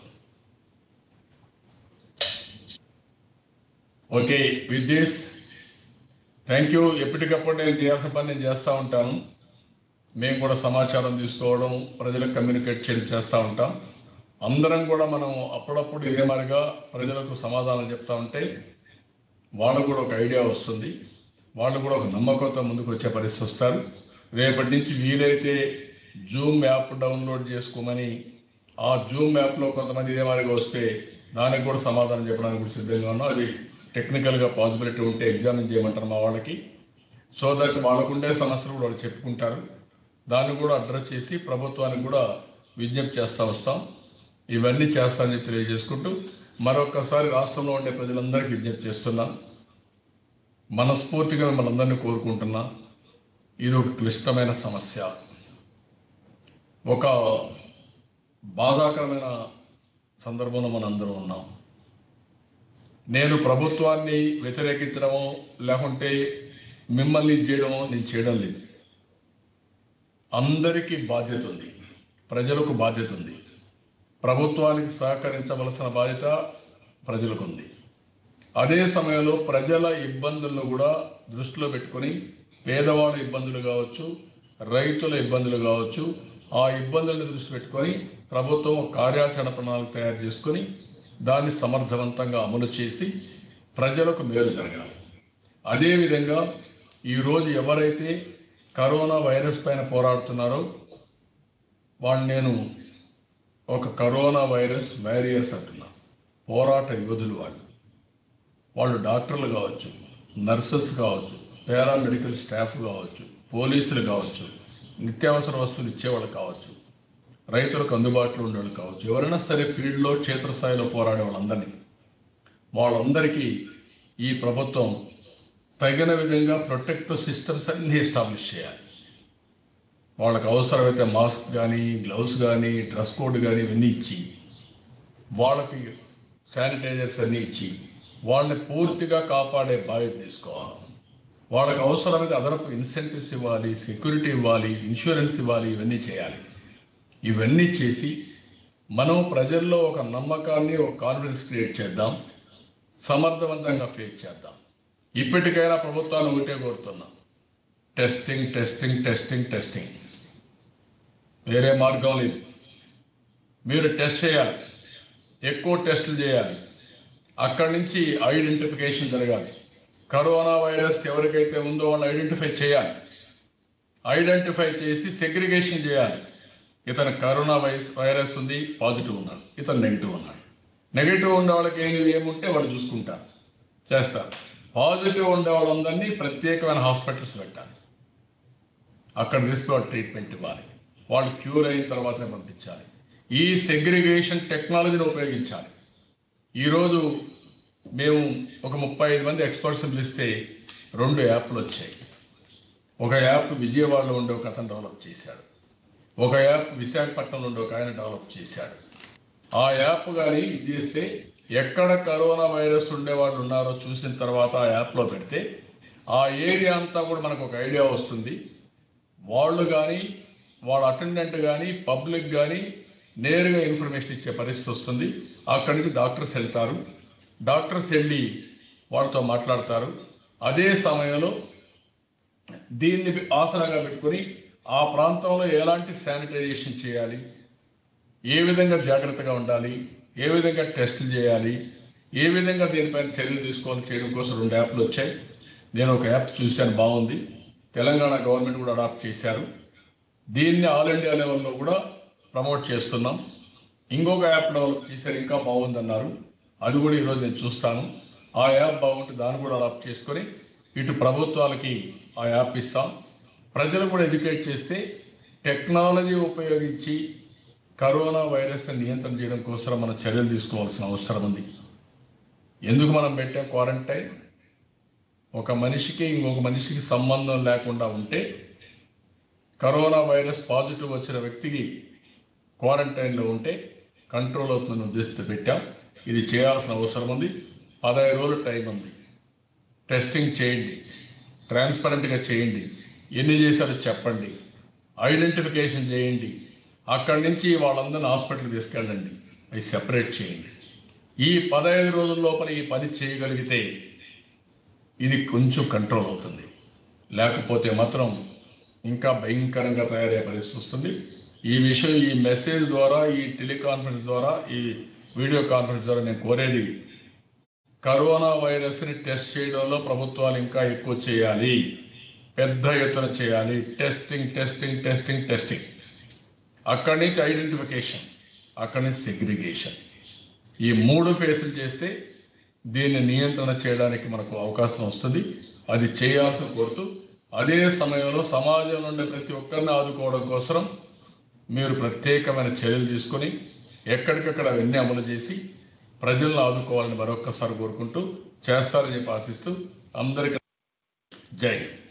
Speaker 1: Okay, with this thank you. ఎప్పటికప్పుడు నేను చేయాల్సిన పని నేను చేస్తూ ఉంటాను. మేము కూడా సమాచారం తీసుకోవడం, ప్రజలకు కమ్యూనికేట్ చేయడం చేస్తూ ఉంటాం. అందరం కూడా మనం అప్పుడప్పుడు ఇదే మాదిరిగా ప్రజలకు సమాధానం చెప్తా ఉంటే వాళ్ళకు కూడా ఒక ఐడియా వస్తుంది, వాళ్ళు కూడా ఒక నమ్మకంతో ముందుకు వచ్చే పరిస్థితి వస్తారు. రేపటి నుంచి వీలైతే జూమ్ యాప్ డౌన్లోడ్ చేసుకోమని, ఆ జూమ్ యాప్లో కొంతమంది ఇదే మాదిరిగా వస్తే దానికి కూడా సమాధానం చెప్పడానికి కూడా సిద్ధంగా ఉన్నాం. అది టెక్నికల్గా పాసిబిలిటీ ఉంటే ఎగ్జామిన్ చేయమంటారు మా వాళ్ళకి. సో దట్ వాళ్ళకుండే సమస్యలు కూడా వాళ్ళు చెప్పుకుంటారు. దాన్ని కూడా అడ్రస్ చేసి ప్రభుత్వానికి కూడా విజ్ఞప్తి చేస్తూ వస్తాం. ఇవన్నీ చేస్తానని చెప్పి తెలియజేసుకుంటూ మరొకసారి రాష్ట్రంలో ఉండే ప్రజలందరికీ విజ్ఞప్తి చేస్తున్నాం. మనస్ఫూర్తిగా మిమ్మల్ని అందరినీ కోరుకుంటున్నా. ఇది ఒక క్లిష్టమైన సమస్య, ఒక బాధాకరమైన సందర్భంలో మనందరం ఉన్నాం. నేను ప్రభుత్వాన్ని వ్యతిరేకించడమో లేకుంటే మిమ్మల్ని చేయడమో నేను చేయడం లేదు. అందరికీ బాధ్యత ఉంది, ప్రజలకు బాధ్యత ఉంది. ప్రభుత్వానికి సహకరించవలసిన బాధ్యత ప్రజలకు ఉంది. అదే సమయంలో ప్రజల ఇబ్బందులను కూడా దృష్టిలో పెట్టుకొని పేదవాళ్ళ ఇబ్బందులు కావచ్చు, రైతుల ఇబ్బందులు కావచ్చు, ఆ ఇబ్బందులను దృష్టి పెట్టుకొని ప్రభుత్వం కార్యాచరణ ప్రణాళిక తయారు చేసుకొని దాన్ని సమర్థవంతంగా అమలు చేసి ప్రజలకు మేలు జరగాలి. అదేవిధంగా ఈరోజు ఎవరైతే కరోనా వైరస్ పైన పోరాడుతున్నారో వాళ్ళు నేను ఒక కరోనా వైరస్ వారియర్స్ అంటున్నా, పోరాట యోధులు. వాళ్ళు డాక్టర్లు కావచ్చు, నర్సెస్ కావచ్చు, పారామెడికల్ స్టాఫ్ కావచ్చు, పోలీసులు కావచ్చు, నిత్యావసర వస్తువులు ఇచ్చేవాళ్ళు కావచ్చు, రైతులకు అందుబాటులో ఉండేవాళ్ళు కావచ్చు, ఎవరైనా సరే ఫీల్డ్లో క్షేత్రస్థాయిలో పోరాడే వాళ్ళందరికీ ఈ ప్రభుత్వం తగిన విధంగా ప్రొటెక్టివ్ సిస్టమ్స్ అన్ని ఎస్టాబ్లిష్ చేయాలి. వాళ్ళకు అవసరమైతే మాస్క్ కానీ, గ్లౌస్ కానీ, డ్రెస్ కోడ్ కానీ ఇవన్నీ ఇచ్చి, వాళ్ళకి శానిటైజర్స్ అన్నీ ఇచ్చి వాళ్ళని పూర్తిగా కాపాడే బాధ్యత తీసుకోవాలి. వాళ్ళకి అవసరమైతే అదనపు ఇన్సెంటివ్స్ ఇవ్వాలి, సెక్యూరిటీ ఇవ్వాలి, ఇన్సూరెన్స్ ఇవ్వాలి, ఇవన్నీ చేయాలి. ఇవన్నీ చేసి మనం ప్రజల్లో ఒక నమ్మకాన్ని, ఒక కాన్ఫిడెన్స్ క్రియేట్ చేద్దాం, సమర్థవంతంగా ఫేస్ చేద్దాం. ఇప్పటికైనా ప్రభుత్వాన్ని ఒకటే కోరుతున్నాం, టెస్టింగ్ టెస్టింగ్ టెస్టింగ్ టెస్టింగ్, వేరే మార్గం లేదు. మీరు టెస్ట్ చేయాలి, ఎక్కువ టెస్టులు చేయాలి, అక్కడి నుంచి ఐడెంటిఫికేషన్ జరగాలి. కరోనా వైరస్ ఎవరికైతే ఉందో వాళ్ళు ఐడెంటిఫై చేయాలి, ఐడెంటిఫై చేసి సెగ్రిగేషన్ చేయాలి. ఇతను కరోనా వైరస్ ఉంది, పాజిటివ్ ఉన్నాడు, ఇతను నెగిటివ్ ఉన్నాడు. నెగిటివ్ ఉండే వాళ్ళకి ఏముంటే వాళ్ళు చూసుకుంటారు, చేస్తారు. పాజిటివ్ ఉండే వాళ్ళందరినీ ప్రత్యేకమైన హాస్పిటల్స్ పెట్టాలి, అక్కడ తీసుకుని ట్రీట్మెంట్ ఇవ్వాలి, వాళ్ళు క్యూర్ అయిన తర్వాతనే పంపించాలి. ఈ సెగ్రిగేషన్ టెక్నాలజీని ఉపయోగించాలి. ఈరోజు మేము ఒక 35 మంది ఎక్స్పర్ట్స్ పిలిస్తే 2 యాప్లు వచ్చాయి. ఒక యాప్ విజయవాడలో ఉండే ఒక అతను డెవలప్ చేశాడు, ఒక యాప్ విశాఖపట్నంలో ఉండే ఒక ఆయన డెవలప్ చేశాడు. ఆ యాప్ కానీ ఇది చేస్తే ఎక్కడ కరోనా వైరస్ ఉండేవాళ్ళు ఉన్నారో చూసిన తర్వాత ఆ యాప్లో పెడితే ఆ ఏరియా అంతా కూడా మనకు ఒక ఐడియా వస్తుంది. వాళ్ళు కానీ, వాళ్ళ అటెండెంట్ కానీ, పబ్లిక్ కానీ నేరుగా ఇన్ఫర్మేషన్ ఇచ్చే పరిస్థితి వస్తుంది. అక్కడి నుంచి డాక్టర్స్ వెళ్తారు, డాక్టర్స్ వెళ్ళి వాళ్ళతో మాట్లాడతారు. అదే సమయంలో దీన్ని ఆసరాగా పెట్టుకొని ఆ ప్రాంతంలో ఎలాంటి శానిటైజేషన్ చేయాలి, ఏ విధంగా జాగ్రత్తగా ఉండాలి, ఏ విధంగా టెస్టులు చేయాలి, ఏ విధంగా దీనిపైన చర్యలు తీసుకోవాలి చేయడం కోసం 2 యాప్లు వచ్చాయి. నేను ఒక యాప్ చూశాను, బాగుంది. తెలంగాణ గవర్నమెంట్ కూడా అడాప్ట్ చేశారు. దీన్ని ఆల్ ఇండియా లెవెల్లో కూడా ప్రమోట్ చేస్తున్నాం. ఇంకొక యాప్ డెవలప్ చేశారు, ఇంకా బాగుందన్నారు. అది కూడా ఈరోజు నేను చూస్తాను. ఆ యాప్ బాగుంటే దాన్ని కూడా అడాప్ట్ చేసుకొని ఇటు ప్రభుత్వాలకి ఆ యాప్ ఇస్తాం. ప్రజలు కూడా ఎడ్యుకేట్ చేస్తే టెక్నాలజీ ఉపయోగించి కరోనా వైరస్ని నియంత్రణ చేయడం కోసం మనం చర్యలు తీసుకోవాల్సిన అవసరం ఉంది. ఎందుకు మనం పెట్టాం క్వారంటైన్? ఒక మనిషికి ఇంకొక మనిషికి సంబంధం లేకుండా ఉంటే కరోనా వైరస్ పాజిటివ్ వచ్చిన వ్యక్తికి క్వారంటైన్లో ఉంటే కంట్రోల్ అవుతుందని ఉద్దేశంతో పెట్టాం. ఇది చేయాల్సిన అవసరం ఉంది. 15 రోజులు టైం ఉంది. టెస్టింగ్ చేయండి, ట్రాన్స్పరెంట్గా చేయండి, ఎన్ని చేశారో చెప్పండి, ఐడెంటిఫికేషన్ చేయండి. అక్కడి నుంచి వాళ్ళందరినీ హాస్పిటల్కి తీసుకెళ్ళండి, అవి సెపరేట్ చేయండి. ఈ 15 రోజుల లోపల ఈ పని చేయగలిగితే ఇది కొంచెం కంట్రోల్ అవుతుంది. లేకపోతే మాత్రం ఇంకా భయంకరంగా తయారయ్యే పరిస్థితి వస్తుంది. ఈ విషయం ఈ మెసేజ్ ద్వారా, ఈ టెలికాన్ఫరెన్స్ ద్వారా, ఈ వీడియో కాన్ఫరెన్స్ ద్వారా నేను కోరేది, కరోనా వైరస్ని టెస్ట్ చేయడంలో ప్రభుత్వాలు ఇంకా ఎక్కువ చేయాలి, పెద్ద ఎత్తున చేయాలి. టెస్టింగ్ టెస్టింగ్ టెస్టింగ్ టెస్టింగ్, అక్కడి నుంచి ఐడెంటిఫికేషన్, అక్కడి నుంచి సెగ్రిగేషన్. ఈ 3 ఫేసులు చేస్తే దీన్ని నియంత్రణ చేయడానికి మనకు అవకాశం వస్తుంది. అది చేయాల్సిన కోరుతూ, అదే సమయంలో సమాజంలో ఉండే ప్రతి ఒక్కరిని ఆదుకోవడం కోసం మీరు ప్రత్యేకమైన చర్యలు తీసుకొని ఎక్కడికక్కడ అవన్నీ అమలు చేసి ప్రజలను ఆదుకోవాలని మరొక్కసారి కోరుకుంటూ చేస్తారని చెప్పి ఆశిస్తూ అందరికీ జై హింద్.